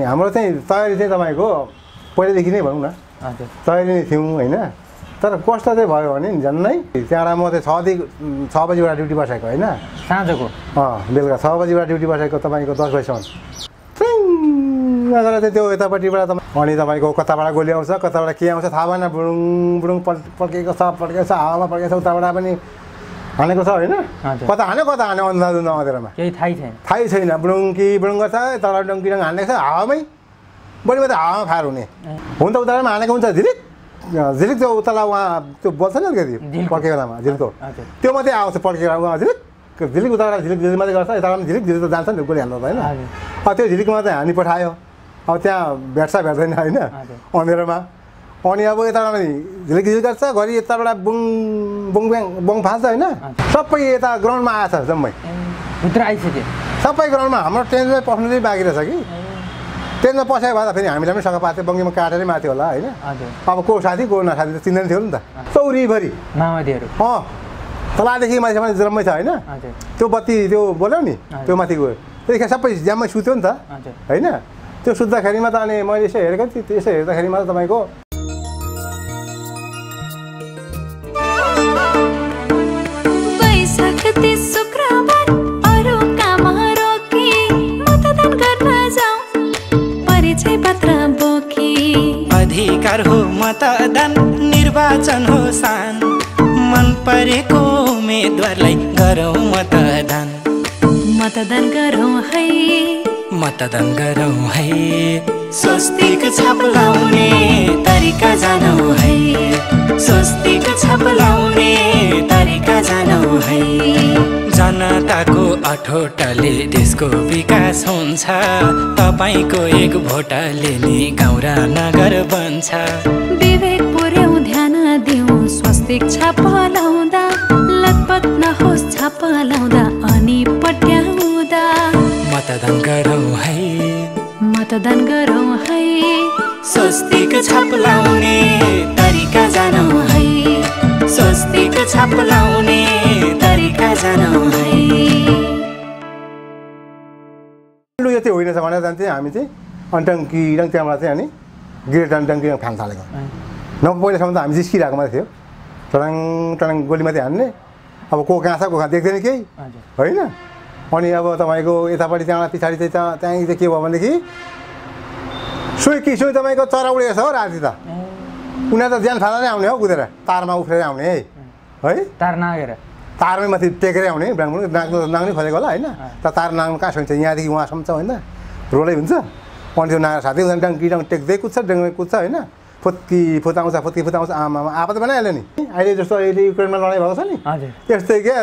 हाम्रो चाहिँ तयारी चाहिँ तपाईँको पहिलेदेखि नै भनौँ न तयारी नै थियौँ होइन तर कस्तो चाहिँ भयो भने झन्नै त्यहाँबाट म चाहिँ 6 बजीबाट ड्युटी बसेको होइन साँझको बेलुका 6 बजीबाट ड्युटी बसेको तपाईँको 10 बजीसम्म नगरेर चाहिँ त्यो यतापट्टिबाट अनि तपाईँको कताबाट गोली आउँछ कताबाट के आउँछ थाहा भएन बुडुङ बुडुङ पड्केको छ हावामा पड्केको छ उताबाट पनि हानेको छ होइन कता हान्यो अन्दाज नआउँदैमा केही थाहै छैन बुडुङ कि बुडुङ गर्छ तल डङ्किडङ हानेको छ हावामै बढी मात्रै हावामा फायर हुने हुन त उताबाट हानेको हुन्छ झिलिक झिलिक त्यो उताला उहाँ त्यो बोल्छ नि अलिकति पड्केको बेलामा झिल्को त्यो मात्रै आउँछ पड्केर उहाँ झिलिक उताबाट झिलिक मात्रै गर्छ यता झिलिक त जान्छ नि गोली हाल्नु त होइन त्यो झिलिकमा चाहिँ हानी पठायो अब त्यहाँ भेट्दैन होइन अँधेरोमा अनि अब यताबाट झिलिक गर्छ घरि यताबाट बोङ फाल्छ होइन सबै यता ग्राउन्डमा आएछ जम्मै भित्र आइसक्यो सबै ग्राउन्डमा हाम्रो ट्रेनमै पस्नु चाहिँ बाँकी रहेछ कि ट्रेनमा पसेको भए त फेरि हामीलाई पनि सघा पार्थ्यो बङ्गीमा काटेरै माथि होला होइन अब को साथी को नसाथी त चिन्दैन थियो नि त चौरीभरि माओवादीहरू तलदेखि माथिसम्म जम्मै छ होइन त्यो बत्ती त्यो बोल्यो नि त्यो माथि गयो त्यतिखेर सबै ज्याममै सुत्यो नि त होइन त्यो सुत्दाखेरिमा त अनि मैले यसो हेरेको थिएँ यसो हेर्दाखेरिमा त तपाईँको अधिकार हो मतदान निर्वाचन हो सान मन परेको उम्मेदवारलाई गरौँ मतदान मतदान गरौँ है स्वस्तिक छाप लाउने तरिका जानौ है स्वस्तिक छाप लाउने तरिका जानौ है जनताको अठोटले देशको विकास हुन्छ तपाईको एक भोटले नि गाउँ र नगर बन्छ विवेक पुर्याउ ध्यान दिउँ स्वस्तिक छाप लाउँदा लतपत नहोस् छाप लाउँदा अनि पट्याउँदा मतदान गरौँ है स्वस्तिक छाप लाउने तरिका जानौ है स्वस्तिक छाप लाउने तरिका जानौ है यति होइन भनेर जान्थ्यौँ हामी चाहिँ अन्टङ्किरङ त्यहाँबाट चाहिँ अनि गिरेट अन्टङ्किरङ फ्यान थालेको पहिलासम्म त हामी जिस्किरहेको मात्रै थियो टडाङ टडाङ गोली मात्रै हान्ने अब को कहाँ छ को कहाँ देख्दैन केही होइन अनि अब तपाईँको यतापट्टि त्यहाँबाट पछाडि चाहिँ त्यहाँ चाहिँ के भयो भनेदेखि सुई तपाईँको चरा उडेको छ हो राति त उनीहरू त ज्यान फाला नै आउने हो कुदेर तारमा उफ्रेर आउने है तार नागेर तारमै माथि टेकेरै आउने नाग्नै खोजेको होला होइन त तार नाग्नु कहाँ सकिन्छ यहाँदेखि उहाँसम्म छ होइन रोलै हुन्छ अनि त्यो नागेर साथै उनीहरू डङ्किडङ टेक्दै कुद्छ डङ्गै कुद्छ होइन फुत आउँछ आमा आपा त बनाइहाल्यो नि अहिले जस्तो अहिले युक्रेनमा लडाइँ भएको छ नि त्यस्तै क्या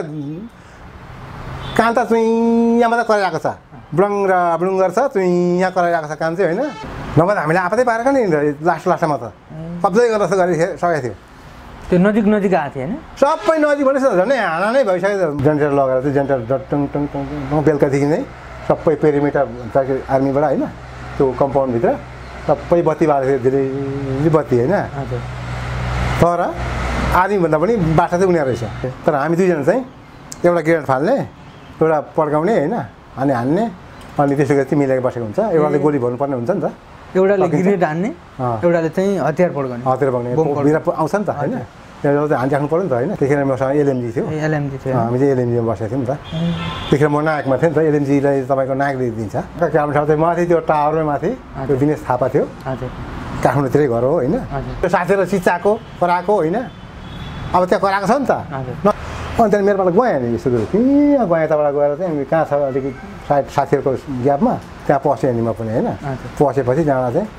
काम त चुइँ मात्रै कराइरहेको छ बुडुङ गर्छ चुइँ कराइरहेको छ काम चाहिँ होइन नभए त हामीले आपतै पारेको नि लास्टमा त कब्जै गर्न जस्तो गरिसकेको थियो त्यो नजिक आएको थियो होइन सबै नजिक भनेपछि झन् हाना नै भइसक्यो जेनेरेटर लगेर चाहिँ जेनेरेटर टङ टङ टङ बेलुकादेखि नै सबै पेरिमिटर आर्मीबाट होइन त्यो कम्पाउन्डभित्र सबै बत्ती बालेको थियो धेरै बत्ती होइन तर आर्मीभन्दा पनि बाठा चाहिँ उनीहरू रहेछ तर हामी दुईजना चाहिँ एउटा ग्रेनेड फाल्ने एउटा पड्काउने होइन अनि हान्ने अनि त्यसो गरी चाहिँ मिलाएर बसेको हुन्छ एउटाले गोली भर्नुपर्ने हुन्छ नि त एउटाले ग्रेनेड हान्ने एउटाले चाहिँ हतियार पड्काउने आउँछ नि त होइन त्यो चाहिँ हानिराख्नु पऱ्यो नि त होइन त्यतिखेर मसँग एलएमजी थियो हामी चाहिँ एलएमजीमा बसेको थियौँ नि त त्यतिखेर म नायकमा थिएँ नि त एलएमजीलाई तपाईँको नायकले दिन्छ काठमाडौँ ठाउँ चाहिँ माथि त्यो टावरमै माथि त्यो दिनेश थापा थियो काठमाडौँतिरै घर हो होइन त्यो साथीहरू चिचाएको कराएको होइन अब त्यहाँ कराएको छ नि त अनि त्यहाँदेखि मेरो पाला गएँ नि यस्तो त्यहाँ गएँ यताबाट गएर चाहिँ कहाँ छ अलिकति साथीहरूको ग्यापमा त्यहाँ पसेँ नि म पनि होइन पसेपछि त्यहाँबाट चाहिँ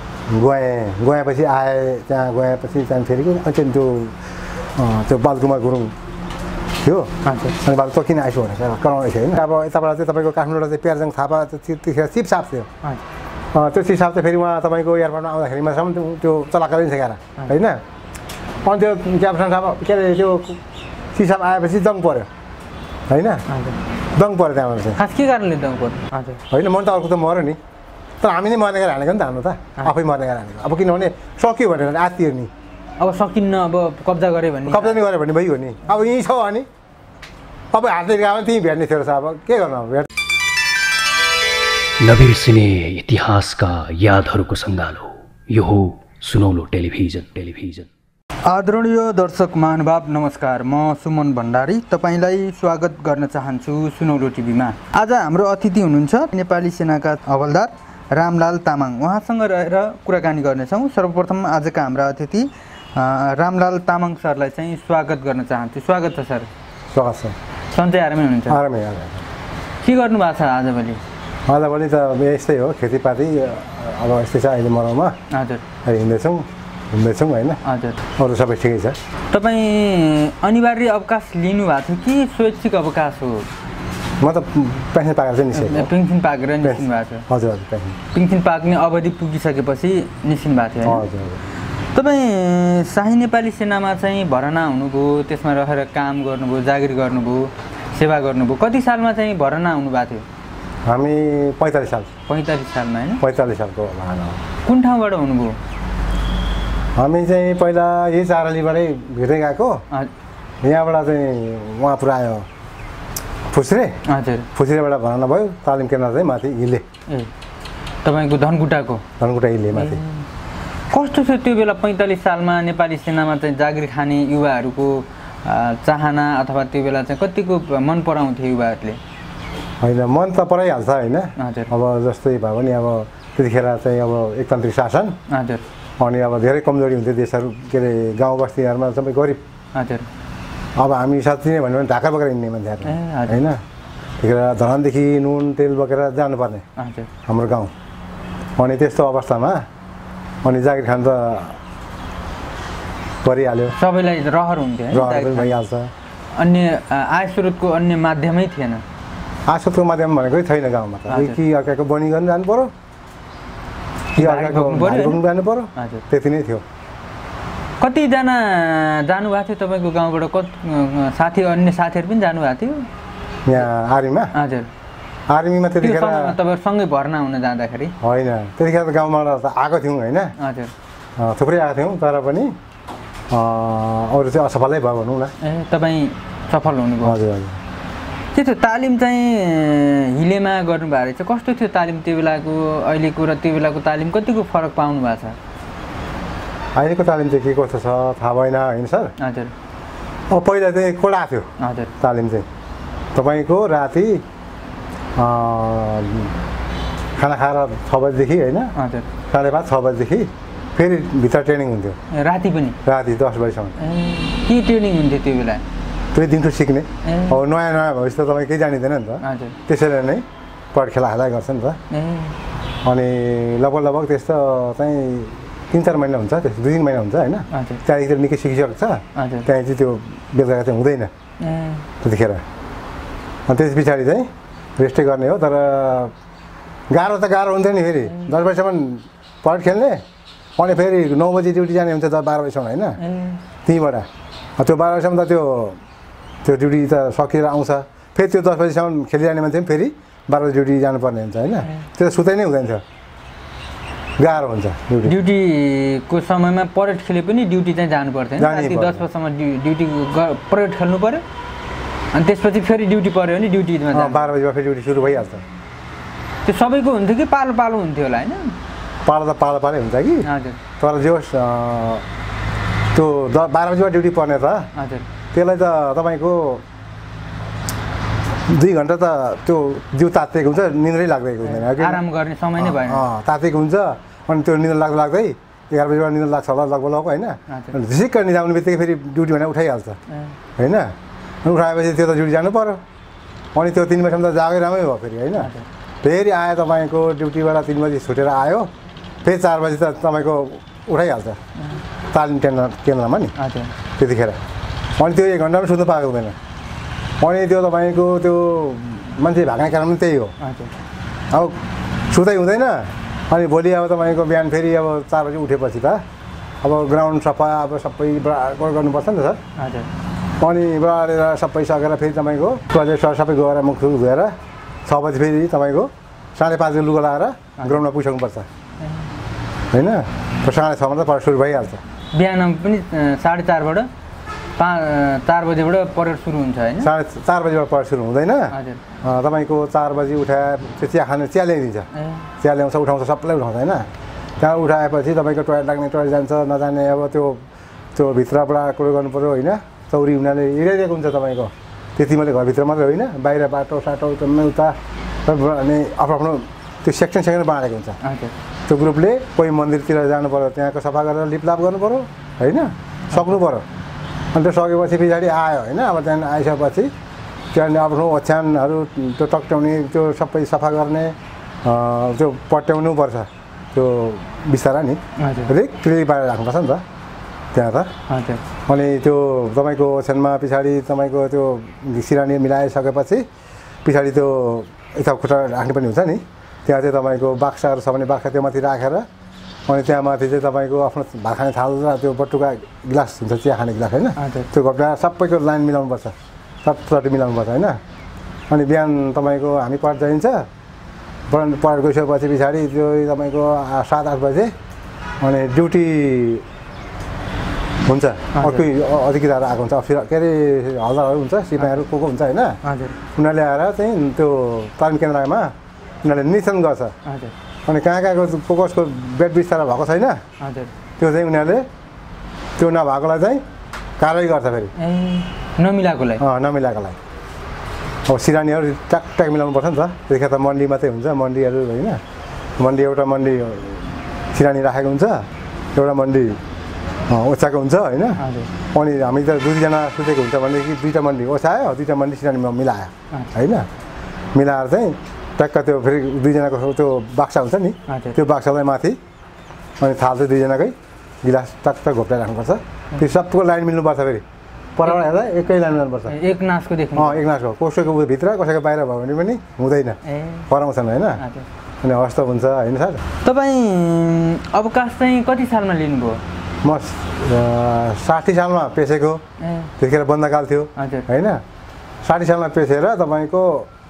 गएपछि आएँ त्यहाँ गएपछि त्यहाँदेखि फेरि अनि त्यो बालकुमार गुरुङ थियो अनि बाल त किन आइसो भनेर कराउँदै थियो होइन अब यताबाट चाहिँ तपाईँको काठमाडौँबाट चाहिँ प्यारजङ थापा त्यतिखेर चिफ साहब थियो त्यो चिफ साहब चाहिँ फेरि उहाँ तपाईँको एयरपोर्टमा आउँदाखेरिमासम्म त्यो चलाएको सकेर होइन अनि त्यो क्याप्सन थापा के अरे त्यो चिफ साहब आएपछि दङ पऱ्यो होइन दङ पऱ्यो त्यहाँबाट चाहिँ खास के कारणले दङ पऱ्यो होइन मन त अर्को त मऱ्यो नि तर हामी नै मर्ने गरेर हानेको नि त हाम्रो त आफै मर्ने गरेर हानेको अब किनभने सक्यो भनेर आत्तियो नि अब सकिन्न अब कब्जा गऱ्यो भने कब्जा नै गऱ्यो भने भइगयो नि अब यहीँ छ अनि अब हातले गयो भने त्यहीँ भेट्ने थियो रहेछ अब के गर्नु अब भेट नबिर्सिने इतिहासका यादहरूको सङ्गालो यो हो सुनौलो टेलिभिजन। आदरणीय दर्शक महानुभाव नमस्कार, म सुमन भण्डारी तपाईलाई स्वागत गर्न चाहन्छु सुनौलो टिभीमा। आज हाम्रो अतिथि हुनुहुन्छ नेपाली सेनाका हवलदार रामलाल तामाङ। उहाँसँग रहेर कुराकानी गर्नेछौँ। सर्वप्रथम आजका हाम्रा अतिथि रामलाल तामाङ सरलाई चाहिँ स्वागत गर्न चाहन्छु। स्वागत छ सर। स्वागत छ। सन्चै आरामै हुनुहुन्छ? आरामै। के गर्नु भएको छ आजभोलि? आजभोलि त यस्तै हो, खेतीपाती अब यस्तै छ अहिले मरौमा। हजुर। हिँड्दैछौँ होइन? हजुर। अरू सबै ठिकै छ। तपाईँ अनिवार्य अवकाश लिनुभएको थियो कि स्वैच्छिक अवकाश हो? म त पेन्सन पाएर चाहिँ निस्केँ। पेन्सन पाएर निस्किनु भएको थियो? हजुर। पेन्सन पाक्ने अवधि पुगिसकेपछि निस्किनु भएको थियो? हजुर। तपाईँ शाही नेपाली सेनामा चाहिँ भर्ना हुनुभयो, त्यसमा रहेर काम गर्नुभयो, जागिर गर्नुभयो, सेवा गर्नुभयो। कति सालमा चाहिँ भर्ना हुनुभएको थियो? हामी 45 साल। 45 सालमा होइन? 45 सालको भर्ना। कुन ठाउँबाट हुनुभयो? हामी चाहिँ पहिला यही चारलीबाटै भेट्दै गएको। यहाँबाट चाहिँ उहाँ पुऱ्यायो फुस्रे। हजुर। फुस्रेबाट भर्ना भयो। तालिम केन्द्र चाहिँ माथि हिले। तपाईँको धनकुटाको? धनकुटा हिले माथि। कस्तो थियो त्यो बेला 45 सालमा नेपाली सेनामा चाहिँ जागिर खाने युवाहरूको चाहना अथवा त्यो बेला चाहिँ कतिको मन पराउँथ्यो युवाहरूले? होइन, मन त पराइहाल्छ होइन। हजुर। अब जस्तै भयो भने अब त्यतिखेर चाहिँ अब एकतान्त्रिक शासन। हजुर। अनि अब धेरै कमजोरी हुन्थ्यो देशहरू, के अरे गाउँ बस्तीहरूमा सबै गरिब। हजुर। अब हामी साँच्चै नै भन्यो भने ढाका बोकेर हिँड्ने मान्छेहरू होइन। त्यतिखेर धरानदेखि नुन तेल बोकेर जानुपर्ने हाम्रो गाउँ। अनि त्यस्तो अवस्थामा अनि जागिर खान त परिहाल्यो। सबैलाई रहर हुन्थ्यो? रहर पनि भइहाल्छ। अन्य आय स्रोतको अन्य माध्यमै थिएन? आय स्रोतको माध्यम भनेकै छैन गाउँमा त। कि अर्काको बनी गर्न जानु पर्यो, कि अर्काको भाइ जानु पर्यो, त्यति नै थियो। कतिजना जानुभएको थियो तपाईँको गाउँबाट? साथी अन्य साथीहरू पनि जानुभएको थियो यहाँ आर्मीमा? हजुर। आर्मीमा त्यतिखेर तपाईँहरू सँगै भर्ना हुन जाँदाखेरि? होइन, त्यतिखेर त गाउँमा त आएको थियौँ होइन। हजुर। थुप्रै आएको थियौँ, तर पनि अरू चाहिँ असफलै भयो भनौँ न। तपाईँ सफल हुनुभयो? हजुर हजुर। के थियो तालिम चाहिँ हिलेमा गर्नुभएको रहेछ? कस्तो थियो तालिम त्यो बेलाको अहिलेको र त्यो बेलाको तालिम कतिको फरक पाउनु भएको छ? अहिलेको तालिम चाहिँ के कस्तो छ थाहा भएन होइन सर। हजुर। अब पहिला चाहिँ कडा थियो। हजुर। तालिम चाहिँ तपाईँको राति खाना खाएर 6 बजीदेखि होइन? हजुर। 5:30 6 बजीदेखि फेरि भित्र ट्रेनिङ हुन्थ्यो। राति पनि? राति 10 बजीसम्म। के ट्रेनिङ हुन्थ्यो त्यो बेला? त्यही दिउँसो सिक्ने। अब नयाँ भएपछि त तपाईँ केही जानिँदैन नि त। हजुर। त्यसैले नै पढ खेला गर्छ नि त। अनि लगभग त्यस्तो चाहिँ 3-4 महिना हुन्छ, त्यस्तो 2-3 महिना हुन्छ होइन। त्यहाँदेखि निकै सिकिसकेको छ। त्यहाँ चाहिँ त्यो बेलुका चाहिँ हुँदैन त्यतिखेर। अनि त्यस पछाडि चाहिँ रेस्टै गर्ने हो। तर गाह्रो त गाह्रो हुन्थ्यो नि। फेरि 10 बजीसम्म पढ खेल्ने, अनि फेरि 9 बजी ड्युटी जाने हुन्छ 12 बजीसम्म होइन। त्यहीँबाट त्यो 12 बजीसम्म त त्यो ड्युटी त सकिएर आउँछ। फेरि त्यो 10 बजीसम्म खेलिरहने मान्छे पनि फेरि 12 बजी ड्युटी जानुपर्ने हुन्छ होइन। त्यो त सुतै नै हुँदैन थियो, गाह्रो हुन्छ। ड्युटीको समयमा परेड खेले पनि ड्युटी चाहिँ जानु पर्थ्यो? राति 10 बजीसम्म ड्युटी परेड खेल्नु पऱ्यो, अनि त्यसपछि फेरि ड्युटी पऱ्यो भने ड्युटीमा 12 बजीमा फेरि ड्युटी सुरु भइहाल्छ। त्यो सबैको हुन्थ्यो कि पालो पालो हुन्थ्यो होला होइन? पालो त पालो हुन्छ कि। हजुर। तर जे होस् त्यो 12 बजीमा ड्युटी पर्ने त हजुर त्यसलाई त तपाईँको 2 घन्टा त त्यो जिउ तातिएको हुन्छ, निन्द्रै लाग्दैन। आराम गर्ने समय नै भएन। तातिएको हुन्छ। अनि त्यो निन्द्रा लाग्दै 11 बजीबाट निन्द्रा लाग्छ होला लगभग होइन। झिक्क निदाउने बित्तिकै फेरि ड्युटी भनेर उठाइहाल्छ होइन। उठाएपछि त्यो त ड्युटी जानु पर्यो। अनि त्यो 3 बजीसम्म त जागै राम्रै भयो फेरि होइन। फेरि आयो तपाईँको ड्युटीबाट 3 बजी छुटेर आयो, फेरि 4 बजी त तपाईँको उठाइहाल्छ तालिम केन्द्रमा नि त्यतिखेर। अनि त्यो 1 घन्टा पनि सुत्नु पाएको हुँदैन। अनि त्यो तपाईँको त्यो मान्छे भाग्ने कारण पनि त्यही हो। अब सुतै हुँदैन। अनि भोलि अब तपाईँको बिहान फेरि अब 4 बजी उठेपछि त अब ग्राउन्ड सफा अब सबै गर्नुपर्छ नि त सर। अनि बढाएर सबै सकेर फेरि तपाईँको टोइलेट सबै गएर मुखसुख धोएर 6 बजी फेरि तपाईँको 5:30 लुगा लगाएर ग्राउन्डमा पुगिसक्नुपर्छ होइन। 6:30 मा त परेड सुरु भइहाल्छ। बिहान पनि 4:30बाट 4 बजेबाट परेड सुरु हुन्छ होइन? 4:30 बजेबाट परेड सुरु हुँदैन। तपाईँको 4 बजी उठाए त्यो चिया खाने चिया ल्याइदिन्छ चिया ल्याउँछ उठाउँछ सबैलाई उठाउँछ होइन त्यहाँ उठाएपछि तपाईँको टोयलेट लाग्ने टोयलेट जान्छ नजाने अब त्यो भित्रबाट कुरो गर्नु पऱ्यो होइन चौरी उनीहरूले हिँडिरहेको हुन्छ तपाईँको त्यति मात्रै घरभित्र मात्रै होइन बाहिर बाटो साटो उता अनि आफ्नो त्यो सेक्सन बाँडेको हुन्छ त्यो ग्रुपले कोही मन्दिरतिर जानु पऱ्यो त्यहाँको सफा गरेर लिपलाप गर्नु पऱ्यो होइन सक्नु पऱ्यो अनि त्यो सकेपछि पछाडि आयो होइन अब त्यहाँदेखि आइसकेपछि त्यहाँदेखि आफ्नो ओछ्यानहरू त्यो टक्ट्याउने त्यो सबै सफा गर्ने त्यो पट्याउनु पर्छ त्यो बिस्तारा नि रेगुलरली पारेर राख्नुपर्छ नि त त्यहाँ त अनि त्यो तपाईँको ओछ्यानमा पछाडि तपाईँको त्यो सिरानी मिलाइसकेपछि पछाडि त्यो यता खुट्टा राख्ने पनि हुन्छ नि त्यहाँ चाहिँ तपाईँको बाक्साहरू छ भने बाक्सा त्यो माथि राखेर अनि त्यहाँ माथि चाहिँ तपाईँको आफ्नो भात खाने थाल र त्यो बटुका गिलास हुन्छ चिया खाने गिलास होइन त्यो घट्टा सबैको लाइन मिलाउनुपर्छ सबै मिलाउनुपर्छ होइन अनि बिहान तपाईँको हामी पढ जाइन्छ पढ गइसकेपछि पछाडि त्यो तपाईँको 7-8 बजे अनि ड्युटी हुन्छ अर्कै अधिकृतहरू आएको हुन्छ अफिसर के अरे हलदारहरू हुन्छ सिपाहीहरू को हुन्छ होइन उनीहरूले आएर चाहिँ त्यो तालिम केन्द्रमा उनीहरूले निरीक्षण गर्छ अनि कहाँको कसको बेड बिस्तारा भएको छैन त्यो चाहिँ उनीहरूले त्यो नभएकोलाई चाहिँ कारवाही गर्छ फेरि नमिलाएकोलाई अब सिरानीहरू ट्याक मिलाउनुपर्छ नि त त्यतिखेर त मन्डी मात्रै हुन्छ मन्डीहरू होइन मन्डी एउटा मन्डी सिरानी राखेको हुन्छ एउटा मन्डी ओछ्याएको हुन्छ होइन अनि हामी त 2जना सुतेको हुन्छ भनेदेखि 2टा मन्डी ओछ्यायो 2टा मन्डी सिरानीमा मिलायो होइन मिलाएर चाहिँ ट्याक्क त्यो फेरि 2जनाको त्यो बाक्सा हुन्छ नि त्यो बाक्सालाई माथि अनि थाल चाहिँ 2जनाकै गिलास टक्क घोप्टाइ राख्नुपर्छ त्यो सबको लाइन मिल्नुपर्छ फेरि परबाट हेर्दा एकै लाइन मिल्नुपर्छ एक नासको देख्नु एक नासको कसैको भित्र कसैको बाहिर भयो भने पनि हुँदैन पराउँछन् होइन अनि हस्त हुन्छ होइन सर तपाईँ अवकाश चाहिँ कति सालमा लिनुभयो म 60 सालमा पेसेको त्यतिखेर बन्दकाल थियो होइन 60 सालमा पेसेर तपाईँको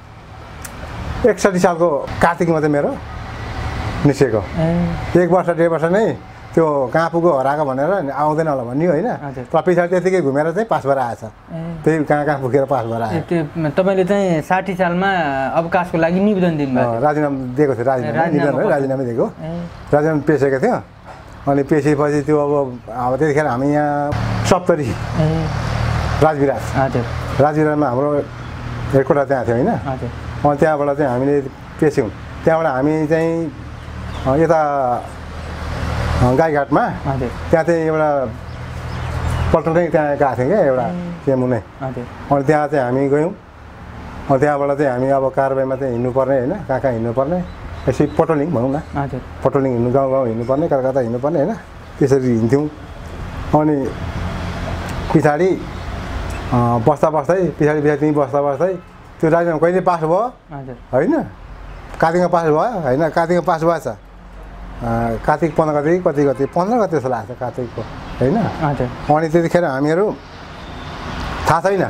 61 सालको कार्तिकमा चाहिँ मेरो निस्केको 1 वर्ष 1.5 वर्ष नै त्यो कहाँ पुगो हराएको भनेर आउँदैन होला भन्ने होइन तर पछाडि त्यतिकै घुमेर चाहिँ पास भएर आएछ त्यही कहाँ पुगेर पास भएर आयो तपाईँले चाहिँ 60 सालमा अवकाशको लागि निवेदन दिनुभयो राजीनामा दिएको थियो राजीनामै दिएको राजीनामा पेसेको थियो अनि पेसेपछि त्यो अब त्यतिखेर हामी यहाँ 70 राजविराजमा हाम्रो हेडक्वार्टर त्यहाँ थियो होइन अनि त्यहाँबाट चाहिँ हामीले पेस्यौँ त्यहाँबाट हामी चाहिँ यता गाईघाटमा त्यहाँ चाहिँ एउटा पल्टन चाहिँ त्यहाँ गएको थियौँ क्या एउटा त्यहाँ मुनै अनि त्यहाँ चाहिँ हामी गयौँ अनि त्यहाँबाट चाहिँ हामी अब कारबाहीमा चाहिँ हिँड्नुपर्ने होइन कहाँ हिँड्नुपर्ने यसरी पटोलिङ भनौँ न पटोलिङ हिँड्नु गाउँ हिँड्नुपर्ने कता हिँड्नुपर्ने होइन त्यसरी हिँड्थ्यौँ अनि पछाडि बस्दै पछाडि त्यहीँ बस्दै त्यो राजीनामा कहिले पास भयो होइन कार्तिकमा पास भयो होइन कार्तिकमा पास भएछ कार्तिक 15 गते कति 15 गते जस्तो लाग्छ कार्तिकको होइन अनि त्यतिखेर हामीहरू थाहा छैन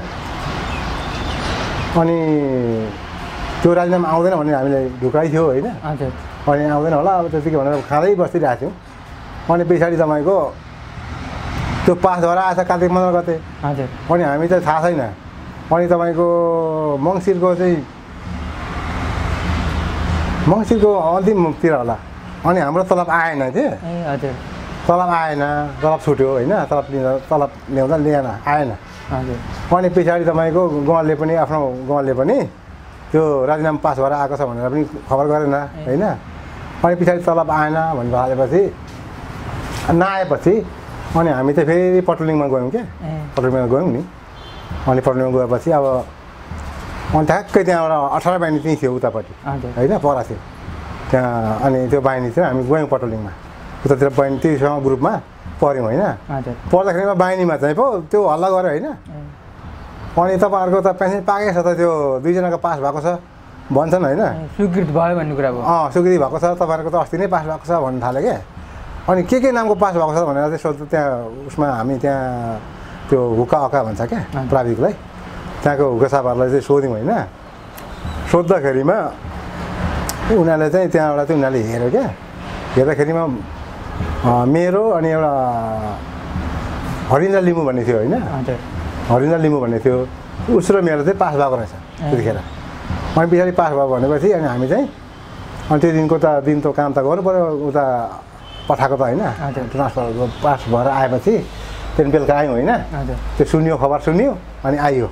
अनि त्यो राजीनामा आउँदैन भने हामीलाई ढुकाइ थियो होइन अनि आउँदैन होला अब त्यतिकै भनेर खाँदै बसिरहेको थियौँ अनि पछाडि तपाईँको त्यो पास भएर आएछ कार्तिक 15 गते अनि हामी चाहिँ थाहा छैन अनि तपाईँको मङ्सिरको अन्तिमतिर होला अनि हाम्रो तलब आएन के तलब आएन तलब छुट्यो होइन तलब ल्याउँदा ल्याएन आएन अनि पछाडि तपाईँको गाउँले पनि आफ्नो गाउँले पनि त्यो राजीनामा पास भएर आएको छ भनेर पनि खबर गरेन होइन अनि पछाडि तलब आएन भनेर हालेपछि नआएपछि अनि हामी चाहिँ फेरि पटोलिङमा गयौँ क्या पटोलिङमा गयौँ नि अनि पटोलिङमा गएपछि अब अनि ठ्याक्कै त्यहाँबाट 18 बाहिनी त्यहीँ थियो उतापट्टि होइन पर थियो त्यहाँ अनि त्यो बाहिनीतिर हामी गयौँ पटोलिङमा उतातिर बाहिनी त्योसँग ग्रुपमा पऱ्यौँ होइन पर्दाखेरिमा बाहिनीमा चाहिँ पो त्यो हल्ला गऱ्यो होइन अनि तपाईँहरूको त पेन्सन पाएकै छ त त्यो 2जनाको पास भएको छ भन्छन् होइन स्वीकृत भयो भन्ने कुरा भयो स्वीकृति भएको छ तपाईँहरूको त अस्ति नै पास भएको छ भन्नु थाल्यो क्या अनि के नामको पास भएको छ भनेर चाहिँ सोध्नु त्यहाँ उसमा हामी त्यहाँ त्यो हुक्का अक्का भन्छ क्या प्राविधिकलाई त्यहाँको हुक्का साहबहरूलाई चाहिँ सोध्यौँ होइन सोद्धाखेरिमा उनीहरूले चाहिँ त्यहाँबाट चाहिँ उनीहरूले हेऱ्यो क्या हेर्दाखेरिमा मेरो अनि एउटा हरिन्द्र लिम्बू भन्ने थियो होइन हरिन्द्र लिम्बू भन्ने थियो उसरो मेरो चाहिँ पास भएको रहेछ त्यतिखेर अनि पछाडि पास भयो भनेपछि अनि हामी चाहिँ अनि त्यो दिन त काम त गर्नु पऱ्यो उता पठाएको त होइन ट्रान्सफर पास भएर आएपछि त्यहाँदेखि बेलुका आयौँ होइन त्यो सुन्यो खबर सुन्यो अनि आइयो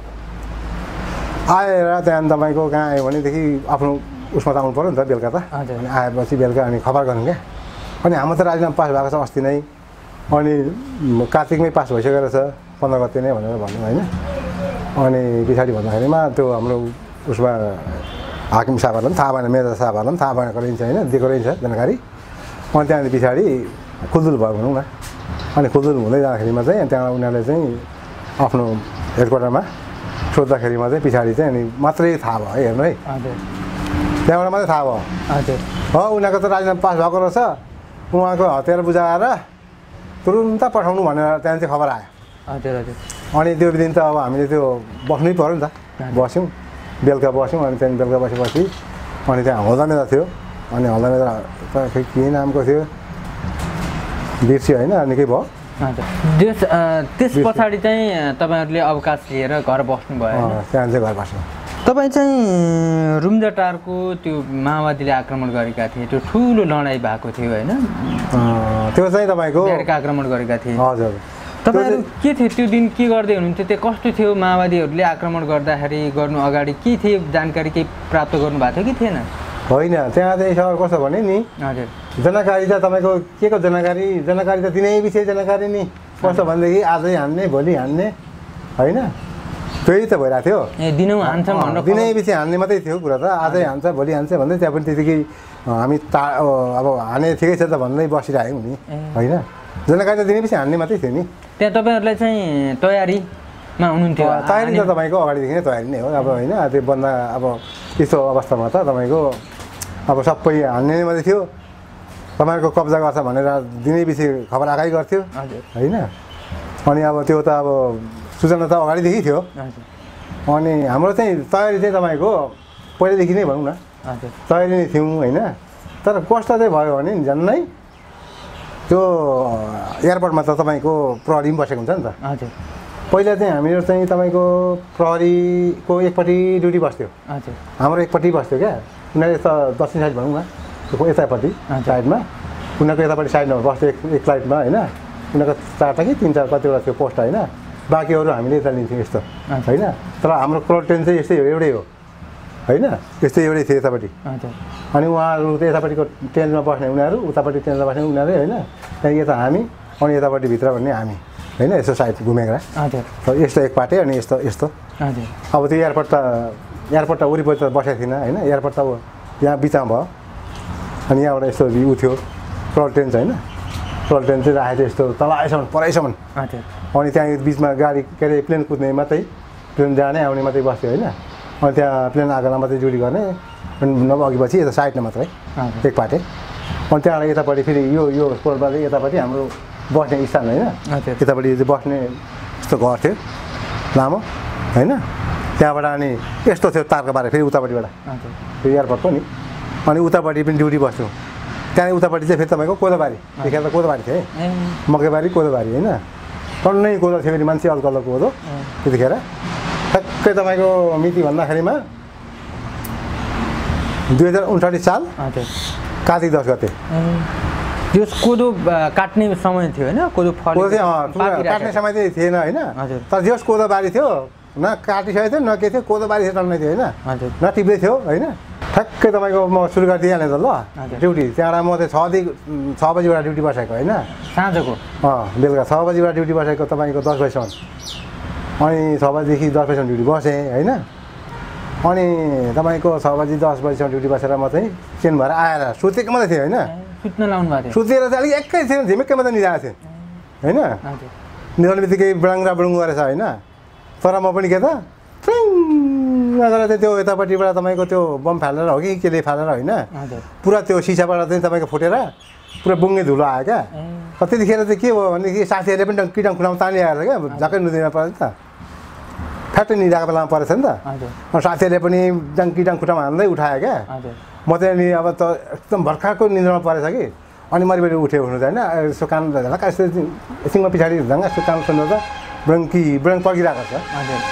आएर त्यहाँदेखि तपाईँको कहाँ आयो भनेदेखि आफ्नो उसमा त आउनु पऱ्यो नि त बेलुका त अनि आएपछि बेलुका अनि खबर गर्नु क्या अनि हाम्रो त राजीनामा पास भएको छ अस्ति नै अनि कार्तिकमै पास भइसकेको रहेछ 15 गते नै भनेर भन्नु होइन अनि पछाडि भन्दाखेरिमा त्यो हाम्रो उसमा हाकिम साहबहरूलाई पनि थाहा भएन मेजर साहबहरूलाई पनि थाहा भएन गरिन्छ होइन दिएको रहेछ जानकारी अनि त्यहाँदेखि पछाडि खुल्दुल भयो भनौँ न अनि खुल्दुल हुँदै जाँदाखेरिमा चाहिँ त्यहाँ उनीहरूले चाहिँ आफ्नो हेडक्वार्टरमा सोद्धाखेरिमा चाहिँ पछाडि चाहिँ अनि मात्रै थाहा भयो हेर्नु है त्यहाँबाट मात्रै थाहा भयो हो उनीहरूको त राजीनामा पास भएको रहेछ उहाँको हतियार बुझाएर तुरुन्त पठाउनु भनेर त्यहाँदेखि चाहिँ खबर आयो अनि त्यो दिन त अब हामीले त्यो बस्नै पऱ्यो नि त बस्यौँ बेलुका बस्यौँ अनि त्यहाँदेखि बेलुका बसेपछि अनि त्यहाँ हल्दा नेता थियो अनि हल्दा नेता के नामको थियो बिर्सियो होइन निकै भयो त्यस पछाडि चाहिँ तपाईँहरूले अवकाश लिएर घर बस्नुभयो त्यहाँ चाहिँ घर बस्नु तपाईँ चाहिँ रुम्जाटारको त्यो माओवादीले आक्रमण गरेका थिए त्यो ठुलो लडाइँ भएको थियो होइन त्यो चाहिँ तपाईँको आक्रमण गरेका थिए हजुर तपाईँहरू के थियो त्यो दिन के गर्दै हुनुहुन्थ्यो त्यो कस्तो थियो माओवादीहरूले आक्रमण गर्दाखेरि गर्नु अगाडि के थियो जानकारी केही प्राप्त गर्नुभएको थियो कि थिएन होइन त्यहाँ चाहिँ सर कस्तो भने नि हजुर जानकारी त तपाईँको के को जानकारी त दिनै विषय जानकारी नि कस्तो भनेदेखि आजै हान्ने भोलि हान्ने होइन त्यही त भइरहेको थियो दिनै पछि हान्ने मात्रै थियो कुरा त आजै हान्छ भोलि हान्छ भन्दै त्यहाँ पनि त्यतिकै हामी अब हाने ठिकै छ त भन्दै बसिरहेको नि होइन जानकारी त दिनै पछि हान्ने मात्रै थियो नि त्यहाँ तपाईँहरूलाई चाहिँ तयारीमा हुनुहुन्थ्यो तयारी त तपाईँको अगाडिदेखि नै तयारी नै हो अब होइन त्यो बन्दा अब त्यस्तो अवस्थामा त तपाईँको अब सबै हान्ने नै मात्रै थियो तपाईँहरूको कब्जा गर्छ भनेर दिनै पछि खबर आगाइ गर्थ्यो होइन अनि अब त्यो त अब सूचना त अगाडिदेखि थियो अनि हाम्रो चाहिँ तयारी चाहिँ तपाईँको पहिल्यैदेखि नै भनौँ न तयारी नै थियौँ होइन तर कष्ट चाहिँ भयो भने नि झन्नै त्यो एयरपोर्टमा त तपाईँको प्रहरी पनि बसेको हुन्छ नि त पहिला चाहिँ हामीहरू चाहिँ तपाईँको प्रहरीको एकपट्टि ड्युटी बस्थ्यो हाम्रो एकपट्टि बस्थ्यो क्या उनीहरूले त दक्षिण साइड भनौँ न यतापट्टि साइडमा उनीहरूको यतापट्टि साइडमा बस्थ्यो एक साइडमा होइन उनीहरूको 4टा कि 3-4 कतिवटा थियो पोस्ट होइन बाँकीहरू हामीले यता लिन्थ्यौँ यस्तो होइन तर हाम्रो क्राउड ट्रेन चाहिँ यस्तै हो एउटै हो होइन यस्तै एउटै थियो यतापट्टि अनि उहाँहरू त यतापट्टिको ट्रेनमा बस्ने उनीहरू उतापट्टि ट्रेनमा बस्ने उनीहरू होइन त्यहाँदेखि यता हामी अनि यतापट्टि भित्र भन्ने हामी होइन यस्तो साइड घुमेर यस्तो एक पाटे अनि यस्तो यस्तो अब त्यो एयरपोर्ट त वरिपरि त बसेको थिएन होइन एयरपोर्ट त यहाँ बिचमा भयो अनि यहाँबाट यस्तो उ थियो क्राउड ट्रेन चाहिँ होइन क्राउड ट्रेन चाहिँ राखेको थियो यस्तो तल आएसम्म पराइसम्म अनि त्यहाँ बिचमा गाडी के अरे प्लेन कुद्ने मात्रै प्लेन जाने आउने मात्रै बस्थ्यो होइन अनि त्यहाँ प्लेन आगोमा मात्रै ड्युटी गर्ने अनि नभए अघि पछि यता साइडमा मात्रै एक पाटे अनि त्यहाँबाट यतापट्टि फेरि यो कोलबाट यतापट्टि हाम्रो बस्ने स्थान होइन यतापट्टि बस्ने यस्तो घर थियो लामो होइन त्यहाँबाट अनि यस्तो थियो तारको बारे फेरि उतापट्टिबाट त्यो एयरपोर्टको नि अनि उतापट्टि पनि ड्युटी बस्थ्यौँ त्यहाँदेखि उतापट्टि चाहिँ फेरि तपाईँको कोदोबारी देखेर त कोदोबारी थियो है मकैबारी कोदोबारी होइन टन्नै कोदो थियो फेरि मान्छे अलकल्लो कोदो त्यतिखेर ठ्याक्कै तपाईँको मिति भन्दाखेरिमा 2059 साल कार्तिक 10 गते त्यो कोदो काट्ने समय थियो होइन कोदो काट्ने समय चाहिँ थिएन होइन तर जस कोदो बारी थियो न काटिसकेको थियो न के थियो कोदो बारी थियो टन्नै थियो होइन न टिप्दै थियो होइन ठ्याक्कै तपाईँको म सुरु गरिदिइहालेँ त ल ड्युटी त्यहाँबाट म चाहिँ 6 बजीबाट ड्युटी बसेको होइन साँझको बेलुका 6 बजीबाट ड्युटी बसेको तपाईँको 10 बजीसम्म अनि 6 बजीदेखि 10 बजीसम्म ड्युटी बसेँ होइन अनि तपाईँको 6 बजी 10 बजीसम्म ड्युटी बसेर म चाहिँ चेन भएर आएर सुतेको मात्रै थिएँ होइन सुत्न लाउनु भएको थियो सुतेर चाहिँ अलिक एकै थिएन झिमेकै मात्रै निधाएको थिएँ होइन निधाउने बित्तिकै बुडुङ्गा गरेछ होइन तर म पनि के त नगरेर चाहिँ त्यो यतापट्टिबाट तपाईँको त्यो बम फालेर हो कि केले फालेर होइन पुरा त्यो सिसाबाट चाहिँ तपाईँको फुटेर पुरा बुङ्गे धुलो आयो क्या त्यतिखेर चाहिँ के भयो भनेदेखि साथीहरूले पनि किटाङ खुटाउँ तानिआएर क्या झक्कै नुदिन पऱ्यो नि त फ्याक्ट्री निधाएको बेलामा परेछ नि त अनि साथीहरूले पनि किटाङ खुटामा हान्दै उठायो क्या म चाहिँ नि अब त एकदम भर्खरको निन्द्रामा परेछ कि अनि मरिबरी उठ्यो हुनु त होइन यसो कान यस्तो एकछिनमा पछाडि झङ्गा यस्तो कान सुन्नु त बुडुङ पर्खिरहेको छ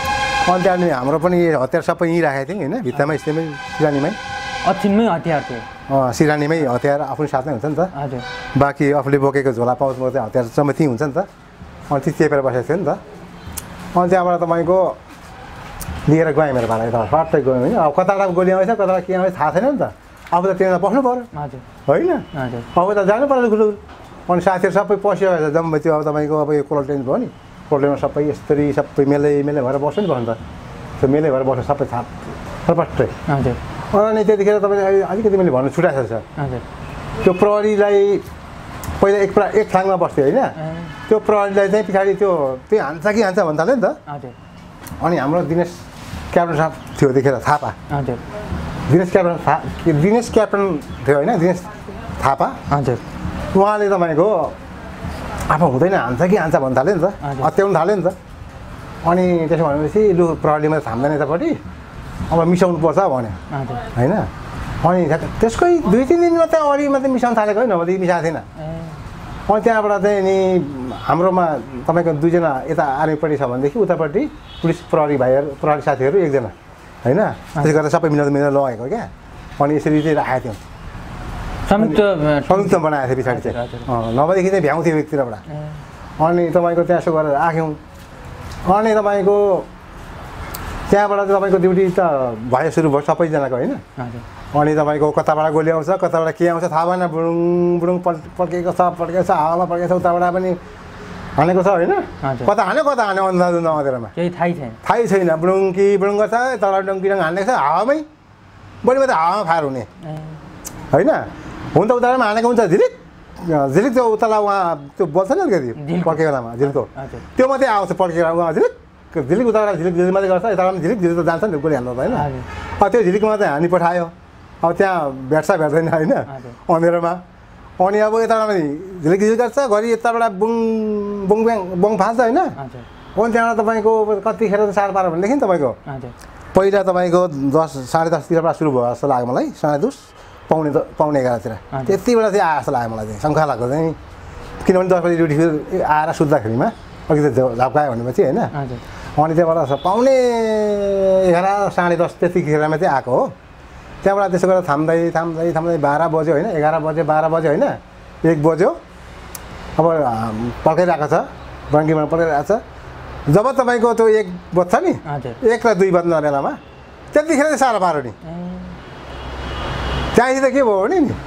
अनि त्यहाँदेखि हाम्रो पनि हतियार सबै यहीँ राखेको थियौँ होइन भित्तामा यस्तैमै सिरानीमै अछिनमै हतियार थियो सिरानीमै हतियार आफ्नो साथमै हुन्छ नि त हजुर बाँकी आफूले बोकेको झोला पाउचमा चाहिँ हतियार सबै त्यहीँ हुन्छ नि त अनि त्यो चेपेर बसेको थियो नि त अनि त्यहाँबाट तपाईँको लिएर गएँ मेरो भाइ त फट्टै गयो होइन अब कताबाट गोली आउँछ कताबाट के आउँछ थाहा छैन नि त अब त त्यहाँ बस्नु पऱ्यो हजुर होइन हजुर अब त जानु पऱ्यो खुलुल अनि साथीहरू सबै पस्यो जम्मै त्यो अब तपाईँको अब यो कोल्ड ड्रिङ्क भयो नि कोल्ड ड्रिङ्कमा सबै यस्तरी सबै मेलै भएर बस्नु नि भन्नु त त्यो मेलै भएर बस्नु सबै थाप फटफट्टै हजुर अनि त्यतिखेर तपाईँले अलिकति मैले भन्नु छुटाएको छ हजुर त्यो प्रहरीलाई पहिला एक ठाङमा बस्थ्यो होइन त्यो प्रहरीलाई चाहिँ पछाडि त्यो हान्छ कि हान्छ भन्न थाल्यो नि त हजुर अनि हाम्रो दिनेश क्याप्टन साहब थियो त्यतिखेर थापा हजुर दिनेश क्याप्टन थियो होइन दिनेश थापा हजुर उहाँले तपाईँको आफू हुँदैन हान्छ कि हान्छ भन्न थाल्यो नि त हत्याउनु थाल्यो नि त अनि त्यसो भनेपछि लु प्रहरीमा थाम्दैन यतापट्टि अब मिसाउनु पर्छ भन्यो होइन अनि त्यसकै 2-3 दिन मात्रै अगाडि मात्रै मिसाउनु थालेको होइन नभए मिसाएको थिएन अनि त्यहाँबाट चाहिँ नि हाम्रोमा तपाईँको 2 जना यता आर्मीपट्टि छ भनेदेखि उतापट्टि पुलिस प्रहरी प्रहरी साथीहरू 1 जना होइन त्यसले गर्दा सबै मिलाउँदा लगेको क्या अनि यसरी चाहिँ राखेको थियौँ संयुक्त बनाएको थियो पछाडि चाहिँ नभएदेखि चाहिँ भ्याउँथ्यो एकतिरबाट अनि तपाईँको त्यहाँ यसो गरेर राख्यौँ अनि तपाईँको त्यहाँबाट चाहिँ तपाईँको ड्युटी त भयो सुरु भयो सबैजनाको होइन अनि तपाईँको कताबाट गोली आउँछ कताबाट के आउँछ थाहा भएन बुडुङ बुडुङ पड्केको छ हावामा पड्केको छ उताबाट पनि हानेको छ होइन कता हान्यो अन्दाज नअँधेरोमा केही थाहै छैन बुडुङ कि बुडुङ गर्छ तल डङ्कीडङ हानेको छ हावामै बढी मात्रै हावामा फायर हुने होइन हुन त उताबाट हानेको हुन्छ झिलिक त्यो उताला उहाँ त्यो बोल्छ नि अलिकति पड्केको बेलामा झिल्को त्यो मात्रै आउँछ पड्केर उहाँ झिलिक उताबाट झिलिक मात्रै गर्छ यता झिलिक त जान्छ नि गोली हाल्नु त होइन त्यो झिलिकमा चाहिँ हानी पठायो अब त्यहाँ भेट्दैन होइन अँधेरोमा अनि अब यताबाट पनि झिलिक गर्छ घरि यताबाट बुङ फाल्छ होइन अनि त्यहाँबाट तपाईँको कतिखेर त साह्रो पारो भनेदेखि नि तपाईँको पहिला तपाईँको 10-10:30तिरबाट सुरु भयो जस्तो लाग्यो मलाई 10:30 पाउने 11तिर त्यति बेला चाहिँ आयो जस्तो लाग्यो मलाई चाहिँ शङ्का लाग्दो चाहिँ किनभने 10 बजी ड्युटी आएर सुत्दाखेरिमा अलिकति झप्कायो भनेपछि होइन अनि त्यहाँबाट पाउने 11-10:30 त्यतिखेरमा चाहिँ आएको हो त्यहाँबाट त्यसो गरेर थाम्दै 12 बज्यो होइन 11 बज्यो 12 बज्यो होइन 1 बज्यो अब पड्काइरहेको छ बङ्गीमा पड्काइरहेको छ जब तपाईँको त्यो 1 बज्छ नि 1 र 2 बज्ने बेलामा त्यतिखेर चाहिँ साह्रो पारो नि त्यहाँदेखि त के भयो भने नि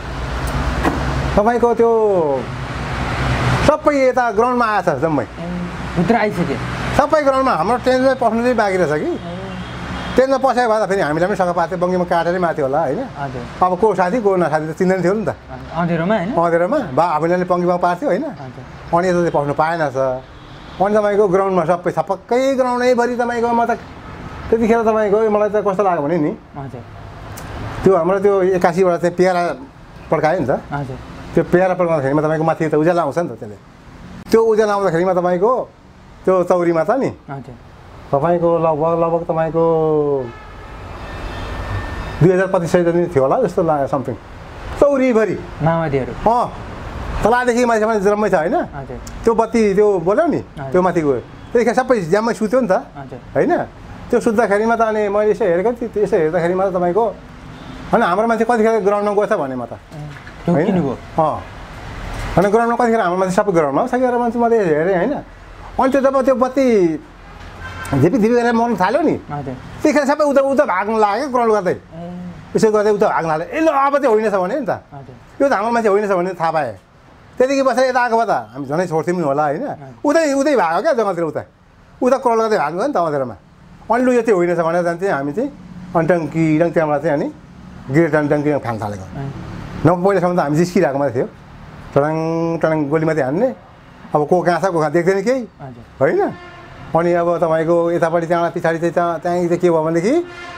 तपाईँको त्यो सबै यता ग्राउन्डमा आएछ जम्मै भित्र आइसक्यो सबै ग्राउन्डमा हाम्रो ट्रेनमा पस्नु चाहिँ बाँकी रहेछ कि ट्रेनमा पसेको भए त फेरि हामीलाई पनि सघा पार्थ्यो बङ्गीमा काटेरै माथ्यो होला होइन अब को साथी को नसाथी त चिन्दैन थियो नि त अँधेरोमा बा हामीले बङ्गीमा पार्थ्यो होइन अनि यता चाहिँ पस्नु पाएन छ अनि तपाईँको ग्राउन्डमा सबै छपक्कै ग्राउन्डैभरि तपाईँको म त त्यतिखेर तपाईँको मलाई त कस्तो लाग्यो भने नि त्यो हाम्रो त्यो 81बाट चाहिँ पेरा पड्कायो नि त त्यो पेरा पड्काउँदाखेरिमा तपाईँको माथि त उज्यालो आउँछ नि त त्यसले त्यो उज्यालो आउँदाखेरिमा तपाईँको त्यो चौरीमा त नि तपाईँको लगभग तपाईँको 2000-2500 जति थियो होला जस्तो लाग्यो समथिङ चौरीभरि माओवादीहरू तलदेखि मान्छे पनि जम्मै छ होइन त्यो बत्ती त्यो बोल्यो नि त्यो माथि गयो त्यतिखेर सबै ज्याममै सुत्यो नि त होइन त्यो सुत्दाखेरिमा त अनि मैले यसो हेरेको थिएँ यसो हेर्दाखेरिमा त तपाईँको होइन हाम्रो मान्छे कतिखेर ग्राउन्डमा गएछ भने म त होइन अनि ग्राउन्डमा कतिखेर हाम्रो मान्छे सबै ग्राउन्डमा सकेर मान्छे मैले हेरेँ होइन अनि त्यो जब त्यो बत्ती झिपी गरेर मर्नु थाल्यो नि त्यतिखेर सबै उता भाग्नु लाग्यो ग्राउन्ड गर्दै यसो गर्दै उता भाग्नु लाग्यो ए ल अब चाहिँ होइनछ भने नि त यो त हाम्रो मान्छे होइनछ भने थाहा पाएँ त्यतिकै बसेर यता आएको भए त हामी झनै छोड्थ्यौँ नि होला होइन उतै भाग्यो क्या जग्गातिर उता क्रोल गर्दै भाग्नु हो नि त अँधेरोमा अनि लु यो चाहिँ होइनछ भनेर जान्थ्यो हामी चाहिँ अनि टङ्की त्यहाँबाट चाहिँ अनि गिरे टङ्की फाल्न थालेको पहिलासम्म त हामी जिस्किरहेको मात्रै थियो टडाङ गोली मात्रै हान्ने अब को कहाँ छ को कहाँ देख्दैन केही होइन अनि अब तपाईँको यतापट्टि त्यहाँबाट पछाडि चाहिँ त्यहाँदेखि चाहिँ के भयो भनेदेखि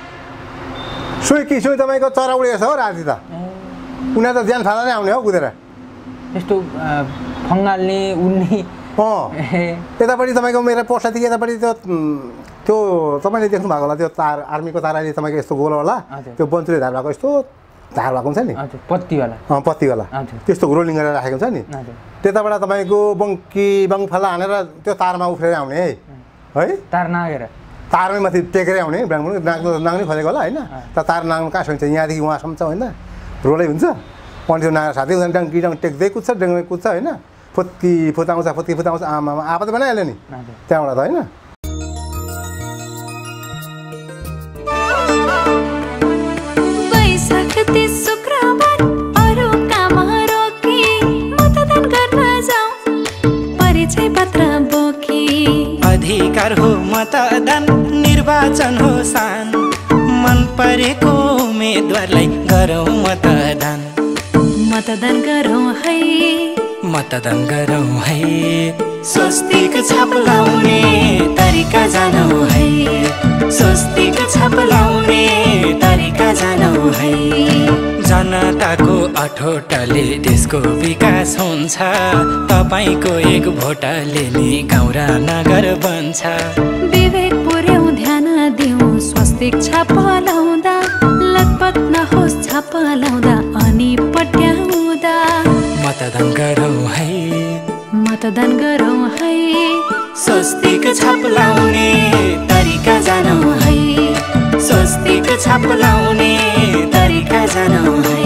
सुई तपाईँको चरा उडेको छ हो राति त उनीहरू त ज्यान फाला नै आउने हो कुदेर यस्तो फङ्गाल्ने उड्ने यतापट्टि तपाईँको मेरो पोस्टदेखि यतापट्टि त्यो तपाईँले देख्नु भएको होला त्यो तार आर्मीको तार अहिले तपाईँको यस्तो गोलो होला त्यो बन्चुले धार भएको यस्तो धार भएको हुन्छ नि पत्तीवाला त्यस्तो रोलिङ गरेर राखेको हुन्छ नि त्यताबाट तपाईँको बङ्फाला हानेर त्यो तारमा उफ्रेर आउने है तार तारमै माथि टेकेरै आउने ब्राङ्क नाग्नै खोजेको होला होइन तार नाग्नु कहाँ सकिन्छ यहाँदेखि उहाँसम्म छ होइन रोलै हुन्छ अनि त्यो नागेर साथै डङ्की टेक्दै कुद्छ डङ्गै कुद्छ होइन फुत आउँछ आमा आपा त बनाइहाल्यो नि त्यहाँबाट त होइन अधिकार हो मतदान निर्वाचन हो सान मन परेको उम्मेदवारलाई गरौँ मतदान मतदान गरौँ है मतदान गरौँ है स्वस्तिक छाप लाउने तरिका जानौ है स्वस्तिक छाप लाउने तरिका जानौ है जनताको अठोटले देशको विकास हुन्छ तपाईको एक भोटले नि गाउँ र नगर बन्छ विवेक पुर्याउ ध्यान दिउँ स्वस्तिक छाप लाउँदा लगपत नहोस् छाप लाउँदा अनि पट्याउँदा मतदान गरौँ है मतदान गरौँ है स्वस्तिक छाप लाउने तरिका जानौ है स्वस्तिक छाप लाउने तरिका जानौ है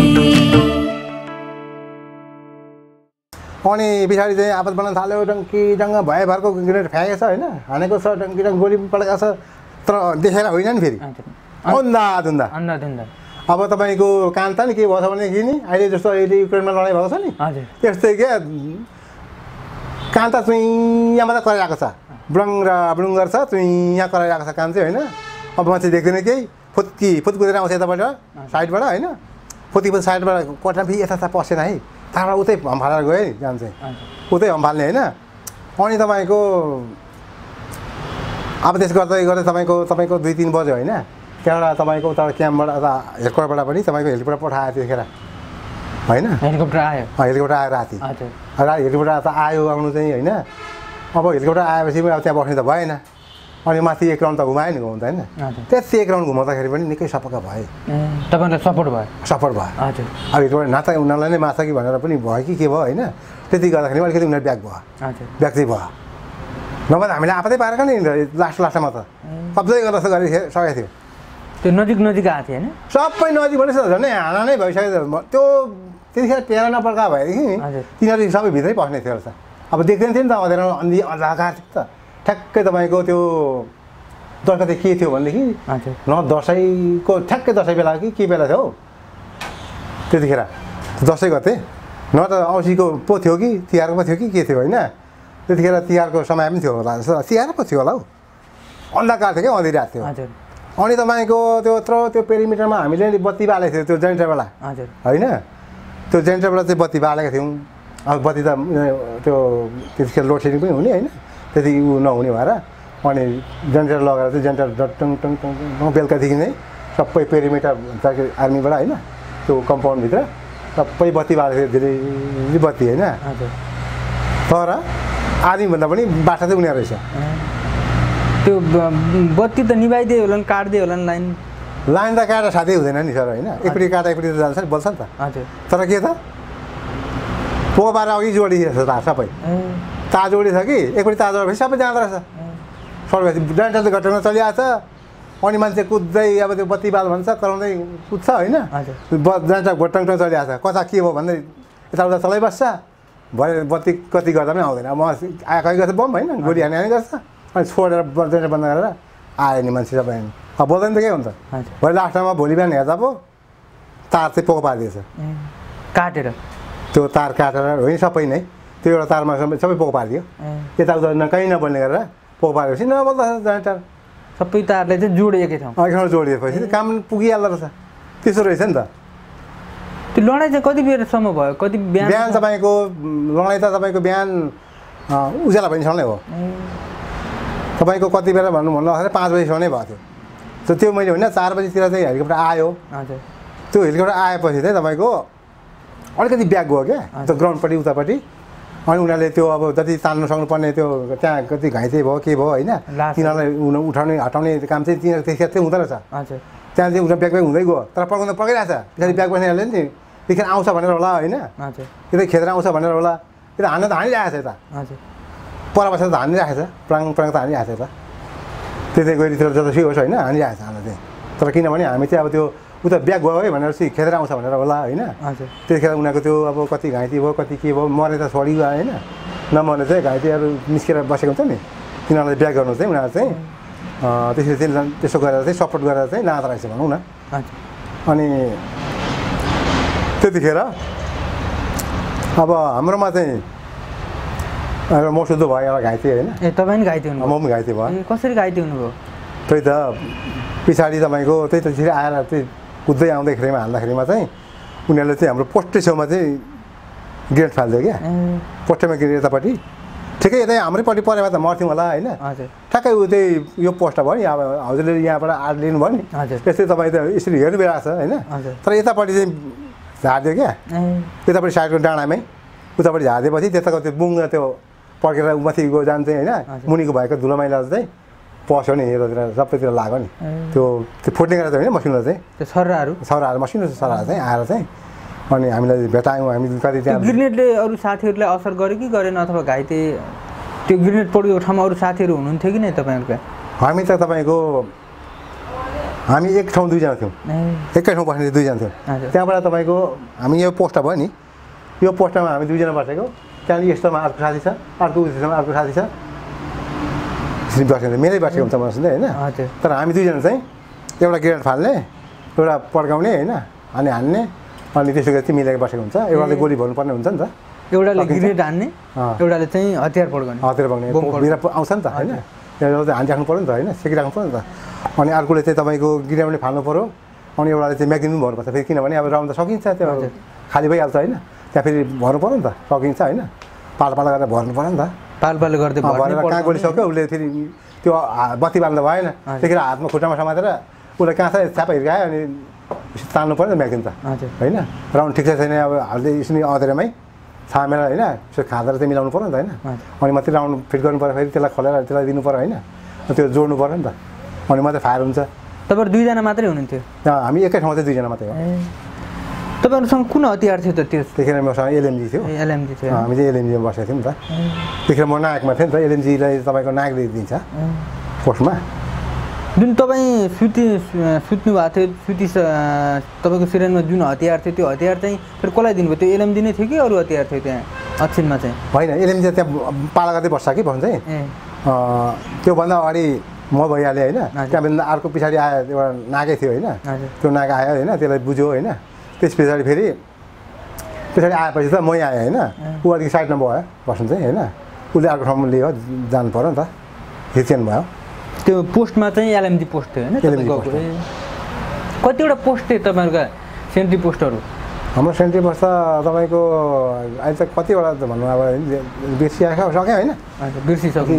अनि पछाडि चाहिँ आपत बन्न थाल्यो डङ्की डङ्ग भएभरको ग्रेनेड फ्याँकेको छ होइन हानेको छ डङ्की डङ्ग गोली पड्काएको छ तर देखेर होइन नि फेरि अन्धाधुन्दा अब तपाईँको कान्ता नि के भयो छ भनेदेखि नि अहिले जस्तो अहिले युक्रेनमा लडाइँ भएको छ नि त्यस्तै क्या कान्ता चुइँ मात्रै कराइरहेको छ ब्लङ र ब्लुङ्गर छ चुइँ कराइरहेको छ काम चाहिँ होइन अब मान्छे देख्दैन केही फुत कुदेर आउँछ यताबाट साइडबाट होइन फुत साइडबाट कोठा फेरि यता पसेन है त्यहाँबाट उतै हम्फालेर गयो नि जान चाहिँ उतै हम्फाल्ने होइन अनि तपाईँको अब त्यस गर्दै गर्दै तपाईँको 2-3 बज्यो होइन त्यहाँबाट तपाईँको उताबाट क्याम्पबाट हेडक्वार्टरबाट पनि तपाईँको हेलिकप्टर पठायो त्यतिखेर होइन हेलिकप्टर आयो राति हेलिकप्टर त आयो आउनु चाहिँ होइन अब हेलिकप्टर आएपछि पनि अब त्यहाँ बस्ने त भएन अनि माथि एक राउन्ड त घुमायो नि घुमाउँदा होइन त्यति एक राउन्ड घुमाउँदाखेरि पनि निकै सपक्क भए तपाईँलाई सपोर्ट भयो हजुर अब हेलिकप्टर नाता उनीहरूलाई नै मार्छ कि भनेर पनि भयो कि के भयो होइन त्यति गर्दाखेरि अलिकति उनीहरू ब्याक चाहिँ भयो नभए त हामीले आफै पारेको नि लास्टमा त कब्जै गर्दा जस्तो गरिसकेको थियो त्यो नजिक आएको थियो होइन सबै नजिक भनेपछि झन् हाना नै भइसक्यो त्यो त्यतिखेर टेरा नपड्का भएदेखि तिनीहरू सबै भित्रै पस्ने थियो रहेछ अब देख्दैन थियो नि त अँध्यारो अन्धकार थियो त ठ्याक्कै तपाईँको त्यो दसैँ गते के थियो भनेदेखि न दसैँको ठ्याक्कै दसैँ बेला कि के बेला थियो हौ त्यतिखेर दसैँ गते न त औँसीको पो थियो कि तिहारको पो थियो कि के थियो होइन त्यतिखेर तिहारको समय पनि थियो होला जस्तो तिहार पो थियो होला हौ अन्धकार थियो क्या अँधिरहेको थियो अनि तपाईँको त्यो यत्रो त्यो पेरिमिटरमा हामीले बत्ती बालेको थियो त्यो जेनेरेटरबाट होइन त्यो जेनेरेटरबाट चाहिँ बत्ती बालेको थियौँ अब बत्ती त त्यो त्यतिखेर लोड सेडिङ पनि हुने होइन त्यति नहुने भएर अनि जेनेरेटर लगाएर चाहिँ जेनेरेटर टङ टङ टङ टङ बेलुकादेखि नै सबै पेरिमिटर आर्मीबाट होइन त्यो कम्पाउन्डभित्र सबै बत्ती बालेको थियो धेरै बत्ती होइन तर आर्मीभन्दा पनि बाटा चाहिँ उनीहरू रहेछ त्यो बत्ती त निभाइदियो होला नि काट्दियो होला नि लाइन त काटेर साथै हुँदैन नि सर होइन एकपट्टि काटा एकपट्टि त जान्छ नि बल्छ नि त तर के त पोको पारेर अघि जोडिएको छ तार सबै तार जोडी छ कि एकपट्टि तार जोडेपछि सबै जाँदो रहेछ सर्वेपछि जेनेरेटर त घटना चलिरहेको छ अनि मान्छे कुद्दै अब त्यो बत्ती बाल भन्छ कराउँदै कुद्छ होइन जेनेरेटर घोटङटङ चलिरहेको छ कता के भयो भन्दै यताउता चलाइबस्छ भरे बत्ती कति गर्दा पनि आउँदैन म आएकै गर्छ बम होइन गोली हाने गर्छ अनि छोडेर जेनेरेटर बन्द गरेर आयो नि मान्छे सबै अब बोल्दैन त के हुन्छ भरे लास्टमा भोलि बिहान हेर्दा पो तार चाहिँ पोको पारिदिएछ काटेर त्यो तार काटेर होइन सबै नै त्यो एउटा तारमा सबै पोको पारिदियो यताउता कहीँ नबोल्ने गरेर पोको पारेपछि नबोल्दा जेनेरेटर सबै तारले चाहिँ जोडिएकै ठाउँ अघिबाट जोडिएपछि काम पुगिहाल्दो रहेछ त्यसो रहेछ नि त त्यो लडाइँ चाहिँ कति बेरसम्म भयो कति बिहान तपाईँको लडाइँ त तपाईँको बिहान उज्याला भइसम्म नै हो तपाईँको कति बेला भन्दाखेरि 5 बजीसम्म नै भएको थियो त्यो मैले होइन 4 बजीतिर चाहिँ हेलिकप्टर आयो त्यो हेलिकप्टर आएपछि चाहिँ तपाईँको अलिकति ब्याक गयो क्या त्यो ग्राउन्डपट्टि उतापट्टि अनि उनीहरूले त्यो अब जति तान्नु सक्नुपर्ने त्यो त्यहाँ कति घाइते भयो के भयो होइन तिनीहरूलाई उठाउने हटाउने काम चाहिँ तिनीहरू त्यतिखेर चाहिँ हुँदो रहेछ त्यहाँ चाहिँ उनीहरू ब्याक हुँदै गयो तर पड्काउनु पड्काइरहेको छ पछाडि ब्याक बस्नेहरूले नि त्यतिखेर आउँछ भनेर होला होइन यतै खेतेर आउँछ भनेर होला त्यो हान्न त हानिरहेको छ यता पर बसेर त हानिरहेको छ प्राङ त हानिरहेको छ यता त्यतै गइतिर जतासुकै होस् होइन हानिरहेको छ हामीलाई चाहिँ तर किनभने हामी चाहिँ अब त्यो उता ब्याग गयो है भनेर चाहिँ खेदेर आउँछ भनेर होला होइन त्यतिखेर उनीहरूको त्यो अब कति घाइते भयो कति के भयो मरे त छोडिगयो होइन नमर्ने चाहिँ घाइतेहरू निस्केर बसेको हुन्छ नि तिनीहरूलाई ब्याग गर्नु चाहिँ उनीहरू चाहिँ त्यसरी चाहिँ त्यसो गरेर चाहिँ सपोर्ट गरेर चाहिँ लाँदो रहेछ भनौँ न अनि त्यतिखेर अब हाम्रोमा चाहिँ म शुद्ध भयो एउटा घाइते होइन ए तपाईँ पनि घाइते हुनु म पनि घाइते भयो कसरी घाइते हुनुभयो त्यही त पछाडि तपाईँको त्यही त त्यसरी आएर चाहिँ कुद्दै आउँदैखेरिमा हाल्दाखेरिमा चाहिँ उनीहरूले चाहिँ हाम्रो पोस्टे छेउमा चाहिँ ग्रेनेड फालिदियो क्या पोस्टेमा ग्रेनेड यतापट्टि ठिकै यतै हाम्रैपट्टि परेमा त मर्थ्यौँ होला होइन ठ्याक्कै उ त्यही यो पोस्ट भयो नि अब हजुरले यहाँबाट आर्ट लिनुभयो नि त्यस्तै तपाईँ त यसरी हेर्नु भइरहेको छ होइन तर यतापट्टि चाहिँ झारिदियो क्या यतापट्टि साइडको डाँडामै उतापट्टि झारिदिएपछि त्यताको त्यो बुङ्ग त्यो पड्केर माथि गयो जान्छ होइन मुनिको भएको धुलो मैला चाहिँ पस्यो नि यतातिर सबैतिर लाग्यो नि त्यो फुट्ने गरेर चाहिँ होइन मसिनो चाहिँ त्यो छर्राहरू मसिनो छर्राहरू चाहिँ आएर चाहिँ अनि हामीलाई भेटायौँ हामी कति त्यहाँ ग्रेनेडले अरू साथीहरूलाई असर गर्यो कि गरेन अथवा घाइते त्यो ग्रेनेड पड्केको ठाउँमा अरू साथीहरू हुनुहुन्थ्यो कि नै तपाईँहरूका हामी त तपाईँको हामी एक ठाउँ दुईजना थियौँ एकै ठाउँ बस्ने दुईजना थियौँ त्यहाँबाट तपाईँको हामी यो पोस्टमा भयो नि यो पोस्टमा हामी दुईजना बसेको त्यहाँदेखि यस्तोमा अर्को साथी छ अर्को उयोमा अर्को साथी छ यसरी बसेको मेरै बसेको हुन्छ मसँग होइन तर हामी दुईजना चाहिँ एउटा ग्रेनेड फाल्ने एउटा पड्काउने होइन अनि हान्ने अनि त्यसो गरी चाहिँ मिलेर बसेको हुन्छ एउटाले गोली भर्नुपर्ने हुन्छ नि त एउटाले ग्रेनेड हान्ने एउटाले चाहिँ हतियार पड्काउने भित्र आउँछ नि त होइन एउटा चाहिँ हानिराख्नु पऱ्यो नि त होइन सेकिराख्नु पऱ्यो नि त अनि अर्कोले चाहिँ तपाईँको ग्रेनेड पनि फाल्नु पऱ्यो अनि एउटाले चाहिँ म्यागजिन पनि भर्नुपर्छ फेरि किनभने अब राउन्ड त सकिन्छ त्यो खाली भइहाल्छ होइन त्यहाँ फेरि भर्नु पऱ्यो नि त सकिन्छ होइन पालो गरेर भर्नु पऱ्यो नि त पालो गर्दै भरेर कहाँ गोली सक्यो उसले फेरि त्यो बत्ती बाल्दा भएन त्यतिखेर हातमा खुट्टामा समातेर उसले कहाँ छ छ्यापा हिर्कायो अनि तान्नु पऱ्यो नि म्यागजिन त होइन राउन्ड ठिक छैन अब हाल्दै यसरी अँधेरोमै छामेर होइन यसो खाँदेर चाहिँ मिलाउनु पऱ्यो नि त होइन अनि मात्रै राउन्ड फिट गर्नु पऱ्यो फेरि त्यसलाई खोलेर त्यसलाई दिनु पऱ्यो होइन त्यो जोड्नु पऱ्यो नि त अनि मात्रै फायर हुन्छ तपाईँहरू दुईजना मात्रै हुनुहुन्थ्यो हामी एकै ठाउँमा चाहिँ दुईजना मात्रै हो तपाईँहरूसँग कुन हतियार थियो त त्यतिखेर मसँग एलएमजी थियो हामी चाहिँ एलएमजीमा बसेको थियौँ नि त त्यतिखेर म नाकमा थिएँ नि त एलएमजीलाई तपाईँको नाकले दिन्छ पोस्टमा जुन तपाईँ सुत्नु भएको थियो तपाईँको सिरेनमा जुन हतियार थियो त्यो हतियार चाहिँ फेरि कसलाई दिनुभयो त्यो एलएमजी नै थियो कि अरू हतियार थियो त्यहाँ अक्षिनमा चाहिँ होइन एलएमजी त्यहाँ पाला गर्दै बस्छ कि भन्छ चाहिँ त्योभन्दा अगाडि म भइहालेँ होइन त्यहाँभन्दा अर्को पछाडि आयो एउटा नाकै थियो होइन त्यो नाक आयो होइन त्यसलाई बुझ्यो होइन त्यस पछाडि फेरि पछाडि आएपछि त मै आएँ होइन ऊ अलिक साइडमा भयो बस्नु चाहिँ होइन उसले अर्को ठाउँमा लियो जानु पऱ्यो नि त हिचेन भयो त्यो पोस्टमा चाहिँ एलएमजी पोस्ट थियो होइन कतिवटा पोस्ट थियो तपाईँहरूका सेन्ट्री पोस्टहरू हाम्रो सेन्ट्री पोस्ट त तपाईँको अहिले त कतिवटा त भन्नु अब बिर्सिआएको सक्यो होइन बिर्सिसक्यो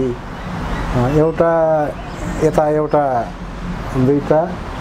एउटा यता एउटा दुईवटा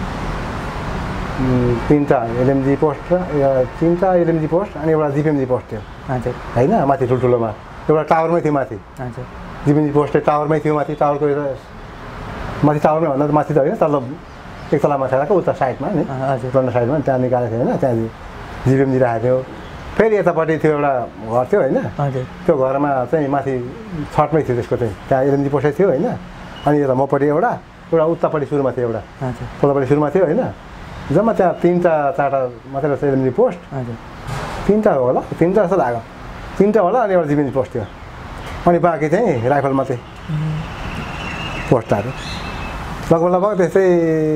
तिनवटा एलएमजी पोस्ट तिनवटा एलएमजी पोस्ट अनि एउटा जिपिएमजी पोस्ट थियो होइन माथि ठुल्ठुलोमा एउटा टावरमै थियो माथि जिपिएमजी पोस्ट टावरमै थियो माथि टावरको एउटा माथि टावरमै भन्दा माथि त होइन तल एक तला माथि राखेको उता साइडमा नि फ्रन्ट साइडमा त्यहाँ निकालेको थियो होइन त्यहाँ जिपिएमजी राखेको थियो फेरि यतापट्टि थियो एउटा घर थियो होइन त्यो घरमा चाहिँ माथि छतमै थियो त्यसको चाहिँ त्यहाँ एलएमजी पोस्टै थियो होइन अनि यता मपट्टि एउटा उतापट्टि सुरुमा थियो एउटा तलपट्टि सुरुमा थियो होइन जम्मा त्यहाँ तिनवटा चारवटा मात्रै रहेछ एलएमजी पोस्ट तिनवटा होला तिनवटा जस्तो लाग्यो तिनवटा होला अनि एउटा जिपिएमजी पोस्ट थियो अनि बाँकी चाहिँ राइफल मात्रै पोस्टहरू लगभग त्यस्तै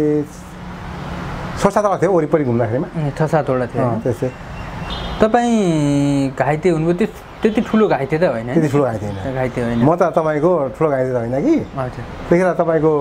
6-7वटा थियो वरिपरि घुम्दाखेरिमा 6-7वटा थियो त्यस्तै तपाईँ घाइते हुनुभयो त्यति ठुलो घाइते त होइन त्यति ठुलो घाइते होइन म त तपाईँको ठुलो घाइते त होइन कि त्यतिखेर तपाईँको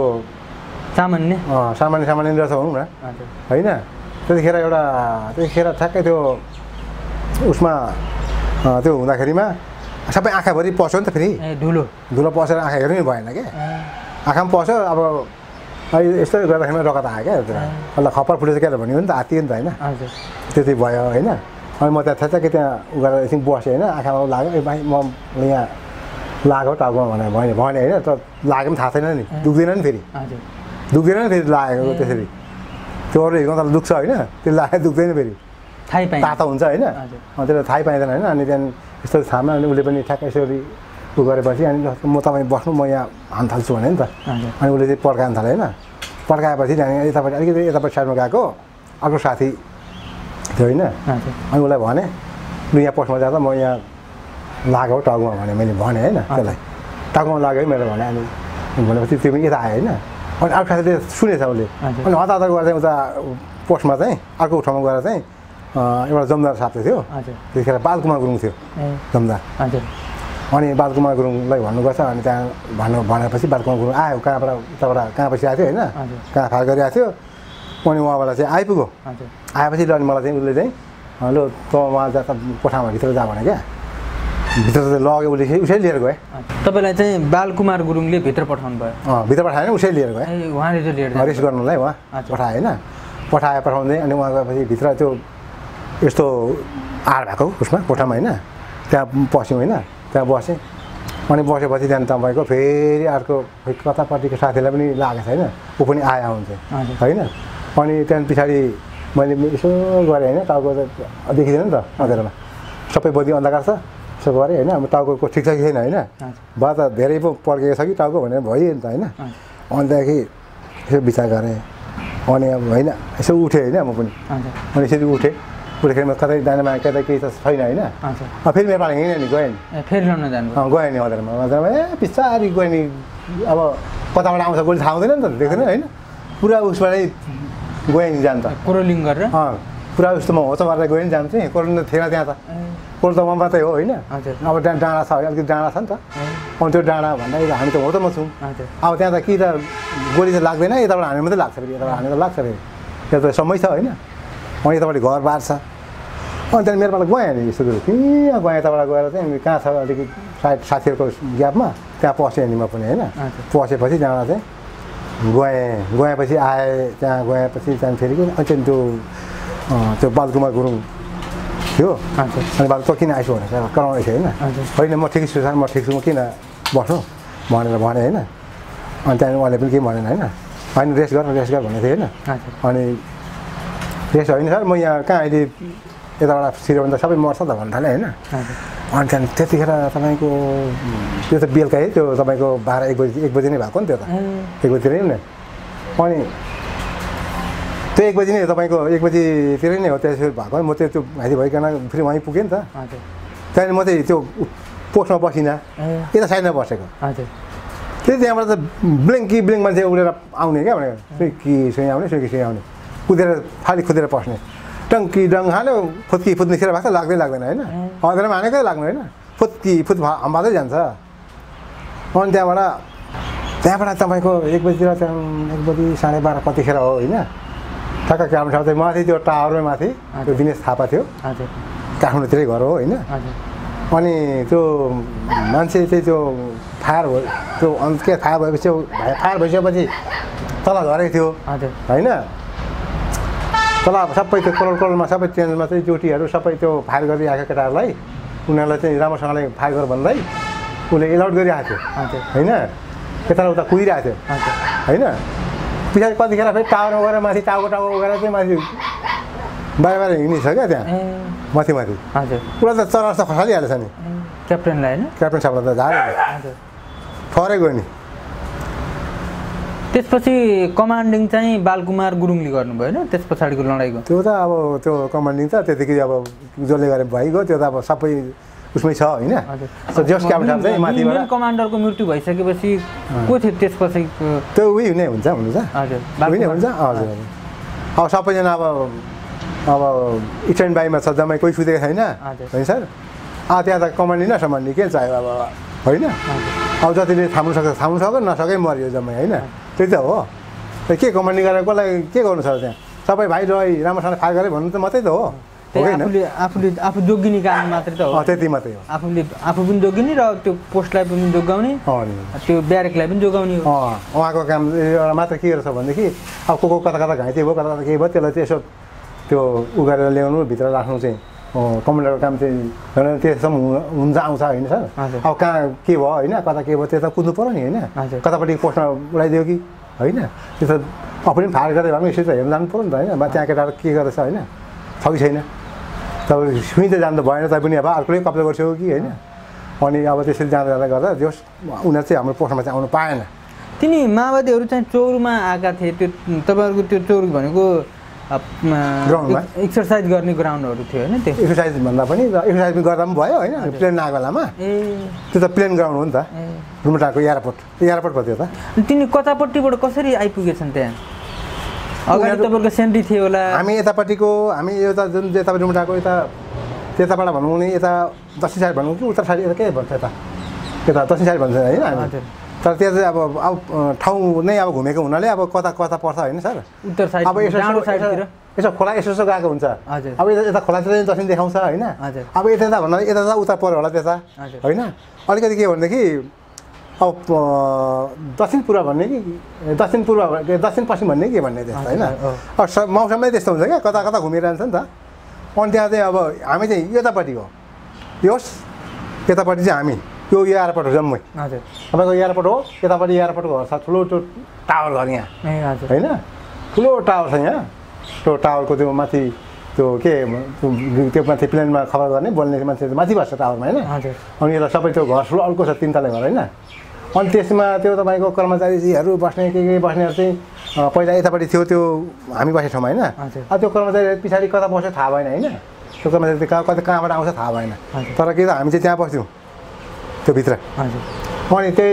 सामान्य रहेछ भनौँ न होइन त्यतिखेर ठ्याक्कै त्यो उसमा त्यो हुँदाखेरिमा सबै आँखाभरि पस्यो नि त फेरि धुलो पसेर आँखा हेर्नु नि भएन क्या आँखामा पस्यो अब यस्तो गर्दाखेरि रगत आयो क्या त्यसलाई खप्पर फुटेछ क्या भन्यो नि त हात्तियो नि त होइन त्यति भयो होइन अनि म त्यहाँ ठ्याक्कै त्यहाँ उ गरेर एकछिन बसेँ होइन आँखामा लाग्यो ए भाइ म यहाँ लाग्यो टाउकोमा भने होइन तर लाग्यो पनि थाहा छैन नि दुख्दैन नि फेरि लागेको त्यसरी त्यो अरू हिर्काउँ त दुख्छ होइन त्यो लाग्यो दुख्दैन फेरि तातो हुन्छ होइन त्यसलाई थाहै पाइँदैन होइन अनि त्यहाँदेखि यस्तो थाहामा अनि उसले पनि ठ्याक्कै यसरी उ गरेपछि अनि म तपाईँ बस्नु म यहाँ हान थाल्छु भने नि त अनि उसले चाहिँ पड्काउन थाल्यो होइन पड्काएपछि त्यहाँदेखि यतापट्टि अलिकति यतापट्टि साइडमा गएको अर्को साथी थियो होइन अनि उसलाई भने लु यहाँ पोस्टमा जाँदा म यहाँ लाग्यो टाउकोमा भने मैले भने होइन त्यसलाई टाउकोमा लाग्यो है मैले भने अनि भनेपछि त्यो पनि यता आयो होइन अनि अर्को साथीले सुनेछ उसले अनि हतार हतार गरेर चाहिँ उता पोस्टमा चाहिँ अर्को ठाउँमा गएर चाहिँ एउटा जमदार साथी थियो त्यतिखेर बालकुमार गुरुङ थियो जमदार अनि बालकुमार गुरुङलाई भन्नु गर्छ अनि त्यहाँ भनेपछि बालकुमार गुरुङ आयो कहाँबाट उताबाट कहाँ पछि आएको थियो होइन कहाँ फाल गरिरहेको थियो अनि उहाँबाट चाहिँ आइपुग्यो आएपछि अनि मलाई चाहिँ उसले चाहिँ लु त उहाँ जा कोठामा भित्र जा भने क्या भित्र लग्यो उसले उसै लिएर गएँ तपाईँलाई चाहिँ बालकुमार गुरुङले भित्र पठाउनु भयो भित्र पठाएन उसै लिएर गएँ उहाँले चाहिँ लिएर रेस्ट गर्नुलाई उहाँ पठाएँ होइन पठाउँदै अनि उहाँ गएपछि भित्र त्यो यस्तो आड भएको उसमा कोठामा होइन त्यहाँ पस्यौँ होइन त्यहाँ बसेँ अनि बसेपछि त्यहाँदेखि तपाईँको फेरि अर्को कतापट्टिको साथीलाई पनि लागेको छ होइन ऊ पनि आयो हुन्छ होइन अनि त्यहाँदेखि पछाडि मैले यसो गरेँ होइन टाउको त देखिँदैन नि त अँध्यारोमा सबै बदी अन्धकार छ यसो गरेँ होइन अब टाउको ठिक छ कि छैन होइन बा त धेरै पो पड्केको छ कि टाउको भनेर भयो नि त होइन अनि त्यहाँदेखि यसो विचार गरेँ अनि अब होइन यसो उठेँ होइन म पनि अनि यसरी उठेँ उठेर म कतै जानेमा कतै केही त छैन होइन फेरि मेरो पाला हिँडेँ नि गएँ नि फेरि ल्याउन जानु गएँ नि अँध्यारोमा बिस्तारी गएँ नि अब कताबाट आउँछ गोली थाहा हुँदैन नि त देख्दैन होइन पुरा उसबाटै गएँ नि जानु त कोरोलिङ गरेर पुरा उस्तो म होचो मारेर गएँ नि जानु चाहिँ कोरोलिङ त थिएन त्यहाँ त कोरोल त म मात्रै हो होइन अब त्यहाँ डाँडा छ अलिकति डाँडा छ नि त अनि त्यो डाँडा भन्दाखेरि हामी त होचोमा छौँ अब त्यहाँ त कि त गोली त लाग्दैन यताबाट हान्नु मात्रै लाग्छ फेरि यताबाट हान्नु त लाग्छ फेरि त्यो त समय छ होइन अनि यतापट्टि घर बार छ अनि त्यहाँदेखि मेरो पाला गएँ नि यस्तो कुरो त्यहाँ गएँ यताबाट गएर चाहिँ कहाँ छ अलिकति सायद साथीहरूको ग्यापमा त्यहाँ पसेँ नि म पनि होइन पसेपछि त्यहाँबाट चाहिँ गएपछि आएँ त्यहाँ गएपछि त्यहाँदेखि फेरि अनि त्यो बालकुमार गुरुङ थियो अनि बाल त किन आइसु भनेर कराउँदै थियो होइन म ठिक छु सर म ठिक छु म किन बस्नु भनेर भने होइन अनि त्यहाँदेखि उहाँले पनि केही भनेन होइन रेस्ट गर भनेको थियो होइन अनि रेस्ट होइन सर म यहाँ कहाँ अहिले यताबाट छिर्यो भने त सबै मर्छ त भन्नु थालेँ होइन अनि त्यहाँदेखि त्यतिखेर तपाईँको त्यो त बेलुका है त्यो तपाईँको 1 बजी नै भएको नि त्यो त 1 बजीतिर नै अनि त्यो 1 बजी नै तपाईँको 1 बजीतिर नै हो त्यसरी भएको म त्यो घाइते भइकन फेरि वहीँ पुगेँ नि त त्यहाँदेखि म चाहिँ त्यो पोस्टमा बसिनँ यता साइडमा बसेको फेरि त्यहाँबाट त ब्लिङ मान्छे उडेर आउने क्या भनेको सुई आउने आउने कुदेर फाली खुदेर पस्ने टङ्की डङ हाल्यो फुत्की निस्केर भएको लाग्दै लाग्दैन होइन अँध्यारोमा हानेकै लाग्नु होइन फुत हम्बादै जान्छ अनि त्यहाँबाट तपाईँको 1 बजीतिर 1 बजी 12:30 कतिखेर हो होइन ठक्क काठमाडौँ ठाउँ चाहिँ माथि त्यो टावरमै माथि त्यो दिनेश थापा थियो काठमाडौँतिरै घर हो होइन अनि त्यो मान्छे चाहिँ त्यो फायर भयो त्यो के फायर भएपछि फायर भइसकेपछि तल घरै थियो होइन तल सबै त्यो करोलमा सबै ट्रेनमा चाहिँ ड्युटीहरू सबै त्यो फायर गरिरहेको केटाहरूलाई उनीहरूलाई चाहिँ राम्रोसँगले फायर गर भन्दै उसले एलाउट गरिरहेको थियो होइन यता उता कुदिरहेको थियो होइन पछाडि कतिखेर फेरि टावरमा गएर माथि टाउको गएर चाहिँ माथि बाहिर हिँडिन्छ क्या त्यहाँ माथि उसलाई त चरा जस्तो खसालिहालेछ नि क्याप्टेनलाई होइन क्याप्टेन साहबलाई त झारेको फरै गयो नि त्यसपछि कमान्डिङ चाहिँ बालकुमार गुरुङले गर्नुभयो होइन त्यस पछाडिको लडाइँको त्यो त अब त्यो कमान्डिङ त त्यतिकै अब जसले गरे भइगयो त्यो त अब सबै उसमै छ होइन जस क्याप्टेन चाहिँ माथिबाट कमान्डरको मृत्यु भइसकेपछि को थियो त्यसपछि त्यो उही नै हुन्छ हजुर उही नै हुन्छ हजुर अब सबैजना अब स्ट्यान्ड बाईमा छ जम्मै कोही सुतेको छैन होइन सर त्यहाँ त कमान्डिङ न सम्हाल्ने के चाहियो अब होइन अब जतिले थाम्नु सक्छ नसके मऱ्यो जम्मै होइन त्यही त हो के कमान्डिङ गरेर कसलाई के गर्नु छ त्यहाँ सबै भाइ रही राम्रोसँग फायर गरे भन्नु त मात्रै त हो आफू जोगिने काम मात्रै त हो त्यति मात्रै हो आफू पनि जोगिने र त्यो पोस्टलाई पनि जोगाउने त्यो ब्यारेकलाई पनि जोगाउने हो उहाँको काम एउटा मात्र के गर्छ भनेदेखि अब को कता घाइते भयो कता के भयो त्यसलाई चाहिँ यसो त्यो उ गरेर ल्याउनु भित्र राख्नु चाहिँ कमान्डरको काम चाहिँ त्यससम्म हुन्छ आउँछ होइन सर अब कहाँ के भयो होइन कता के भयो त्यो त कुद्नु पऱ्यो नि होइन कतापट्टि पोस्टमा उडाइदियो कि होइन त्यो त आफूले पनि फायर गरेर भए पनि यसरी त हेर्नु जानु पऱ्यो नि त होइन त्यहाँ केटाहरू के गर्दैछ होइन छ कि छैन तपाईँ सुई त जानु त भएन तैपनि अब अर्कोले कब्जा गर्छौ कि होइन अनि अब त्यसरी जाँदा जाँदा गर्दा जस उनीहरू चाहिँ हाम्रो पोस्टमा चाहिँ आउनु पाएन। तिनी माओवादीहरू चाहिँ चौरमा आएका थिए, त्यो तपाईँहरूको त्यो चौर भनेको ग्राउन्डमा एक्सर्साइज गर्ने ग्राउन्डहरू थियो होइन? त्यो एक्सर्साइज भन्दा पनि एक्सर्साइज गर्दा पनि भयो होइन, प्लेन नआएको बेलामा त्यो त प्लेन ग्राउन्ड हो नि त, रुमटाको एयरपोर्ट पो त्यो त। तिनी कतापट्टिबाट कसरी आइपुगेछन् त्यहाँ? अगाडि तपाईँको सेन्ट्री थियो होला? हामी यतापट्टिको हामी यता जुन यता रुमटाको त्यताबाट भनौँ नि, यता दक्षिण साइड भनौँ कि उत्तर साइड, यता के भन्छ यता दक्षिण साइड भन्छ होइन हामी। तर त्यहाँ चाहिँ अब ठाउँ नै अब घुमेको हुनाले अब कता पर्छ होइन सर? उत्तर साइड अब यसो खोला यसो गएको हुन्छ, अब यता खोलातिर दक्षिण देखाउँछ होइन। अब यता भन्दा यता उता पऱ्यो होला त्यता होइन। अलिकति के भनेदेखि अब दक्षिण पूर्व भन्ने कि दक्षिण पश्चिम भन्ने के भन्ने त्यस्तो होइन। अब मौसमै त्यस्तो हुन्छ क्या, कता कता घुमिरहन्छ नि त। अनि त्यहाँ चाहिँ अब हामी चाहिँ यतापट्टि हो, यतापट्टि चाहिँ हामी त्यो एयरपोर्ट हो जम्मै। हजुर तपाईँको एयरपोर्ट हो, यतापट्टि एयरपोर्टको घर छ, ठुलो त्यो टावर घर यहाँ होइन, ठुलो टावर छ यहाँ। त्यो टावरको त्यो माथि त्यो के त्यो माथि प्लेनमा खबर गर्ने बोल्ने मान्छे माथि बस्छ टावरमा होइन। अनि यता सबै त्यो घर ठुलो अर्को छ, 3 तले घर होइन। अनि त्यसमा त्यो तपाईँको कर्मचारीहरू बस्ने के बस्नेहरू चाहिँ पहिला यतापट्टि थियो, त्यो हामी बसेको ठाउँमा होइन। अब त्यो कर्मचारी पछाडि कता बस्यो थाहा भएन होइन, त्यो कर्मचारी कहाँबाट आउँछ थाहा भएन। तर के त हामी चाहिँ त्यहाँ बस्थ्यौँ त्यो भित्र। अनि त्यही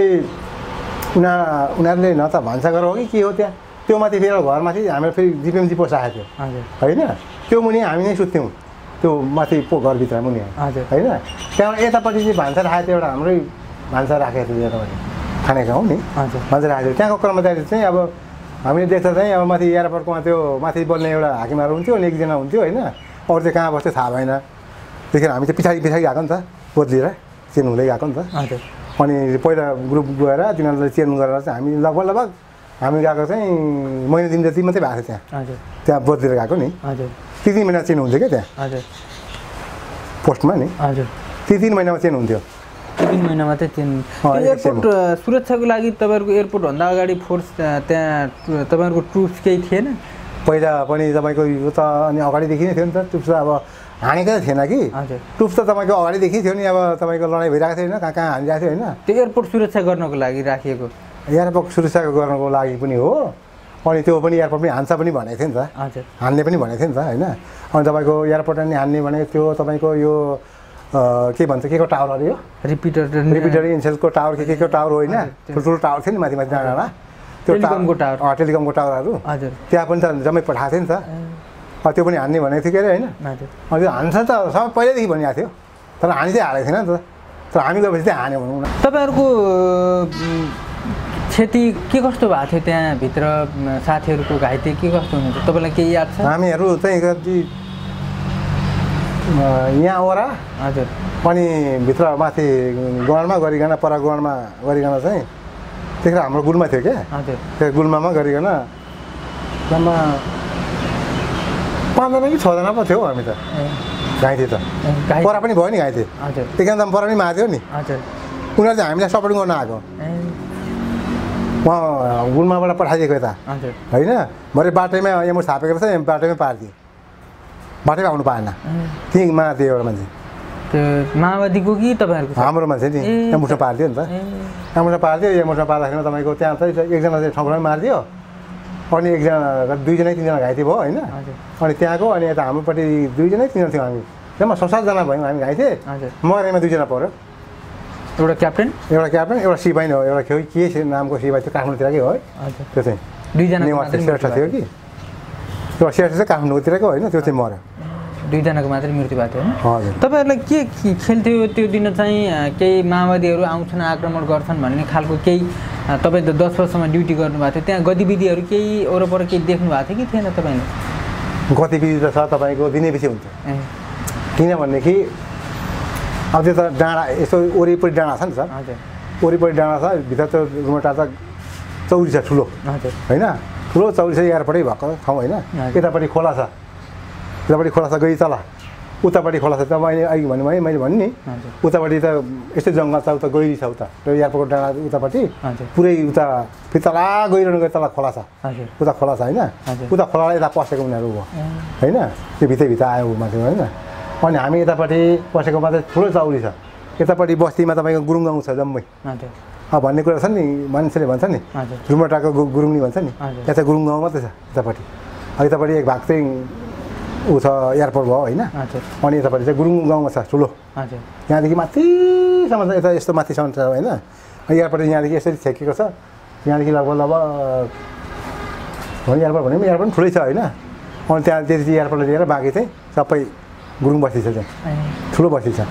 उनीहरूले न त भान्साघर हो कि के हो त्यहाँ, त्यो माथि फेरि घरमाथि हाम्रो फेरि जिपिएमसी पोस्ट आएको थियो होइन। त्यो मुनि हामी नै सुत्थ्यौँ त्यो माथि घरभित्र मुनि होइन। त्यहाँबाट यतापट्टि चाहिँ भान्सा राखेको थियो, एउटा हाम्रै भान्सा राखेको थियो यतापट्टि खानेको हो नि, भान्सा राखेको थियो। त्यहाँको कर्मचारी चाहिँ अब हामीले देख्दा चाहिँ अब माथि एयरपोर्टमा त्यो माथि बोल्ने एउटा हाकिमहरू हुन्थ्यो अनि एकजना हुन्थ्यो होइन। अरू चाहिँ कहाँ बस्थ्यो थाहा भएन। त्यतिखेर हामी चाहिँ पछाडि गएको नि त, बदलिएर चेन्ज हुँदै गएको नि त। अनि पहिला ग्रुप गएर तिनीहरूलाई चेन्ज गरेर चाहिँ हामी लगभग हामी गएको चाहिँ महिना दिन जति मात्रै भएको थियो त्यहाँ बदलेर गएको नि। 3 महिना चेन्ज हुन्थ्यो क्या त्यहाँ पोस्टमा नि, 3 महिनामा चेन्ज हुन्थ्यो। 3 महिनामा चाहिँ एयरपोर्ट सुरक्षाको लागि तपाईँहरूको एयरपोर्टभन्दा अगाडि फोर्स त्यहाँ तपाईँहरूको ट्रुप्स केही थिएन? पहिला पनि तपाईँको यो त अनि अगाडिदेखि नै थियो नि त ट्रुप्स, अब हानेकै थिएन कि ट्रुप्स त तपाईँको अगाडिदेखि थियो नि। अब तपाईँको लडाइँ भइरहेको थियो होइन, कहाँ कहाँ हानिरहेको थियो होइन। त्यो एयरपोर्ट सुरक्षा गर्नको लागि राखिएको? एयरपोर्ट सुरक्षा गर्नको लागि पनि हो, अनि त्यो पनि एयरपोर्ट पनि हान्छ पनि भनेको थियो नि त, हान्ने पनि भनेको थियो नि त होइन। अनि तपाईँको एयरपोर्ट नि हान्ने भनेको थियो। तपाईँको यो के भन्छ के को टावर अरे यो रिपिटर इन्सेलको टावर के को टावर होइन, ठुल्ठुलो टावर थियो नि माथि माथि डाँडा, त्यो टेलिकमको टावरहरू त्यहाँ पनि त जम्मै पठाएको थियो नि त। त्यो पनि हान्ने भनेको थियो के अरे होइन। अनि त्यो हान्छ त सबै पहिल्यैदेखि भनिएको थियो, तर हानि चाहिँ हालेको थिएन नि त। तर हामी गएपछि चाहिँ हान्यो भनौँ न। तपाईँहरूको क्षति के कस्तो भएको थियो त्यहाँभित्र? साथीहरूको घाइते के कस्तो हुनुहुन्छ तपाईँलाई केही याद छ? हामीहरू चाहिँ कति यहाँ ओरा हजुर अनि भित्र माथि गणमा गरिकन पर गणमा गरिकन चाहिँ त्यतिखेर हाम्रो गुल्मा थियो क्या। त्यो गुल्मामा गरिकन जम्मा 5 जना कि 6 जना पो थियो हामी त घाइते त। परा पनि भयो नि घाइते, त्यतिखेर त परा पनि मार्थ्यो नि। उनीहरू चाहिँ हामीलाई सपोर्ट गर्न आएको, उहाँ गुल्माबाट पठाइदिएको यता होइन। भरे बाटैमा एमो छापेको रहेछ, बाटैमै पारिदियो, बाटैमा आउनु पाएन। त्यहीँ मारिदियो एउटा मान्छे, त्यो माओवादीको कि तपाईँहरूको? हाम्रो मान्छे नि, एमुसमा पारिदियो नि त। एमुसमा पारिदियो, एमुसमा पार्दाखेरि तपाईँको त्यहाँ चाहिँ एकजना चाहिँ ठाउँमै मारिदियो, अनि एकजना 2 जना 3 जना घाइते भयो होइन। अनि त्यहाँको अनि यता हाम्रोपट्टि 2 जना 3 जना थियौँ हामी, जम्मा 6-7 जना भयौँ हामी घाइते। मरेमा 2 जना पऱ्यो, एउटा क्याप्टेन एउटा सिपाही हो, एउटा के नामको सिपाही थियो काठमाडौँतिरकै हो है। त्यो चाहिँ 2 जना श्रेष्ठ थियो कि, त्यो श्रेष्ठ चाहिँ काठमाडौँतिरकै होइन, त्यो चाहिँ मऱ्यो। 2 जनाको मात्रै मृत्यु भएको थियो होइन। तपाईँहरूलाई के खेल्थ्यो त्यो दिन चाहिँ? केही माओवादीहरू आउँछन् आक्रमण गर्छन् भन्ने खालको केही? तपाईँ त 10 वर्षसम्म ड्युटी गर्नुभएको थियो, त्यहाँ गतिविधिहरू केही वरपर केही देख्नु भएको थियो कि थिएन तपाईँले? गतिविधि त छ तपाईँको दिनैपछि हुन्छ, किनभनेदेखि अब त्यो त डाँडा यसो वरिपरि डाँडा छ नि सर, वरिपरि डाँडा छ, भित्र त्यो रुमटा त चौरी छ ठुलो होइन, ठुलो चौरी छ, एयरपोर्टै भएको ठाउँ होइन। यतापट्टि खोला छ, यतापट्टि खोला छ गई तल, उतापट्टि खोला छ। त मैले अहिले मैले भने नि उतापट्टि त यस्तै जङ्गल छ, उता गहिरी छ, उता त्यो एयरपोर्टको डाँडा उतापट्टि पुरै उता फेरि तला गइरहनु गयो, तल खोला छ, उता खोला छ होइन। उता खोलालाई यता पसेको उनीहरू भयो होइन, त्यो भित्र आयो माथि होइन। अनि हामी यतापट्टि पसेकोमा चाहिँ ठुलो चौरी छ, यतापट्टि बस्तीमा तपाईँको गुरुङ गाउँ छ जम्मै भन्ने कुरा छ नि मान्छेले भन्छ नि झुमटाको गुरुङ नि भन्छ नि त्यहाँ चाहिँ गुरुङ गाउँ मात्रै छ यतापट्टि यतापट्टि एक भाग चाहिँ ऊ छ एयरपोर्ट भयो होइन अनि यतापट्टि चाहिँ गुरुङ गाउँमा छ ठुलो यहाँदेखि माथिसम्म छ यता यस्तो माथिसम्म छ होइन एयरपोर्ट यहाँदेखि यसरी छेकेको छ यहाँदेखि लगभग एयरपोर्ट भने पनि एयरपोर्ट ठुलै छ होइन अनि त्यहाँ त्यति एयरपोर्ट लिएर बाँकी चाहिँ सबै गुरुङ बस्ती छ त्यहाँ ठुलो बस्ती छ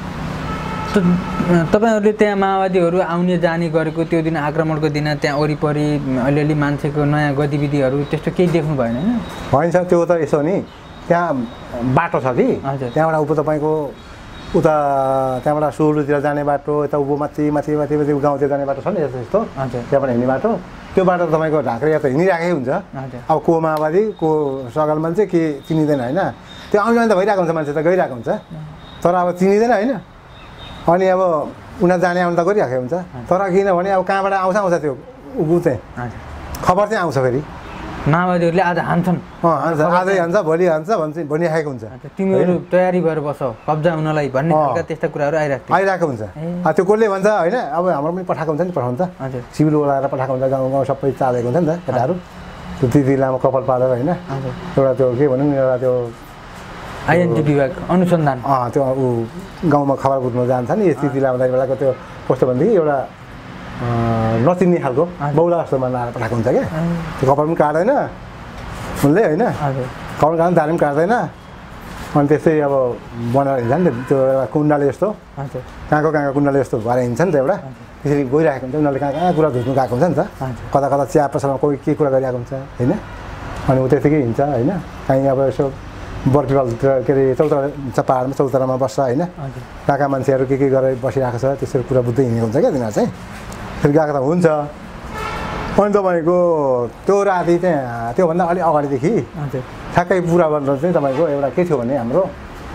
तपाईँहरूले त्यहाँ माओवादीहरू आउने जाने गरेको त्यो दिन आक्रमणको दिन त्यहाँ वरिपरि अलिअलि मान्छेको नयाँ गतिविधिहरू त्यस्तो केही देख्नु भएन होइन होइन त्यो त यसो नि त्यहाँ बाटो छ कि त्यहाँबाट उप तपाईँको उता त्यहाँबाट सुरुतिर जाने बाटो यता उभो माथि माथि माथि माथि गाउँतिर जाने बाटो छ नि यस्तो यस्तो त्यहाँबाट हिँड्ने बाटो त्यो बाटो तपाईँको ढाक्रे या त हिँडिराखेकै हुन्छ अब को माओवादी को सगल मान्छे के चिनिँदैन होइन त्यो आउने जाने त भइरहेको हुन्छ मान्छे त गइरहेको हुन्छ तर अब चिनिँदैन होइन अनि अब उनीहरू जाने आउनु त गरिराखेको हुन्छ तर किनभने अब कहाँबाट आउँछ त्यो ऊ चाहिँ खबर चाहिँ आउँछ फेरि माओवादीहरूले आज हान्छन् हान्छ आजै हान्छ भोलि हान्छ भनिराखेको हुन्छ तिमीहरू तयारी भएर बस कब्जा हुनलाई भन्ने खालका त्यस्ता कुराहरू आइरहेको हुन्छ त्यो कसले भन्छ होइन अब हाम्रो पनि पठाएको हुन्छ नि पठाउनु त सिभिल बोलाएर पठाएको हुन्छ गाउँ गाउँ सबै चालेको हुन्छ नि त केटाहरू त्यो दिदी लामो कपाल पालेर होइन एउटा त्यो के भनौँ न एउटा त्यो आइएनटी विभाग अनुसन्धान त्यो ऊ गाउँमा खबर बुझ्न जान्छ नि स्थिति लाउँदा बेलाको त्यो कस्तो भनेदेखि एउटा नचिन्ने खालको बौला जस्तो बनाएर पठाएको हुन्छ क्या त्यो कपाल पनि काट्दैन उसले होइन कपाल काट्दैन दाली पनि काट्दैन अनि त्यस्तै अब बनाएर हिँड्छ नि त्यो एउटा कुण्डाले जस्तो कहाँको कुण्डाले जस्तो भएर हिँड्छ नि त एउटा त्यसरी गइरहेको हुन्छ उनीहरूले कहाँ कुरा धुत्नु गएको हुन्छ नि त कता कता चिया पसलमा कोही के कुरा गरिरहेको हुन्छ होइन अनि ऊ त्यतिकै हिँड्छ होइन कहीँ अब यसो बर्पिवालतिर के अरे पाहाडमा चौतारामा बस्छ होइन कहाँ मान्छेहरू के गरेर बसिरहेको छ त्यसरी कुरा बुझ्दै हिँडेको हुन्छ क्या तिनीहरू चाहिँ फेरि गएको त हुन्छ अनि तपाईँको त्यो राति चाहिँ त्योभन्दा अलिक अगाडिदेखि ठ्याक्कै पुरा गरेर चाहिँ तपाईँको एउटा के थियो भने हाम्रो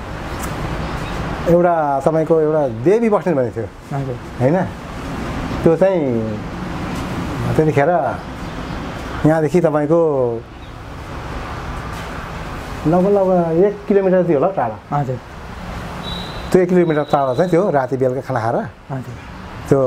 एउटा तपाईँको एउटा देवी बस्ने भनेको थियो होइन त्यो चाहिँ त्यतिखेर यहाँदेखि तपाईँको लगभग 1 किलोमिटर थियो होला टाढा त्यो 1 किलोमिटर टाढा चाहिँ त्यो राति बेलुका खाना खाएर त्यो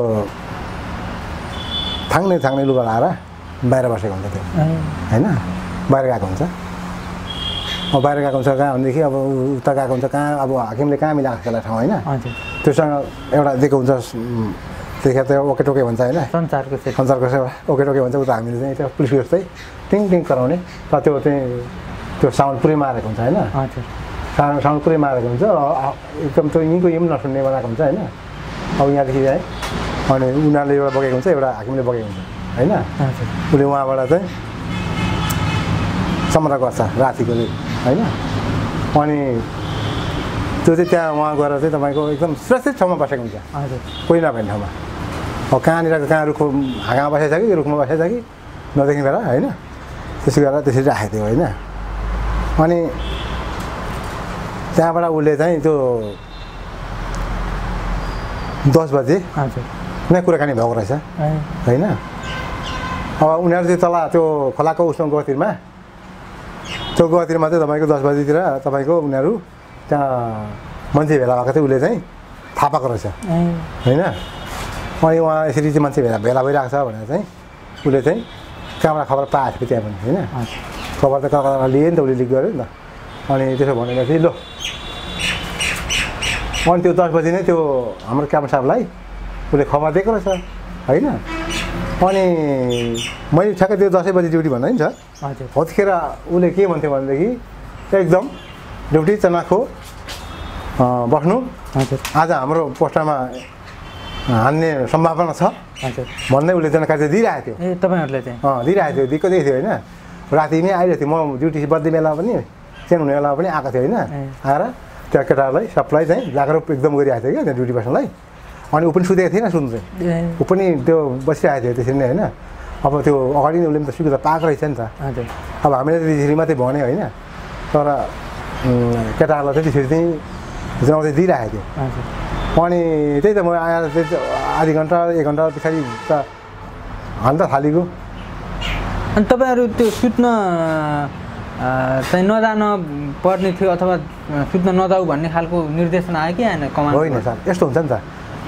थाङ्ने लुगा लाएर बाहिर बसेको हुन्छ त्यो होइन बाहिर गएको हुन्छ अब बाहिर गएको हुन्छ कहाँ भनेदेखि अब उता गएको हुन्छ कहाँ अब हाकिमले कहाँ मिलाएको त्यसलाई ठाउँ होइन त्योसँग एउटा दिएको हुन्छ त्यतिखेर त ओके टोके भन्छ होइन संसारको सेवा ओके टोके भन्छ उता हामीले चाहिँ त्यो पुलिसको जस्तै टिङ टिङ कराउने तर त्यो चाहिँ त्यो साउन्ड पुरै मारेको हुन्छ होइन साउन्ड पुरै मारेको हुन्छ एकदम त्यो यहीँको यही पनि नसुन्ने बनाएको हुन्छ होइन अब यहाँदेखि चाहिँ अनि उनीहरूले एउटा बगेको हुन्छ एउटा हाकिमले बगेको हुन्छ होइन उसले उहाँबाट चाहिँ सम्झना गर्छ रातिको होइन अनि त्यो चाहिँ त्यहाँ उहाँ गएर चाहिँ तपाईँको एकदम सुरक्षित ठाउँमा बसेको हुन्छ कोही नभएको ठाउँमा अब कहाँनिर कहाँ रुखको हाँगामा बसेको छ कि रुखमा बसेको छ कि नदेखि बेला होइन त्यसै गरेर त्यसरी राखेको थियो होइन अनि त्यहाँबाट उसले चाहिँ त्यो 10 बजे नै कुराकानी भएको रहेछ होइन अब उनीहरू चाहिँ तल त्यो खोलाको उसमा गतिरमा त्यो गतिरमा चाहिँ तपाईँको 10 बजीतिर तपाईँको उनीहरू त्यहाँ मान्छे भेला भएको थियो उसले चाहिँ थाहा पाएको रहेछ होइन अनि उहाँ यसरी चाहिँ मान्छे भेला भइरहेको छ भनेर चाहिँ उसले चाहिँ कहाँबाट खबर पाएको थियो त्यहाँ पनि होइन खबर त कहाँ लिए नि त उसले लिक गर्यो नि त अनि त्यसो भनेपछि ल अनि त्यो 10 बजी नै त्यो हाम्रो क्याप्टन साहबलाई उसले खबर दिएको रहेछ होइन अनि मैले ठ्याक्कै त्यो 10 बजी ड्युटी भन्दा नि छ त्यतिखेर उसले के भन्थ्यो भनेदेखि एकदम ड्युटी चनाखो बस्नु आज हाम्रो पोस्टरमा हान्ने सम्भावना छ भन्दै उसले जानकारी दिइरहेको थियो तपाईँहरूले चाहिँ दिइरहेको थियो दिएको थियो होइन राति नै आइरहेको थियो म ड्युटी बद्ने बेला पनि चेन हुने बेला पनि आएको थियो होइन आएर त्यहाँ केटाहरूलाई सबलाई चाहिँ जागरुक एकदम गरिरहेको थियो क्या त्यहाँ ड्युटी बस्नलाई अनि ऊ पनि सुतेको थिएन सुन्नु चाहिँ ऊ पनि त्यो बसिरहेको थियो त्यसरी नै होइन अब त्यो अगाडि नै उसले पनि त सुविधा पाएको रहेछ नि त अब हामीले त त्यसरी मात्रै भने होइन तर केटाहरूलाई चाहिँ त्यसरी चाहिँ जनाउँदै दिइरहेको थियो अनि त्यही त म आएर चाहिँ आधी घन्टा 1 घन्टा पछाडि त हान्न थालेको अनि तपाईँहरू त्यो सुत्न चाहिँ नजान पर्ने थियो अथवा सुत्न नजाऊ भन्ने खालको निर्देशन आयो कि आएन कमान्ड होइन सर यस्तो हुन्छ नि त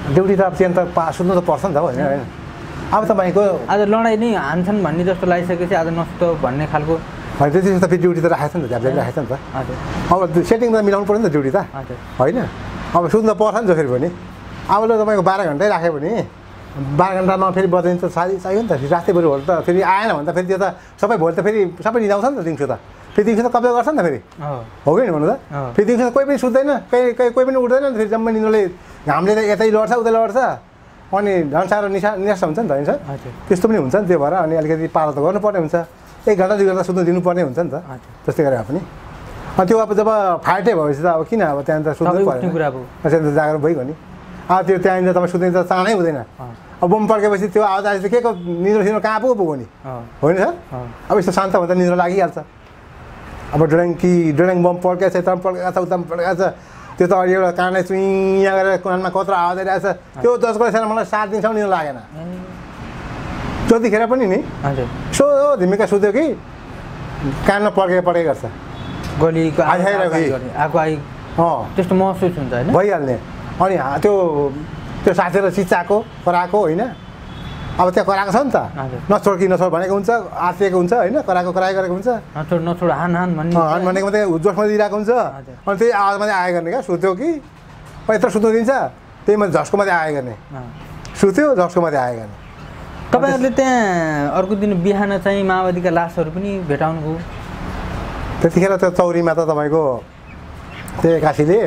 ड्युटी त अब त्यहाँ त सुत्नु त पर्छ नि त होइन होइन अब तपाईँको आज लडाइँ नै हान्छन् भन्ने जस्तो लागिसकेपछि आज नसुतो भन्ने खालको होइन त्यति त फेरि ड्युटी त राखेको छ नि त झ्याप्ले राखेको छ नि त हजुर अब सेटिङ त मिलाउनु पर्यो नि त ड्युटी त हजुर होइन अब सुत्नु त पर्छ नि जसरी पनि अब ल तपाईँको 12 घन्टै राख्यो भने 12 घन्टामा फेरि बदलिन्छ चाहियो नि त राति बरु भोलि त फेरि आएन भने त फेरि त्यो त सबै भोलि त फेरि सबै निदाउँछ नि त दिउँसो त फेरि दिउँसो त कब्जा गर्छ नि त फेरि हो कि भन्नु त फेरि दिउँसो त कोही पनि सुत्दैन कोही पनि उठ्दैन नि फेरि जम्मै निन्द्राले घामले त यतै लड्छ उतै लड्छ अनि झन् साह्रो निराश हुन्छ नि त होइन त्यस्तो पनि हुन्छ नि त्यो भएर अनि अलिकति पालो त गर्नुपर्ने हुन्छ 1 घन्टा 2 घन्टा सुत्नु दिनुपर्ने हुन्छ नि त त्यस्तै गरेर पनि अनि त्यो अब जब फाल्टै भएपछि त अब किन अब त्यहाँ त सुत्नु पर्यो त्यसरी त जागरण भइगयो नि अब त्यो त्यहाँनिर तपाईँ सुत्ने त चाँडै हुँदैन अब बम पड्केपछि त्यो आवाज आएपछि के को निद्रो कहाँ पुग्यो नि होइन सर अब यस्तो शान्त हुन्छ निद्रो लागिहाल्छ अब डोड्याङ बम पड्केको छ यता पड्केको छ उता पड्केको छ त्यो त अहिले एउटा कानले चुइँ गरेर कानमा कत्रो आवाज आइरहेको छ त्यो 10 गतेसम्म मलाई 7 दिनसम्म निद्रो लागेन त्यतिखेर पनि नि यसो धिमिका सुत्यो कि कानमा पड्केको गर्छ गलीको आगो आई त्यस्तो महसुस हुन्छ होइन भइहाल्ने अनि त्यो साथीलाई चिच्चाएको कराएको होइन अब त्यहाँ कराएको छ नि त नछोड कि नछोड भनेको हुन्छ आत्तिएको हुन्छ होइन कराएको कराइ गरेको हुन्छ नछोड हान भनेको मात्रै जोसमा दिइरहेको हुन्छ अनि त्यही आवाज मात्रै आयो गर्ने क्या सुत्यो कि यत्रो सुत्नु दिन्छ त्यही मात्रै झस्को मात्रै आयो गर्ने सुत्यो झस्को मात्रै आयो गर्ने तपाईँहरूले त्यहाँ अर्को दिन बिहान चाहिँ माओवादीका लासहरू पनि भेटाउनु भयो त्यतिखेर त्यो चौरीमा त तपाईँको त्यो एक्कासीले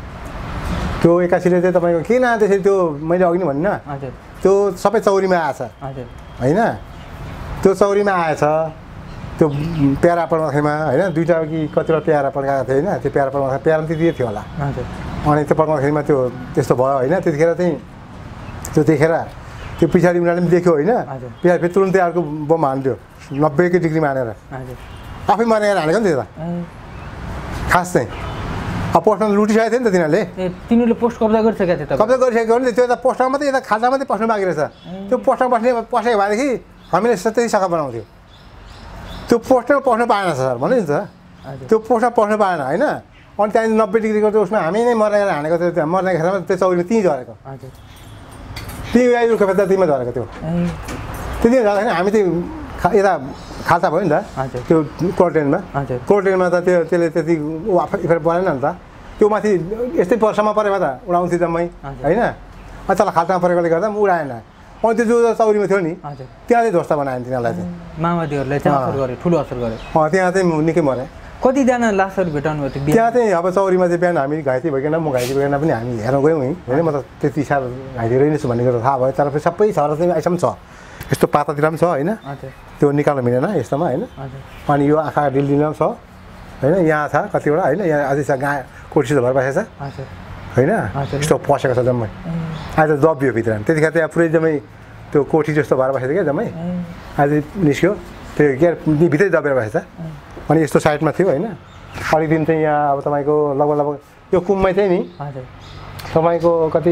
चाहिँ तपाईँको किन त्यसरी त्यो मैले अघि नै भनिनँ त्यो सबै चौरीमा आएछ होइन त्यो चौरीमा आएछ त्यो प्यारा पड्कामा होइन 2टा कि कतिवटा प्यारा पड्काएको थियो होइन त्यो प्यारा पड्का प्यारा पनि त्यति थियो होला अनि त्यो पड्काउँदाखेरिमा त्यो त्यस्तो भयो होइन त्यतिखेर चाहिँ त्यो देखेर त्यो पछाडि उनीहरूले पनि देख्यो होइन पछाडि फेरि तुरुन्तै अर्को बम हान्थ्यो 90 डिग्रीमा हानेर आफै मरेर हानेको नि त्यो त खास चाहिँ अब पोस्टमा लुटिसकेको थियो नि त तिनीहरूले पोस्ट कब्जा गरिसकेको थियो त कब्जा गरिसकेको हो नि त्यो त पोस्टमा मात्रै यता खाल्टा मात्रै पस्नु बाँकी रहेछ त्यो पोस्टमा पसेको भएदेखि हामीले त्यति सखा बनाउँथ्यो त्यो पोस्टमा पस्नु पाएन सर भन्नु नि त त्यो पोस्टमा पस्नु पाएन होइन अनि त्यहाँदेखि 90 डिग्रीको त्यो उसमा हामी नै मरेर हानेको थियो त्यहाँ मर्ने खेरमा त्यो चौरीमा त्यहीँ झरेको त्यहीँ आइरुखो त त्यहीँमा झरेको त्यो त्यति झर्दाखेरि हामी चाहिँ यता खाल्टा भयो नि त त्यो कोल्ड्रेनमा त त्यसले त्यति इफेक्ट परेन नि त त्यो माथि यस्तै वर्षमा परेमा त उडाउँथ्यो जम्मै होइन तल खाल्टामा परेकोले गर्दा पनि उडाएन अनि त्यो जो चौरीमा थियो नि त्यहाँ चाहिँ ध्वस्त बनायो तिनीहरूलाई चाहिँ माओवादीहरूले चाहिँ असर गरे ठुलो असर गरे त्यहाँ चाहिँ निकै मरे कतिजना लासहरू भेटाउनु भयो त्यहाँ चाहिँ अब चौरीमा चाहिँ बिहान हामी घाइते भइकन म घाइते भइकन पनि हामी हेर्न गयौँ होइन म त त्यति साह्रो घाइते रहेनछु भन्ने कुरा थाहा भयो तर पनि सबै छ र चाहिँ अहिलेसम्म छ यस्तो पातातिर पनि छ होइन त्यो निकाल्नु मिलेन यस्तोमा होइन अनि यो आँखा डिल्लीमा पनि छ होइन यहाँ छ कतिवटा होइन यहाँ अझै छ कोठीसित भएर बसेको छ होइन यस्तो पसेको छ जम्मै आज दबियो भित्र त्यतिखेर त्यहाँ पुरै जम्मै त्यो कोठी जस्तो भएर बसेको थियो क्या जम्मै आज निस्क्यो त्यो के भित्रै दबेर बसेको छ अनि यस्तो साइडमा थियो होइन अलिक दिन चाहिँ यहाँ अब तपाईँको लगभग यो कुममै चाहिँ नि तपाईँको कति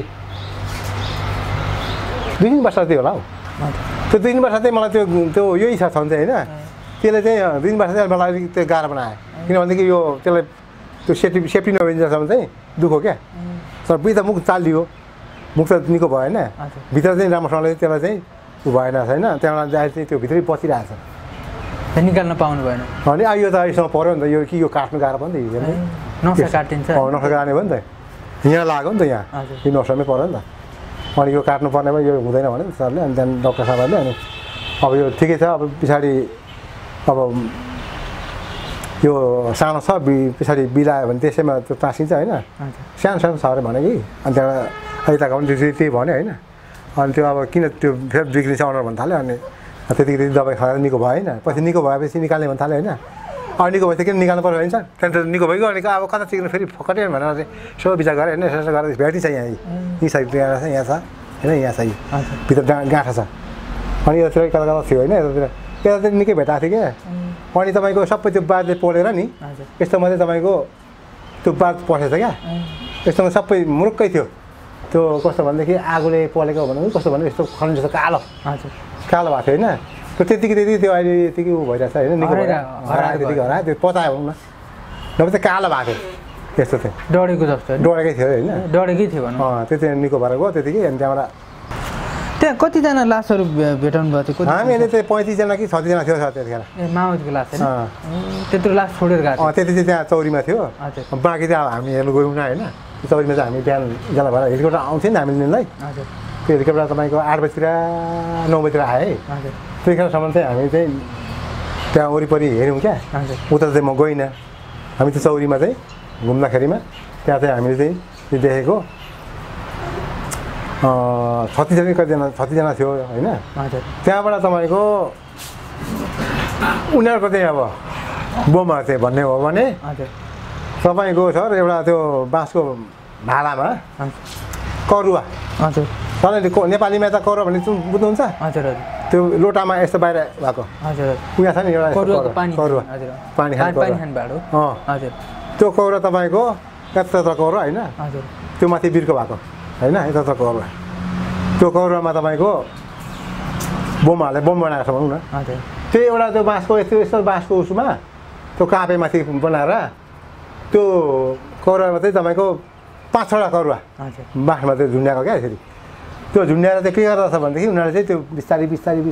2 वर्ष थियो होला हौ त्यो 2 वर्ष चाहिँ मलाई त्यो यही छ भने चाहिँ होइन त्यसले चाहिँ 2 वर्ष चाहिँ मलाई अलिक त्यो गाह्रो बनायो किनभनेदेखि यो त्यसलाई त्यो सेफ्टी नभइन्जेलसम्म चाहिँ दुःख क्या तर भित्र मुख चालियो मुख त निको भएन भित्र चाहिँ राम्रोसँगले त्यसलाई चाहिँ उ भएन होइन त्यहाँबाट चाहिँ त्यो भित्रै बसिरहेको छ निकाल्न पाउनु भएन अनि यो त यसमा पऱ्यो नि त यो कि यो काट्नु गाह्रो पनि त नक्सा काटिन्छ नक्सा काट्ने भयो नि त यहाँ लाग्यो नि त यहाँ यो नक्सामै पऱ्यो नि त अनि यो काट्नु पर्नेमा यो हुँदैन भने सरले अनि त्यहाँदेखि डक्टर साहबहरूले अनि अब यो ठिकै छ अब पछाडि अब यो सानो छ पछाडि बिलायो भने त्यसैमा त्यो टाँसिन्छ होइन सानो सानो छ अरे भने कि अनि त्यहाँबाट अहिले त त्यही भन्यो होइन अनि त्यो अब किन त्यो फेरि बिग्रिन्छ अनुहार भन्न थाल्यो अनि त्यतिकै दबाई खाएर निको भएन पछि निको भएपछि निकाल्ने भन्न थाल्यो होइन अब निको भएपछि किन निकाल्नु पर्यो भन्छ त्यहाँदेखि निको भइगयो अनि अब कता चिक्नु फेरि फकटै भनेर यसो विचार गरेँ होइन यसो गरेर भेटिन्छ यहाँ यी साइड यहाँ छ यहाँ छ होइन यहाँ छ भित्र गाँठा छ अनि यतातिर कता कता थियो होइन यतातिर निकै भेटाएको थियो क्या अनि तपाईँको सबै त्यो बाँधले पोलेर नि यस्तोमा चाहिँ तपाईँको त्यो बाँध पसेको छ क्या यस्तोमा सबै मुरुक्कै थियो त्यो कस्तो भनेदेखि आगोले पोलेको भनौँ कस्तो भन्नु यस्तो खन्ड जस्तो कालो कालो भएको थियो होइन त्यो त्यति त्यो अहिले यतिकै उ भइरहेको छ होइन निको हरायो त्यतिकै हरायो त्यो पचायो भनौँ न नभए चाहिँ कालो भएको थियो यस्तो थियो डढेको जस्तो डढेकै थियो होइन डढेकै थियो भनौँ त्यति निको भएर गयो त्यतिकै अनि त्यहाँबाट त्यहाँ कतिजना लासहरू भेटाउनु भएको थियो हामीले चाहिँ 35 जना कि 36 जना थियो त्यतिखेर ए माओवादीको लास होइन त्यत्रो लास छोडेर गएको त्यति चाहिँ त्यहाँ चौरीमा थियो बाँकी चाहिँ अब हामी हेर्नु गयौँ न होइन चौरीमा चाहिँ हामी बिहान जला भएर हेलिकप्टर आउँथ्यो नि हामीले लिनलाई त्यो हेलिकप्टर तपाईँको 8 बजीतिर 9 बजीतिर आएँ त्यतिखेरसम्म चाहिँ हामी चाहिँ त्यहाँ वरिपरि हेऱ्यौँ क्या उता चाहिँ म गइनँ हामी त्यो चौरीमा चाहिँ घुम्दाखेरिमा त्यहाँ चाहिँ हामीले चाहिँ त्यो देखेको 36 जना थियो होइन त्यहाँबाट तपाईँको उनीहरूको चाहिँ अब बोमहरू चाहिँ भन्ने हो भने तपाईँको सर एउटा त्यो बाँसको भालामा करुवा तपाईँले नेपालीमा त करुवा भन्ने बुझ्नुहुन्छ त्यो लोटामा यस्तो बाहिर भएको उयो छ नि एउटा करुवा पानी खाने त्यो कौरा तपाईँको यत्रो कौरा होइन त्यो माथि बिर्को भएको होइन यत्रो कौरा त्यो कौरामा तपाईँको बम बनाएको छ भनौँ न त्यो एउटा त्यो बाँसको यस्तो बाँसको उसमा त्यो काँपेमाथि बनाएर त्यो कौरामा चाहिँ तपाईँको 5-6वटा करुवा बाँसमा त्यो झुन्ड्याएको क्या यसरी त्यो झुन्ड्याएर चाहिँ के गर्दछ भनेदेखि उनीहरूले चाहिँ त्यो बिस्तारै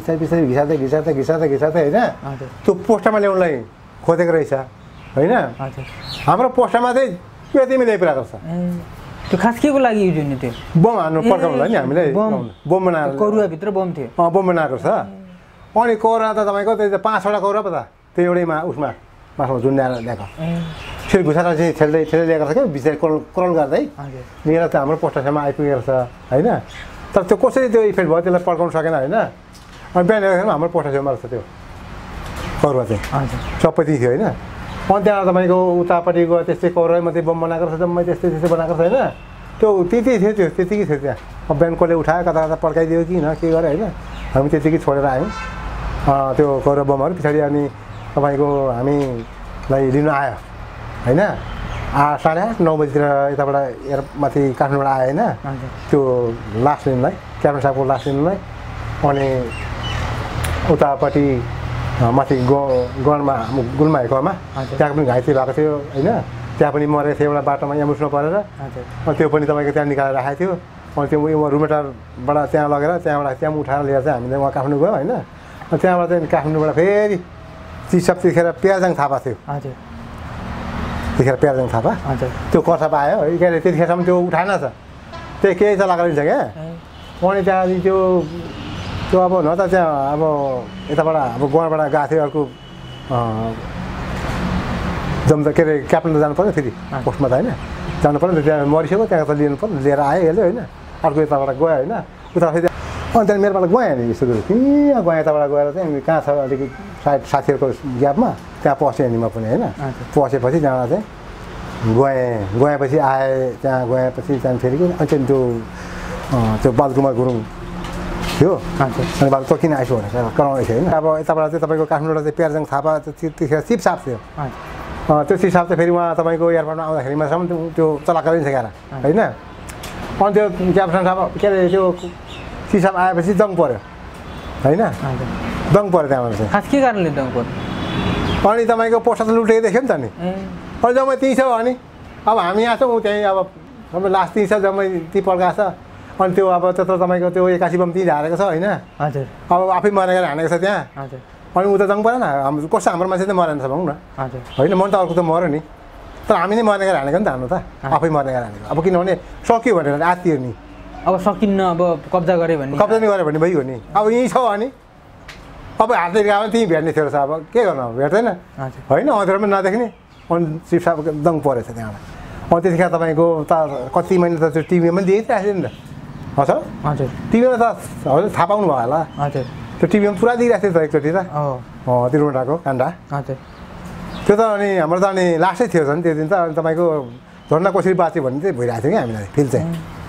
घिसार्दै होइन त्यो पोस्टमा ल्याउनलाई खोजेको रहेछ होइन हाम्रो पोस्टमा चाहिँ यतिमै ल्याइपुऱ्याएको छ त्यो खास के को लागि युज हुने थियो बम हान्नु पड्काउनुलाई नि हामीले बम बनाएर करुवाभित्र बम थियो बम बनाएको छ अनि कौरा त तपाईँको त्यो 5-6वटा कौरा पो त त्यो एउटैमा उसमा मासमा झुन्ड्याएर ल्याएको फेरि घुसाएर चाहिँ ठेल्दै ल्याएको छ क्या बिस्तारै क्रोल गर्दै लिएर त हाम्रो पोस्टसम्म आइपुगेको छ होइन तर त्यो कसरी त्यो इफेक्ट भयो त्यसलाई पड्काउनु सकेन होइन अनि बिहान हेर्दाखेरि हाम्रो पोस्टसम्म रहेछ त्यो करुवा चाहिँ सबै थियो होइन अनि त्यहाँ तपाईँको उतापट्टि गयो त्यस्तै कौरा मात्रै बम बनाएको रहेछ जम्मै त्यस्तै बनाएको छ होइन त्यो त्यति थियो त्यतिकै थियो त्यहाँ अब बिहान कसले उठायो कता पड्काइदियो कि न के गरेँ होइन हामी त्यतिकै छोडेर आयौँ त्यो कौरा बमहरू पछाडि अनि तपाईँको हामीलाई लिनु आयो होइन 8:30-9 बजीतिर यताबाट माथि काठमाडौँबाट आयो होइन त्यो लास लिनुलाई क्याप्टन साहबको लास लिनुलाई अनि उतापट्टि माथि गणमा गुल्मा हेकोमा त्यहाँ पनि घाइते भएको थियो होइन त्यहाँ पनि मरेको थियो एउटा बाटोमा एम्बुलेन्समा परेर अनि त्यो पनि तपाईँको त्यहाँ निकालेर राखेको थियो अनि त्यो उयो रुमेटारबाट त्यहाँ लगेर त्यहाँ उठाएर लिएर चाहिँ हामीले उहाँ काठमाडौँ गयो होइन अनि त्यहाँबाट चाहिँ काठमाडौँबाट फेरि चिसप त्यतिखेर प्याजङ थापा थियो त्यतिखेर प्याजङ थापा त्यो कसाप आयो के अरे त्यतिखेरसम्म त्यो उठाएन छ त्यही केही चलाएको रहेछ क्या अनि त्यहाँदेखि त्यो अब न त त्यहाँ अब यताबाट अब गणबाट गएको थियो अर्को के अरे क्याप्टन जानु पर्यो फेरि पोस्टमा त होइन जानु पऱ्यो नि त त्यहाँ मरिसक्यो त्यहाँ त लिनु पर्यो लिएर आयो यसले होइन अर्को यताबाट गयो होइन उता फेरि अनि त्यहाँदेखि मेरोबाट गएँ नि यस्तो त्यहाँ गएँ यताबाट गएर चाहिँ कहाँ छ अलिकति सायद साथीहरूको ग्यापमा त्यहाँ पसेँ नि म पनि होइन पसेपछि त्यहाँबाट चाहिँ गएपछि आएँ त्यहाँ गएपछि त्यहाँदेखि फेरि अनि त्यो बालकुमार गुरुङ थियो अनि बाल तँ किन आइसो भनेर कराउँदै थियो होइन अब यताबाट चाहिँ तपाईँको काठमाडौँबाट चाहिँ प्यारजाङ थापा त्यतिखेर चिप साप थियो त्यो चिप साप चाहिँ फेरि उहाँ तपाईँको एयरपोर्टमा आउँदाखेरिमासम्म त्यो चलाएको नि सकेर होइन अनि त्यो क्याप्टन साहब के अरे त्यो चिसाप आएपछि दङ पऱ्यो होइन दङ पऱ्यो त्यहाँबाट चाहिँ खास के कारणले दङ पऱ्यो अनि तपाईँको पैसा त लुटेको देख्यो नि त नि अनि जम्मै 300 हो नि अब हामी यहाँ छौँ त्यहीँ अब जम्मै लास्ट 300 जम्मै ती पड्काएको छ अनि त्यो अब त्यत्रो तपाईँको त्यो 81 बम ती हारेको छ होइन हजुर अब आफै मरेर हानेको छ त्यहाँ हजुर अनि उता दङ परेन हाम्रो कस्तो हाम्रो मान्छे चाहिँ मरेन छ भनौँ न हजुर होइन मन त अर्को त मऱ्यो नि तर हामी नै मरेर हानेको नि त हाम्रो त आफै मरेर हानेको अब किनभने सक्यो भनेर आत्तियो नि अब सकिन्न अब कब्जा गऱ्यो भने कब्जा नै गऱ्यो भने भइगयो नि अब यहीँ छ अनि अब हातले गयो भने त्यहीँ भेट्ने थियो रहेछ अब के गर्नु अब भेट्दैन होइन अँध्रो पनि नदेख्ने अनि चिफ साहब दङ परेछ त्यहाँबाट अनि त्यतिखेर तपाईँको त कति महिना त त्यो टिभीमा पनि देखिरहेको थियो नि त हजुर हजुर टिभीमा त हजुर थाहा पाउनु भयो होला हजुर त्यो टिभीमा पुरा दिइरहेको थियो त एकचोटि त त्यो रोडाको काण्डा हजुर त्यो त अनि हाम्रो त अनि लास्टै थियो झन् त्यो दिन त अनि तपाईँको झन्डा कसरी बाँच्यो भन्ने चाहिँ भइरहेको थियो कि हामीलाई फिल चाहिँ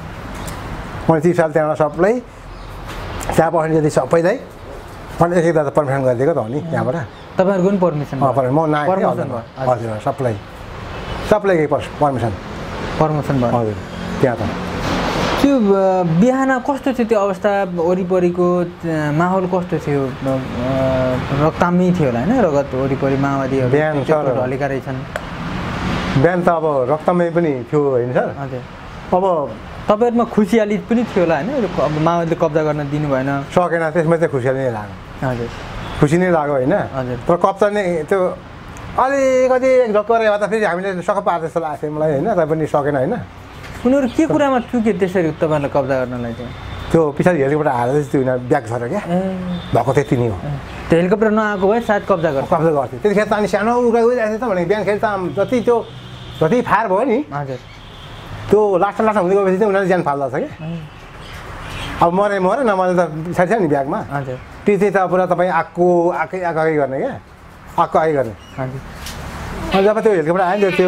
अनि चिफ साहब त्यहाँबाट सबलाई त्यहाँ बस्ने जति सबैलाई अनि एक एकदा त पर्मिसन गरिदिएको त हो नि त्यहाँबाट तपाईँहरूको पनि पर्मिसन म नआएको हजुर सबलाई पर्मिसन भयो हजुर त्यहाँ त त्यो बिहान कस्तो थियो त्यो अवस्था वरिपरिको माहौल कस्तो थियो रक्तामी थियो होला होइन रगत वरिपरि माओवादीहरू बिहान ढलेका रहेछन् बिहान त अब रक्तमै पनि थियो होइन सर हजुर अब तपाईँहरूमा खुसियाली पनि थियो होला होइन अब माओवादीले कब्जा गर्न दिनु भएन सकेन त्यसमा चाहिँ खुसियाली नै लाग्यो हजुर खुसी नै लाग्यो होइन हजुर तर कब्जा नै त्यो अलिकति एक झक्कर गर्दा फेरि हामीले सक पार्छ जस्तो लाग्थ्यो मलाई होइन तर पनि सकेन होइन उनीहरू के कुरामा चुके त्यसरी तपाईँहरूलाई कब्जा गर्नलाई चाहिँ त्यो पछाडि हेलिकप्टर हालेर चाहिँ त्यो उनीहरू ब्याग छ र क्या भएको त्यति नै हो त्यो हेलिकप्टर नआएको भए सायद कब्जा गर्छ कब्जा गर्थ्यो त्यतिखेर त अनि सानो उगा गइरहेको थियो त भने बिहानखेरि त जति त्यो जति फायर भयो नि हजुर त्यो लास्टमा हुँदै गएपछि चाहिँ उनीहरूले ज्यान फाल्दछ क्या अब मरे नमरे त पछाडि छ नि ब्यागमा हजुर त्यो चाहिँ त पुरा तपाईँ आएकै गर्ने क्या आएकै गर्ने हजुर जब त्यो हेलिकप्टर आयो नि त्यो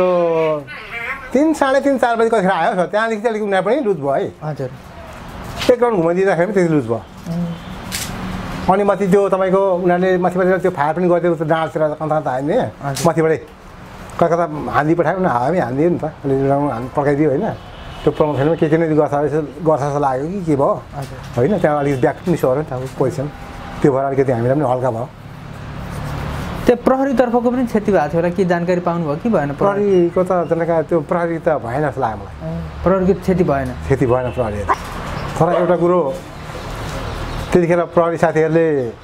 3, साढे 3, 4 बजी कतिखेर आयो त्यहाँदेखि चाहिँ अलिक उनीहरू पनि लुज भयो है हजुर एक राउन्ड घुमाइदिँदाखेरि पनि त्यति लुज भयो अनि माथि त्यो तपाईँको उनीहरूले माथिबाट त्यो फायर पनि गरिदिएको त्यो डाँडतिर कता हान्ने माथिबाटै कता हान्दी पठायो न हावामै हानिदियो नि त अलिक राउन्ड पड्काइदियो होइन त्यो प्रमोसनमा के नै गर्छ जस्तो लाग्यो कि के भयो होइन त्यहाँ अलिक ब्याग पनि सऱ्यो नि त पोजिसन त्यो भएर अलिकति हामीलाई पनि हल्का भयो त्यो प्रहरीतर्फको पनि क्षति भएको थियो होला के जानकारी पाउनुभयो कि भएन प्रहरीको त जनका त्यो प्रहरी त भएन जस्तो लाग्यो मलाई प्रहरीको क्षति भएन प्रहरी तर एउटा कुरो त्यतिखेर प्रहरी साथीहरूले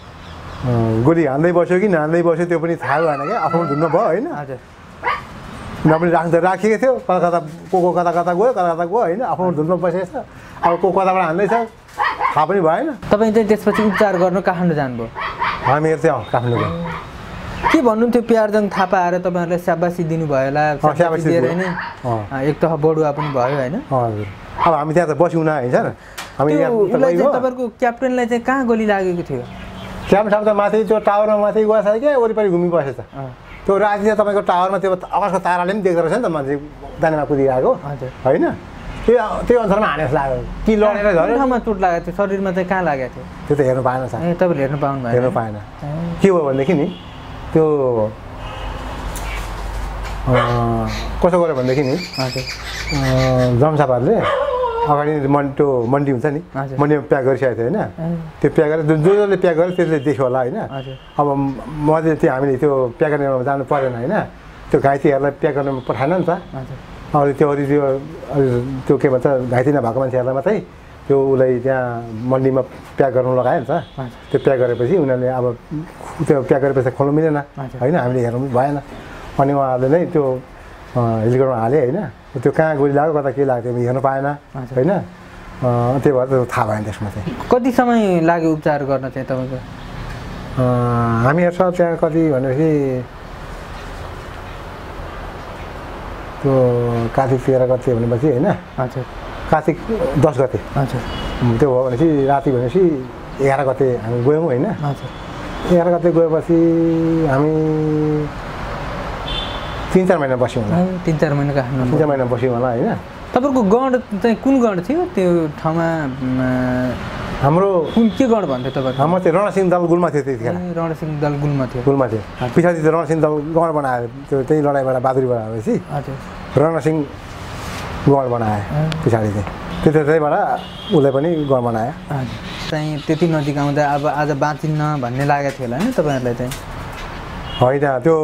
गोली हान्दै बस्यो कि नहान्दै बस्यो त्यो पनि थाहा भएन क्या आफ्नो धुन्न भयो होइन हजुर नभए राखिएको थियो कता कता गयो कता गयो होइन आफ्नो धुनमा बसेको छ अब को कताबाट हान्दैछ थाहा पनि भएन तपाईँ चाहिँ त्यसपछि उपचार गर्न काठमाडौँ जानुभयो हामीहरू चाहिँ काठमाडौँ गयो के भन्नुहुन्थ्यो प्यारजङ थापा आएर तपाईँहरूलाई स्याबासी दिनुभयो होला स्याबासी दिएर नै एक तह बढुवा पनि भयो होइन हजुर अब हामी त्यहाँ त बस्यौँ न होइन सर हामी तपाईँहरूको क्याप्टेनलाई चाहिँ कहाँ गोली लागेको थियो क्याप्टेन त माथि त्यो टावरमा माथि गएछ क्या वरिपरि घुमिबसेछ त्यो राति चाहिँ तपाईँको टावरमा त्यो आकाशको ताराले पनि देख्दो रहेछ नि त मान्छे दानामा कुदिरहेको होइन त्यो अनुसारमा हानेर लाग्यो कि लडेर ठाउँमा चोट लागेको थियो शरीरमा चाहिँ कहाँ लागेको थियो त्यो त हेर्नु पाएन सर तपाईँले हेर्नु पाउनु भयो हेर्नु पाएन के भयो भनेदेखि नि त्यो कसो गऱ्यो भनेदेखि नि जमसापाहरूले अगाडि त्यो मन्डी हुन्छ नि मन्डीमा प्याक गरिसकेको थियो होइन त्यो प्याक गरेर जसले प्याक गर्यो त्यसले देख्यो होला होइन अब मैले त्यो हामीले त्यो प्याक गर्नेमा जानु परेन होइन त्यो घाइतेहरूलाई प्याक गर्न पठाएन नि त अरू त्यो के भन्छ घाइते नभएको मान्छेहरूलाई मात्रै त्यो उसलाई त्यहाँ मन्डीमा प्याक गर्नु लगायो नि त त्यो प्याक गरेपछि उनीहरूले अब त्यो प्याक गरेपछि खोल्नु मिलेन होइन हामीले हेर्नु भएन अनि उहाँहरूले नै त्यो हेलिकप्टरमा हाले होइन त्यो कहाँ गोली लाग्यो कता के लाग्यो हेर्नु पाएन होइन त्यही भएर थाहा भएन त्यसमा चाहिँ कति समय लाग्यो उपचार गर्न चाहिँ तपाईँको हामीहरूसँग त्यहाँ कति भनेपछि त्यो कार्तिक 13 गते भनेपछि होइन हजुर कार्तिक 10 गते हजुर त्यो भयो भनेपछि राति भनेपछि 11 गते हामी गयौँ होइन 11 गते गएपछि हामी 3-4 महिना बस्यौँ होला 3-4 महिना काठमाडौँ 3-4 महिना बस्यौँ होला होइन तपाईँको गण चाहिँ कुन गण थियो त्यो ठाउँमा हाम्रो के गण भन्थ्यो तपाईँको हाम्रो चाहिँ रणसिंह दल गुल्मा थियो त्यतिखेर रणसिंह दल गुल्मा थियो पछाडि त्यो रणसिंह दल गण बनायो त्यो त्यही लडाइँबाट बहादुरीबाट आएपछि रणसिंह गण बनायो पछाडि चाहिँ त्यहीबाट उसले पनि गण बनायो चाहिँ त्यति नजिक आउँदा अब आज बाँचिन्न भन्ने लागेको थियो होला नि तपाईँहरूलाई चाहिँ होइन त्यो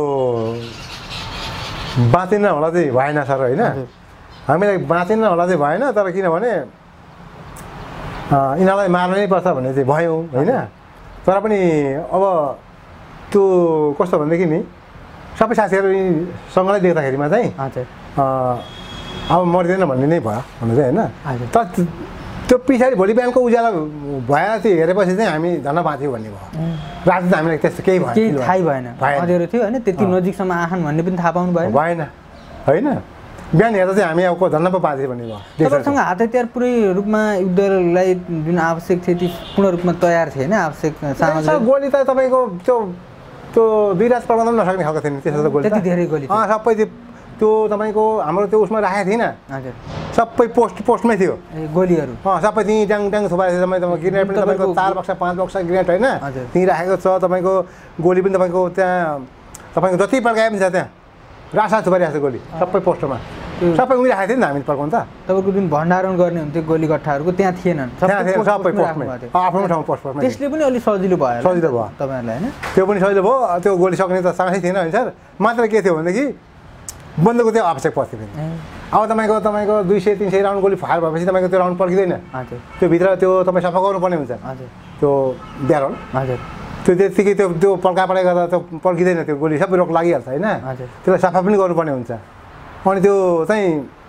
बाँचिन्न होला चाहिँ भएन सर होइन हामीलाई बाँचिन्न होला चाहिँ भएन तर किनभने यिनीहरूलाई मार्नु नै पर्छ भन्ने चाहिँ भयौँ होइन तर पनि अब त्यो कस्तो भनेदेखि नि सबै साथीहरूसँगै देख्दाखेरिमा चाहिँ अब मर्दैन भन्ने नै भयो भन्नु चाहिँ होइन तर त्यो पछाडि भोलि बिहानको उज्यालो भएर त्यो हेरेपछि चाहिँ हामी झन् बाँच्यौँ भन्ने भयो राति त हामीलाई त्यस्तो केही भयो थाहै भएन अँध्यारो थियो होइन त्यति नजिकसम्म आँखान भन्ने पनि थाहा पाउनु भएन होइन बिहान हेर्दा चाहिँ हामी अब झन् पो बाँच्यो भन्ने भयो तपाईँसँग हात हतियार पुरै रूपमा युद्धलाई जुन आवश्यक थियो ती पूर्ण रूपमा तयार थिए होइन आवश्यक सामग्री गोली त तपाईँको त्यो 2 रात पड्काउन पनि नसक्ने खालको थियो नि त्यसो त गोली त्यति धेरै गोली सबै त्यो तपाईँको हाम्रो त्यो उसमा राखेको थिएन हजुर सबै पोस्टमै थियो गोलीहरू सबै त्यहीँ ट्याङ ट्याङ थुपारेको थियो तपाईँ ग्रेनेड पनि तपाईँको 4 बक्सा 5 बक्सा ग्रेनेड होइन त्यहीँ राखेको छ तपाईँको गोली पनि तपाईँको त्यहाँ तपाईँको जति पड्काए पनि छ त्यहाँ रासा थुपारिरहेको छ गोली सबै पोस्टमा सबै उमिराखेको थियो नि हामी पड्काउनु त तपाईँको जुन भण्डारण गर्ने हुन्थ्यो गोली गट्ठाहरूको त्यहाँ थिएनन् सबै पोस्टमै आफ्नो ठाउँ पोस्टमा त्यसले पनि अलिक सजिलो भयो तपाईँहरूलाई होइन त्यो पनि सजिलो भयो त्यो गोली सक्ने त साँच्चै थिएन होइन सर मात्र के थियो भनेदेखि बन्दुकको त्यो आवश्यक पर्थ्यो फेरि अब तपाईँको 200-300 राउन्ड गोली फायर भएपछि तपाईँको त्यो राउन्ड पड्किँदैन त्यो भित्र त्यो तपाईँ सफा गर्नुपर्ने हुन्छ त्यो ब्यारल त्यो त्यतिकै त्यो पड्कापड्काइ गर्दा त्यो पड्किँदैन त्यो गोली सबै रोक लागिहाल्छ होइन त्यसलाई सफा पनि गर्नुपर्ने हुन्छ अनि त्यो चाहिँ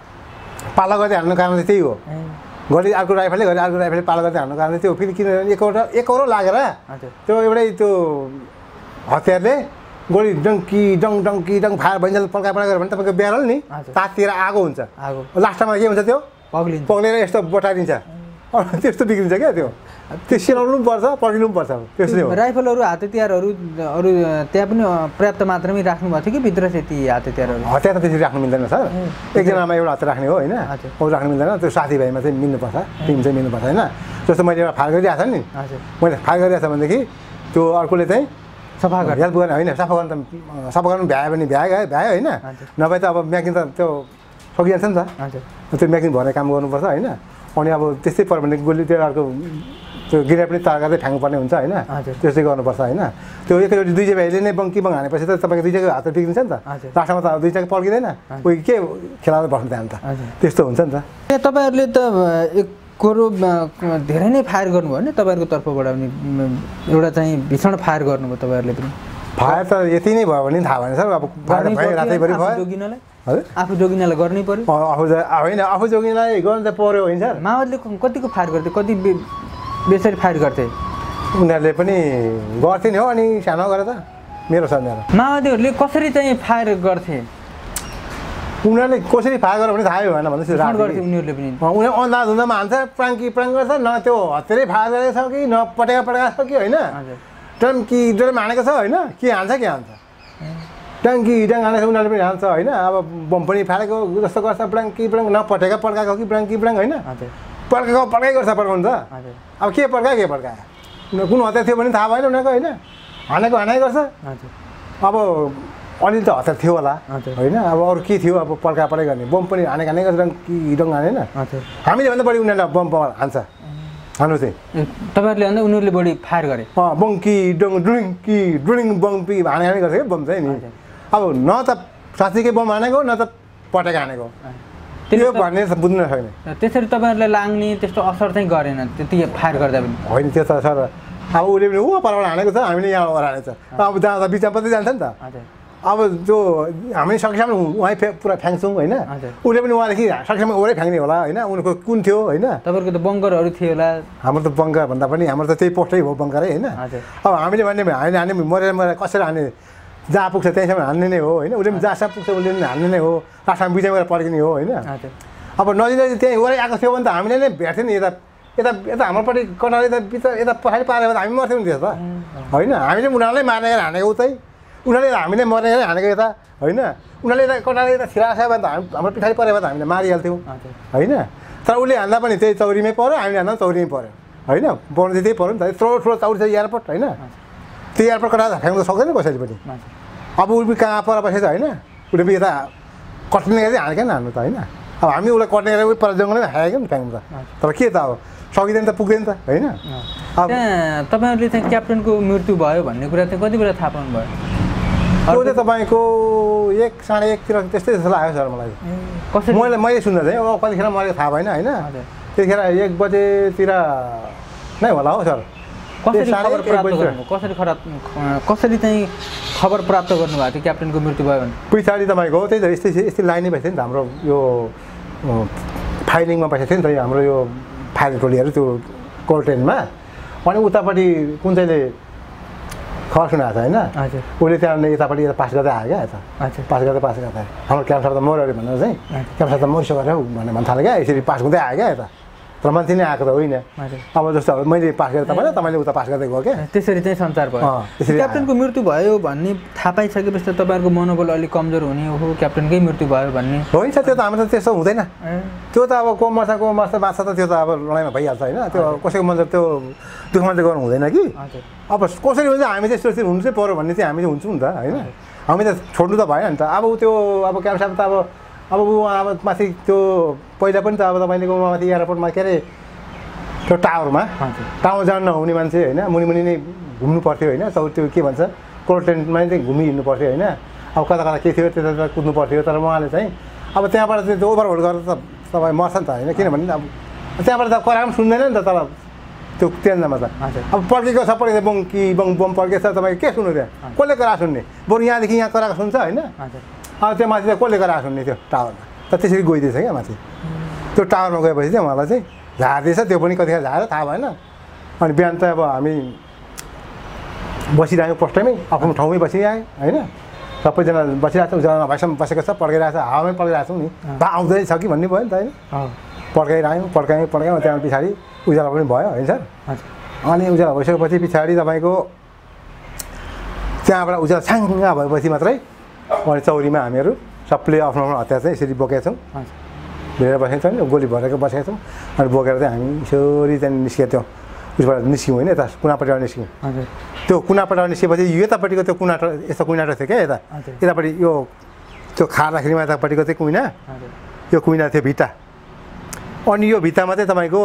पाला गर्दै हाल्नु कारण चाहिँ त्यही हो घरि अर्को राइफलले पाला गर्दै हाल्नु कारण त्यो फेरि किन एकौरो लागेर त्यो एउटै त्यो हतियारले गोली डङ फायर भइन्जेल पड्काइ गऱ्यो भने तपाईँको ब्यारल नि तातिएर आगो हुन्छ लास्टमा के हुन्छ त्यो पग्लेर यस्तो बटाइदिन्छ त्यस्तो बिग्रिन्छ क्या त्यो सिलाउनु पनि पर्छ पड्किनु पनि पर्छ त्यस्तै हो राइफलहरू हातेतियारहरू अरू त्यहाँ पनि पर्याप्त मात्रामै राख्नु भएको थियो कि भित्र चाहिँ ती हातेतियारहरू हतियार त त्यसरी राख्नु मिल्दैन सर एकजनामा एउटा हतियार राख्ने हो होइन अरू राख्नु मिल्दैन त्यो साथीभाइमा चाहिँ मिल्नुपर्छ टिम चाहिँ मिल्नुपर्छ होइन जस्तो मैले एउटा फायर गरिरहेको छ नि मैले फायर गरिरहेको छ भनेदेखि त्यो अर्कोले चाहिँ सफा गरेर हेल्प गर्ने होइन सफा गर्नु भ्यायो भने भ्यायो होइन नभए त अब म्याकिन त त्यो सकिहाल्छ नि त त्यो म्याकिन भर्ने काम गर्नुपर्छ होइन अनि अब त्यस्तै पऱ्यो भने गोली त्यो अर्को त्यो गिरा पनि तार गर्दै फ्याँक्नुपर्ने हुन्छ होइन त्यस्तै गर्नुपर्छ होइन त्यो एकैचोटि दुई भाइले नै बङ्की हानेपछि त तपाईँको दुई जग्गा हात बिग्रिन्छ नि त लास्टमा त दुई जग्गा पड्किँदैन कोही के खेलाएर बस्नु त्यहाँ त त्यस्तो हुन्छ नि त तपाईँहरूले त कोरो धेरै नै फायर गर्नुभयो नि तपाईँहरूको तर्फबाट पनि एउटा चाहिँ भीषण फायर गर्नुभयो तपाईँहरूले पनि फायर त यति नै भयो भने थाहा भएन सर अब रातैभरि भयो जोगिनलाई आफू जोगिनलाई गर्नै पर्यो होइन आफू जोगिनलाई गर्नु त पर्यो होइन सर माओवादीले कतिको फायर गर्थे कति बेसरी फायर गर्थे उनीहरूले पनि गर्थे नि हो अनि सानो गरेर त मेरो सन्देह माओवादीहरूले कसरी चाहिँ फायर गर्थे उनीहरूले कसरी फायर गर्यो भने थाहै भएन भन्दैछु उनीहरूले पनि उनीहरू अन्दाज हुँदामा हान्छ प्राङ गर्छ न त्यो हतियारै फायर गरेको छ कि न पटेका छ कि होइन ड्रम हानेको छ होइन के हान्छ ट्याङ्की हानेको छ उनीहरूले पनि हान्छ होइन अब बम पनि फालेको जस्तो गर्छ ब्राङ न पड्काएको कि ब्राङ होइन पड्काइ गर्छ पड्काउनु त अब के पड्कायो कुन हतियार थियो भने थाहा भएन उनीहरूको होइन हानेको गर्छ अब अलिअलि त हतियार थियो होला होइन अब अरू के थियो अब पड्काइ गर्ने बम पनि हानेको डङ हानेन हामीले भन्दा बढी उनीहरूलाई बम हान्छ हान्नु चाहिँ तपाईँहरूले भन्दा उनीहरूले बढी फायर गरे बङ्की ड्रुलिङ बम्पी हाने गर्छ क्या बम चाहिँ नि अब न त साँच्चीकै बम हानेको न त पटेका हानेको त्यो भन्ने बुझ्नु नसक्ने त्यसरी तपाईँहरूलाई लाग्ने त्यस्तो असर चाहिँ गरेन त्यति फायर गर्दा पनि होइन त्यो त सर अब उसले पनि परबाट हानेको छ हामीले यहाँ हानेको छ अब जाँदा बिचमा पत्रै जान्छ नि त अब त्यो हामी सकेसम्म उहाँ पुरा फ्याँक्छौँ होइन उसले पनि उहाँदेखि सकेसम्म वरै फ्याँक्ने होला होइन उनीहरूको कुन थियो होइन तपाईँहरूको त बङ्करहरू थियो होला हाम्रो त बङ्कर भन्दा पनि हाम्रो त त्यही पोस्टै हो बङ्करै होइन अब हामीले भन्ने हामीले हाने मरेर कसरी हाने जहाँ पुग्छ त्यहीँसम्म हान्ने नै हो होइन उसले पनि जहाँसम्म पुग्छ उसले पनि हान्ने नै हो लास्टमा बिचमा गएर पड्किने हो होइन अब नजिक त्यहीँ वरै आएको थियो भने त हामीले नै भेट्थ्यो नि यता हाम्रोपट्टि कटाले यता पछाडि पारेर त हामी मर्थ्यौँ नि त्यसो त होइन हामीले उनीहरूलाई मारेर हानेको उतै उनीहरूले हामीले मरेर हानेको यता होइन उनीहरूले यता कटाले यता छिराएको छ भने त हाम्रो पछाडि परेर त हामीले मारिहाल्थ्यौँ होइन तर उसले हान्दा पनि त्यही चौरीमै पऱ्यो हामीले हान्दा पनि चौरीमै पऱ्यो होइन पर्नु चाहिँ त्यही पऱ्यो नि त यत्रो चौरी छ एयरपोर्ट होइन त्यो एयरपोर्ट कटा फ्याँक्नु सक्दैन कसैले पनि अब उसले कहाँ पर बसेछ होइन उसले पनि यता कट्ने गरेर हानेको नि हान्नु त होइन अब हामी उसलाई कट्ने गरेर पर जङ्गलमै हालेको नि फ्याँक्नु त तर के त अब सकिँदैन त पुग्दैन त होइन अब तपाईँहरूले चाहिँ क्याप्टनको मृत्यु भयो भन्ने कुरा चाहिँ कति बेला थाहा पाउनु भयो त्यो चाहिँ तपाईँको 1 साढे 1 तिर त्यस्तै जस्तो लाग्यो सर मलाई कसरी मैले सुन्दा चाहिँ अब कतिखेर मलाई थाहा भएन होइन त्यतिखेर 1 बजेतिर नै होला हो सर कसरी चाहिँ खबर प्राप्त गर्नुभएको थियो क्याप्टनको मृत्यु भयो भने पछाडि तपाईँको त्यही त यस्तै लाइनै भएको थियो नि त हाम्रो यो फाइलिङमा बसेको थियो नि त हाम्रो यो फायर टोलीहरू त्यो कोल्टेनमा अनि उतापट्टि कुन चाहिँले खबर सुनाएको छ होइन उसले त्यहाँ यतापट्टि पास गर्दै आयो क्या यता पास गर्दै हाम्रो क्याम्प सर त मऱ्यो अरे भनेर चाहिँ क्याम्प सर त मरिसक्यो अरे भनेर भन्न थाल्यो क्या यसरी पास हुँदै आयो क्या यता तर मान्छे नै आएको त होइन अब जस्तो अब मैले पास गरेँ तपाईँले उता पास गर्दै गयो क्या त्यसरी चाहिँ सञ्चार भयो क्याप्टनको मृत्यु भयो भन्ने थाहा पाइसकेपछि त तपाईँहरूको मनोबल अलिक कमजोर हुने हो क्याप्टनकै मृत्यु भयो भन्ने होइन त्यो त हाम्रो त त्यस्तो हुँदैन त्यो त अब को मर्छ बाँच्छ त त्यो त अब लडाइँमा भइहाल्छ होइन त्यो कसैको मन त्यो दुःखमा चाहिँ गर्नु हुँदैन कि अब कसरी हुन्छ हामी चाहिँ यस्तो हुनु चाहिँ पऱ्यो भन्ने चाहिँ हामी चाहिँ हुन्छौँ नि त होइन हामी त छोड्नु त भएन नि त अब त्यो अब क्याम्प साहब त अब अब माथि त्यो पहिला पनि त अब तपाईँको माथि एयरपोर्टमा के अरे त्यो टावरमा जान नहुने मान्छे होइन मुनि नै घुम्नु पर्थ्यो होइन त्यो के भन्छ कोल्ड ट्रेनमा चाहिँ घुमिहिँड्नु पर्थ्यो होइन अब कता कता के थियो त्यता कुद्नु पर्थ्यो तर उहाँले चाहिँ अब त्यहाँबाट चाहिँ त्यो ओभरहोल्ड गरेर त तपाईँ मर्छ नि त होइन किनभने अब त्यहाँबाट त कराम सुन्दैन नि त तर त्यो ट्रेनमा त अब पड्केको छ पड्केको बङ कि बम पड्केको छ तपाईँ के सुन्नु त्यहाँ कसले करा सुन्ने बरु यहाँदेखि यहाँ कराएको सुन्छ होइन अब त्यो माथि त कसले कराएको सुन्ने त्यो टावरमा त त्यसरी गइदिएछ क्या माथि त्यो टावरमा गएपछि चाहिँ उहाँलाई चाहिँ झार्दैछ त्यो पनि कतिखेर झार्यो थाहा भएन अनि बिहान त अब हामी बसिरहेको पोस्टमै आफ्नो ठाउँमै बसिआएँ होइन सबैजना बसिरहेको छ उजाला भएसम्म बसेको छ पड्काइरहेको छ हावामै पड्काइरहेको छौँ नि बा आउँदैछ कि भन्ने भयो नि त होइन पड्कायौँ त्यहाँ पछाडि उजाला पनि भयो होइन सर अनि उजाला भइसकेपछि पछाडि तपाईँको त्यहाँबाट उजाला छाङ्गा भएपछि मात्रै अनि चौरीमा हामीहरू सबले आफ्नो आफ्नो हतियार चाहिँ यसरी बोकेका छौँ भेटेर बसेको छौँ गोली भरेको बसेका छौँ अनि बोकेर चाहिँ हामी यसरी त्यहाँदेखि निस्केको थियौँ उसबाट निस्क्यौँ होइन यता कुनापट्टिबाट निस्क्यौँ त्यो कुनापट्टिबाट निस्केपछि यतापट्टिको त्यो कुना यस्तो कुइनाटो थियो क्या यतापट्टि यो त्यो खाँदाखेरिमा यतापट्टिको चाहिँ कुइना यो कुइना थियो भित्ता अनि यो भित्तामा चाहिँ तपाईँको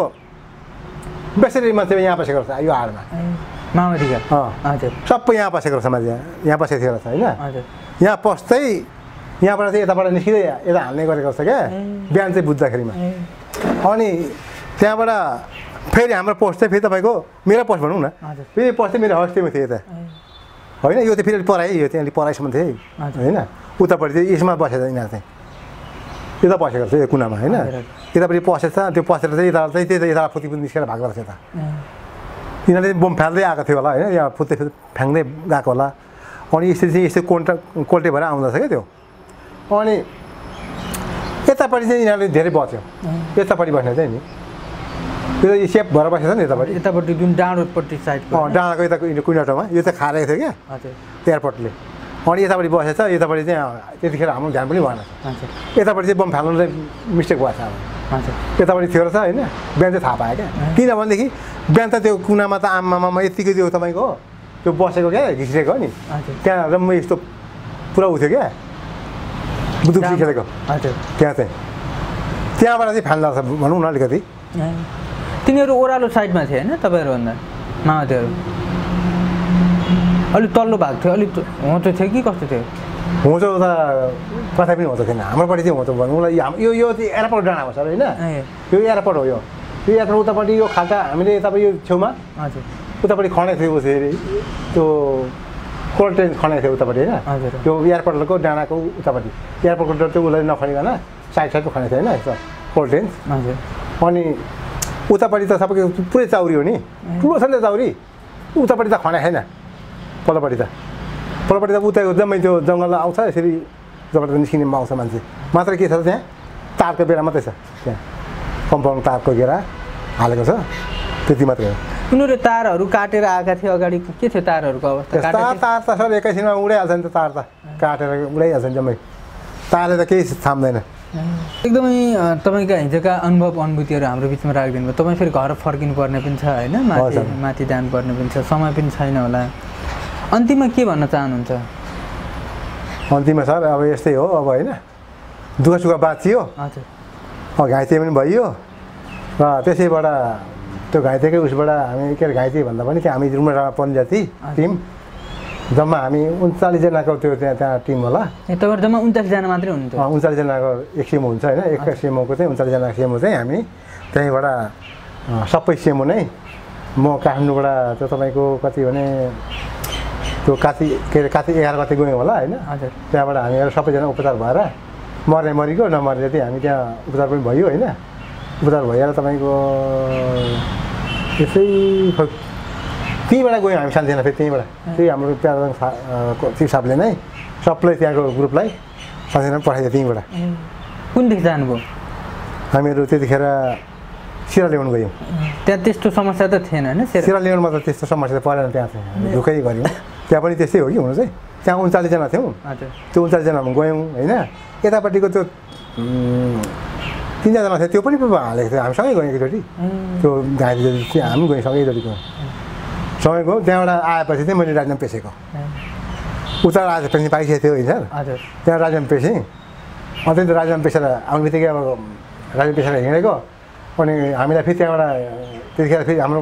बेसरी मान्छे यहाँ बसेको रहेछ यो आडमा माओवादीका सबै यहाँ बसेको रहेछ मान्छे यहाँ बसेको थियो रहेछ होइन यहाँ पस्दै यहाँबाट चाहिँ यताबाट निस्किँदै यता हाल्ने गरेको रहेछ क्या बिहान चाहिँ बुझ्दाखेरिमा अनि त्यहाँबाट फेरि हाम्रो पोस्ट चाहिँ फेरि तपाईँको मेरो पोस्ट भनौँ न फेरि पोस्ट चाहिँ मेरो हस्टेलमा थियो यता होइन यो चाहिँ फेरि पढाइ यो चाहिँ अलिक पढाइसम्म थियो होइन उतापट्टि चाहिँ यसमा बसेको छ यिनीहरू चाहिँ यता बसेको छ यो कुनामा होइन यतापट्टि पसेको छ त्यो पसेर चाहिँ यता चाहिँ त्यही त यता फुत्ती निस्केर भाग्दो रहेछ यता यिनीहरूले बम फ्याल्दै आएको थियो होला होइन यहाँ फुत्दै फ्याङ्दै गएको होला अनि यसरी चाहिँ यस्तो कोल्टे भएर आउँदछ क्या त्यो अनि यतापट्टि चाहिँ यिनीहरूले धेरै बच्यो यतापट्टि बस्ने चाहिँ नि त्यो सेप भएर बसेको छ नि यतापट्टि जुन डाँडोपट्टि साइड डाँडाको यताको कुइनाटोमा यो चाहिँ खारेको थियो क्या एयरपोर्टले अनि यतापट्टि बसेछ यतापट्टि चाहिँ त्यतिखेर हाम्रो ध्यान पनि भएन यतापट्टि चाहिँ बम फाल्नुलाई मिस्टेक भएछ अब यतापट्टि थियो रहेछ होइन बिहान चाहिँ थाहा पाएँ क्या किनभनेदेखि बिहान त त्यो कुनामा त आमामा यत्तिकै त्यो तपाईँको त्यो बसेको क्या घिसिरहेको नि त्यहाँ रम्मै यस्तो पुरा उठ्यो क्या बुदुक्सी खेलेको त्यहाँ चाहिँ त्यहाँबाट चाहिँ फाल्दा रहेछ भनौँ न अलिकति तिनीहरू ओह्रालो साइडमा थियो होइन तपाईँहरूभन्दा माओवादीहरू अलिक तल्लो भाग थियो अलिक होचो थियो कि कस्तो थियो होचो त कतै पनि होचो थिएन हाम्रोपट्टि चाहिँ होचो भनौँलाई यो चाहिँ एयरपोर्ट डाँडा हो सर होइन यो एयरपोर्ट हो यो एयरपोर्ट उतापट्टि यो खाल्टा हामीले तपाईँ यो छेउमा उतापट्टि खनेको थियो फेरि त्यो कोल्ड ट्रेन खनेको थियो उतापट्टि होइन त्यो एयरपोर्टको डाँडाको उतापट्टि एयरपोर्टको त्यो उसलाई नखनिकन साइडको खनेको थियो होइन यस्तो कोल्ड ट्रेन अनि उतापट्टि त सबैको पुरै चाउरी हो नि ठुलो छ नि त चाउरी उतापट्टि त खना छैन पल्लोपट्टि त उता जम्मै त्यो जङ्गल आउँछ यसरी जग्गा निस्किने आउँछ मान्छे मात्र के छ त्यहाँ तारको बेरा मात्रै छ त्यहाँ कम्पाउन्ड तारको घेरा हालेको छ त्यति मात्रै हो उनीहरूले तारहरू काटेर आएका थियो अगाडि के थियो तारहरूको अवस्था तार त सर एकैछिनमा उडाइहाल्छ नि त तार त काटेर उडाइहाल्छ नि जम्मै तारले त केही थाम्दैन एकदमै तपाईँका हिजोका अनुभूतिहरू हाम्रो बिचमा राखिदिनु भयो तपाईँ फेरि घर फर्किनु पर्ने पनि छ होइन माथि जानुपर्ने पनि छ समय पनि छैन होला अन्तिममा के भन्न चाहनुहुन्छ अन्तिममा सर अब यस्तै हो अब होइन दुःख सुख बाँचियो घाइते पनि भइयो र त्यसैबाट त्यो घाइतेकै उसबाट हामी के अरे घाइते भन्दा पनि त्यहाँ हामी रुमडाँडा पञ्चायती टिम जम्मा हामी 39 जनाको त्यो त्यहाँ टिम होला तपाईँहरू जम्मा 39 जना मात्रै हुनुहुन्थ्यो 39 जनाको एक सिएमओ हुन्छ होइन एक सिएमओको चाहिँ 39 जनाको सिएमओ चाहिँ हामी त्यहीँबाट सबै सिएमओ नै म काठमाडौँबाट त्यो तपाईँको कति भने त्यो काती 11 गते गयौँ होला होइन त्यहाँबाट हामीहरू सबैजना उपचार भएर मर्ने मरिगयो नमर्ने चाहिँ हामी त्यहाँ उपचार पनि भयो होइन उपचार भएर तपाईँको त्यसै त्यहीँबाट गयौँ हामी सानोजना फेरि त्यहीँबाट त्यही हाम्रो प्याराङ चिफ साहबले नै सबलाई त्यहाँको ग्रुपलाई सानोजना पठाइदियो त्यहीँबाट कुनदेखि जानुभयो हामीहरू त्यतिखेर सिरा ल्याउनु गयौँ त्यहाँ त्यस्तो समस्या त थिएन होइन सिरा ल्याउनुमा त त्यस्तो समस्या त परेन त्यहाँ चाहिँ ढुक्कै गऱ्यौँ त्यहाँ पनि त्यस्तै हो कि हुनु चाहिँ त्यहाँ 39 जना थियौँ त्यो 39 जनामा गयौँ होइन यतापट्टिको त्यो 3 जना थियो त्यो पनि हालेको थियो हामीसँगै गयौँ एकचोटि त्यो घाइते हामी गयौँ सँगै एकचोटि गयौँ सँगै गयौँ त्यहाँबाट आएपछि चाहिँ मैले राजीनामा पेसेको उता आज पेन्सन पाइसकेको थियो होइन सर त्यहाँ राजीनामा पेसेँ अन्त त्यो राजीनामा पेसेर आउने बित्तिकै अब राजीनामा पेसेर हिँडेको अनि हामीलाई फेरि त्यहाँबाट त्यतिखेर फेरि हाम्रो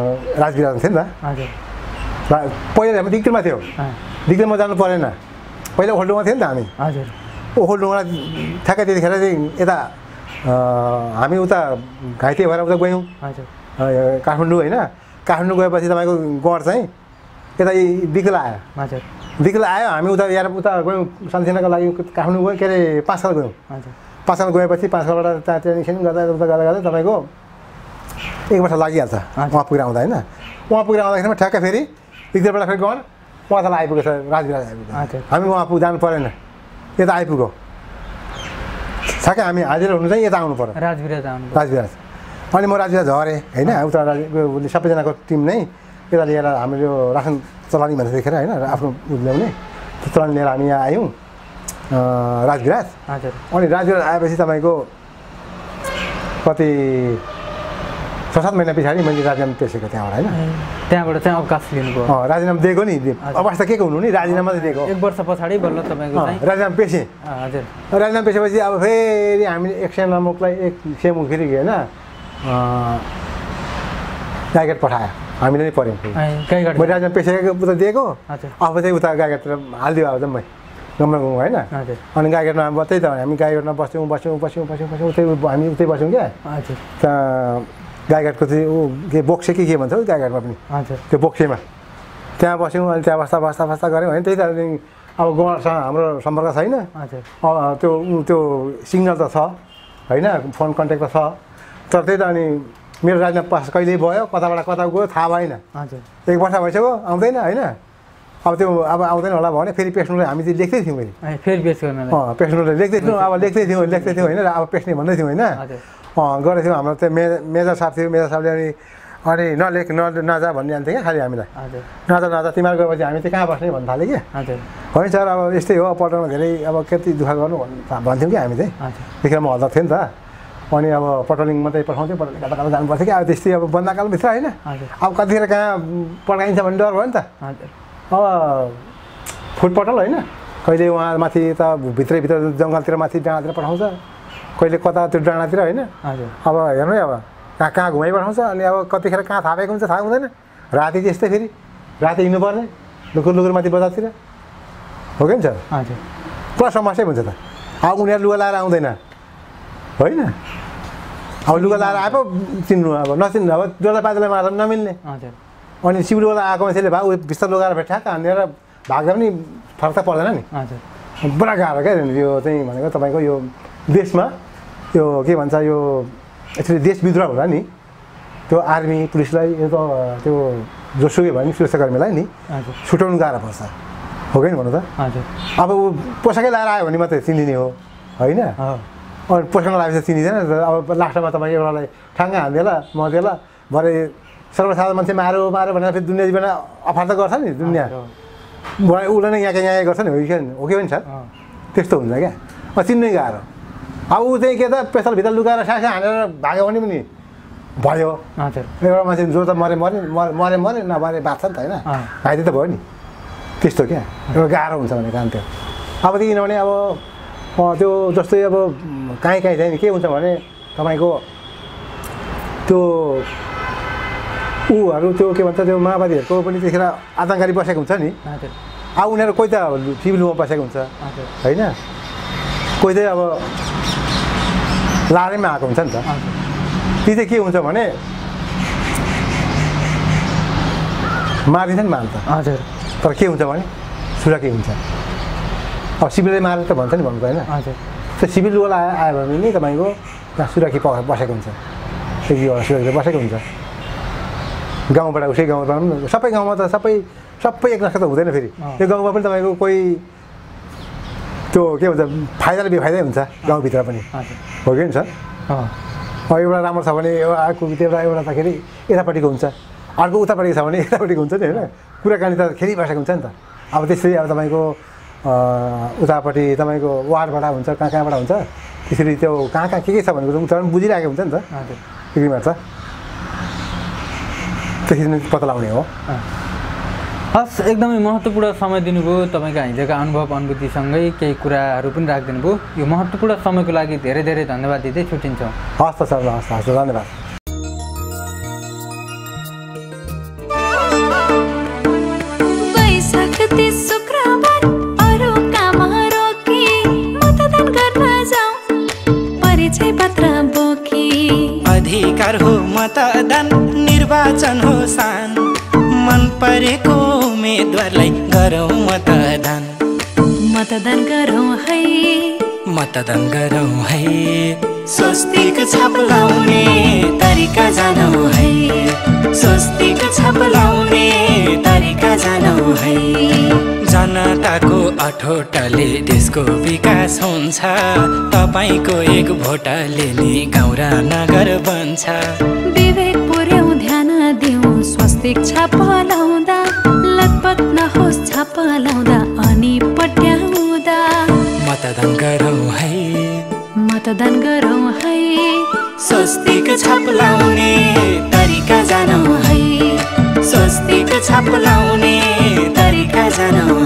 राजगिरा थियो नि त पहिला हामी दिक्तेलमा थियो दिक्तेलमा जानु परेन पहिला ओखलडुङ्गा थियो नि त हामी हजुर ओखलडुङ्गा ठ्याक्कै त्यतिखेर चाहिँ यता हामी उता घाइते भएर उता गयौँ हजुर काठमाडौँ होइन काठमाडौँ गएपछि तपाईँको गढ चाहिँ यता बिकल आयो हजुर बिकल आयो हामी उता उता गयौँ सानसानाको लागि काठमाडौँ गयौँ के अरे 5 साल गयौँ हजुर 5 साल गएपछि 5 सालबाट त्यहाँ ट्रेनिङ गर्दा उता गर्दा तपाईँको 1 वर्ष लागिहाल्छ उहाँ पुगेर आउँदा होइन उहाँ पुगेर आउँदाखेरि ठ्याक्कै फेरि बिकलबाट फेरि गढ उहाँ तल आइपुगेको छ राजविराज आइपुग्यो हामी उहाँ जानु परेन यता आइपुग्यो ठ्याक्कै हामी हाजिर हुनु चाहिँ यता आउनु पर्यो राजविराज अनि म राजविराज झरेँ होइन उता उसले सबैजनाको टिम नै यता लिएर हाम्रो यो रासन चलानी भनेर देखेर होइन आफ्नो ल्याउने त्यो चलानी लिएर हामी यहाँ आयौँ राजविराज अनि राजविराज आएपछि तपाईँको कति 6-7 महिना पछाडि मैले राजीनामा पेसेको त्यहाँबाट होइन त्यहाँबाट चाहिँ अवकाश लिनुभयो राजीनामा दिएको नि अवस्था के को हुनु नि राजीनामा चाहिँ दिएको 1 वर्ष पछाडि बल्ल तपाईँको राजीनामा पेसेँ हजुर राजीनामा पेसेपछि अब फेरि हामीले एक सेनामुखलाई एक सेमुख फेरि होइन गाईघाट पठायो हामीले नै पऱ्यौँ मैले राजीनामा पेसेको उता दिएको अब चाहिँ उता गाईघाटतिर हालिदियो अब जम्मै गम्मा गयौँ होइन अनि गाईघाटमा त्यही त हामी गाईघाटमा बस्यौँ उतै हामी उतै बस्यौँ क्या त्यहाँ गाईघाटको चाहिँ ऊ के बोक्से के भन्छ गाईघाटमा पनि त्यो बोक्सेमा त्यहाँ बस्यौँ अनि त्यहाँ बस्दा गऱ्यौँ होइन त्यही त अब गाउँसँग हाम्रो सम्पर्क छैन त्यो सिग्नल त छ होइन फोन कन्ट्याक्ट त छ तर त्यही त अनि मेरो राजीनामा पास कहिले भयो कताबाट कता गयो थाहा भएन 1 वर्ष भइसक्यो आउँदैन होइन अब त्यो अब आउँदैन होला भने फेरि पेस्नुलाई हामी चाहिँ लेख्दै थियौँ फेरि पेस्नुलाई लेख्दै थियौँ अब लेख्दै थियौँ होइन अब पेस्ने भन्दै थियौँ होइन गरेको थियौँ हाम्रो त्यो मेजर साहब थियो मेजर साहबले अनि नलेख नजा भनिहाल्थ्यो क्या खालि हामीलाई नजा तिमीहरू गएपछि हामी चाहिँ कहाँ बस्ने भन्नु थाल्यो कि होइन सर अब यस्तै हो पठाउन धेरै अब कति दुःख गर्नु भन्थ्यौँ कि हामी चाहिँ त्यतिखेर म हल्दा थिएँ नि त अनि अब पटलिङ मात्रै पठाउँथ्यो पटलिङ कता कता जानु पर्थ्यो कि अब त्यस्तै अब बन्दाकालभित्र होइन अब कतिखेर कहाँ पड्काइन्छ भन्ने डर भयो नि त अब फुट पटल होइन कहिले उहाँ माथि त भित्र जङ्गलतिर माथि डाँडातिर पठाउँछ कहिले कता त्यो डाँडातिर होइन अब हेर्नु है अब कहाँ घुमाइ पठाउँछ अनि अब कतिखेर कहाँ थापेको हुन्छ थाहा हुँदैन राति त्यस्तै फेरि राति हिँड्नुपर्ने लुकुर माथि बजारतिर हो कि सर पुरा समस्या हुन्छ त अब उनीहरू लुगा लाएर आउँदैन होइन अब लुगा लाएर आए पो चिन्नु अब नचिन्नु अब डोला बाजेलाई मार्दा पनि नमिल्ने अनि सिउडोला आएको मान्छेले भए उयो बिस्तार लगाएर ठ्याक्क हानेर भाग्दा पनि फरक त पर्दैन नि बडा गाह्रो क्या यो चाहिँ भनेको तपाईँको यो देशमा यो के भन्छ यो यसरी देश विद्रोह हुँदा नि त्यो आर्मी पुलिसलाई त्यो जोसुकै भयो नि सुरक्षाकर्मीलाई नि छुटाउनु गाह्रो पर्छ हो कि भन्नु त अब ऊ पोसाकै लाएर आयो भने मात्रै चिनिने हो होइन अनि पोसाक लगाएपछि चिनिँदैन अब लास्टमा तपाईँ एउटालाई ठाङ्गा हान्देला मदेला भरे सर्वसाधारण मान्छे मारो भनेर फेरि दुनियाँ जीवन अफर त गर्छ नि दुनियाँ उसलाई नै यहाँ गर्छ नि हो कि होइन सर त्यस्तो हुन्छ क्या चिन्नै गाह्रो अब ऊ चाहिँ के त पेसलभित्र लुगाएर सासा हानेर भाग्यो भने पनि भयो एउटा मान्छे जो त मरे नमरे बाँच्छ नि त होइन घाइते त भयो नि त्यस्तो क्या एउटा गाह्रो हुन्छ भने काम त्यो अब त किनभने अब त्यो जस्तै अब काहीँ चाहिँ नि के हुन्छ भने तपाईँको त्यो ऊहरू त्यो के भन्छ त्यो माओवादीहरूको पनि त्यतिखेर आतङ्ककारी बसेको हुन्छ नि अब उनीहरू कोही त सिभिलमा बसेको हुन्छ होइन कोही चाहिँ अब लाडैमा आएको हुन्छ नि त ती चाहिँ के हुन्छ भने मारिन्छ नि मान्छ तर के हुन्छ भने सुरक्षित हुन्छ अब सिभिलले मारेर त भन्छ नि भन्नु त होइन त्यो सिभिलवाला आयो भने नि तपाईँको त्यहाँ सुरक्षित बसेको हुन्छ एकजना सुरक्षित बसेको हुन्छ गाउँबाट उसै गाउँमा पनि सबै गाउँमा त सबै एक नक्सा त हुँदैन फेरि त्यो गाउँमा पनि तपाईँको कोही त्यो के भन्छ फाइदा र बेफाइदै हुन्छ गाउँभित्र पनि हो कि सर एउटा राम्रो छ भने अर्को एउटा तखेरि यतापट्टिको हुन्छ अर्को उतापट्टिको छ भने यतापट्टिको हुन्छ नि होइन कुराकानी त खेलिबसेको हुन्छ नि त अब त्यसरी अब तपाईँको उतापट्टि तपाईँको वार्डबाट हुन्छ कहाँबाट हुन्छ त्यसरी त्यो कहाँ के छ भनेको उता पनि बुझिरहेको हुन्छ नि त बिक्रीमा त त्यसरी नै पत्ता लगाउने हो हस् एकदमै महत्त्वपूर्ण समय दिनुभयो तपाईँको हिजोका अनुभव अनुभूतिसँगै केही कुराहरू पनि राखिदिनु भयो यो महत्त्वपूर्ण समयको लागि धेरै धेरै धन्यवाद दिँदै छुट्टिन्छौँ हस् त सर हस् धन्यवाद वैशाख शुक्रबार अरू काम अधिकार हो मतदान निर्वाचन हो सान मन परेको उम्मेदवारलाई गरौँ मतदान मतदान गरौँ है मतदान गरौँ है स्वस्तिक छाप लाउने तरिका जानौँ है स्वस्तिक छाप लाउने तरिका जानौँ है जनताको अठोटले देशको विकास हुन्छ तपाईको एक भोटले नि गाउँ र नगर बन्छ विवेक पुर्याउ ध्यान दिउँ स्वस्तिक छाप लाउँदा लगभग नहोस् छाप लाउँदा अनि पट्याउँदा मतदान गरौँ है मतदान गरौँ है स्वस्तिक छाप लाउने तरिका जानौँ है स्वस्तिक छाप लाउने तरिका जानौँ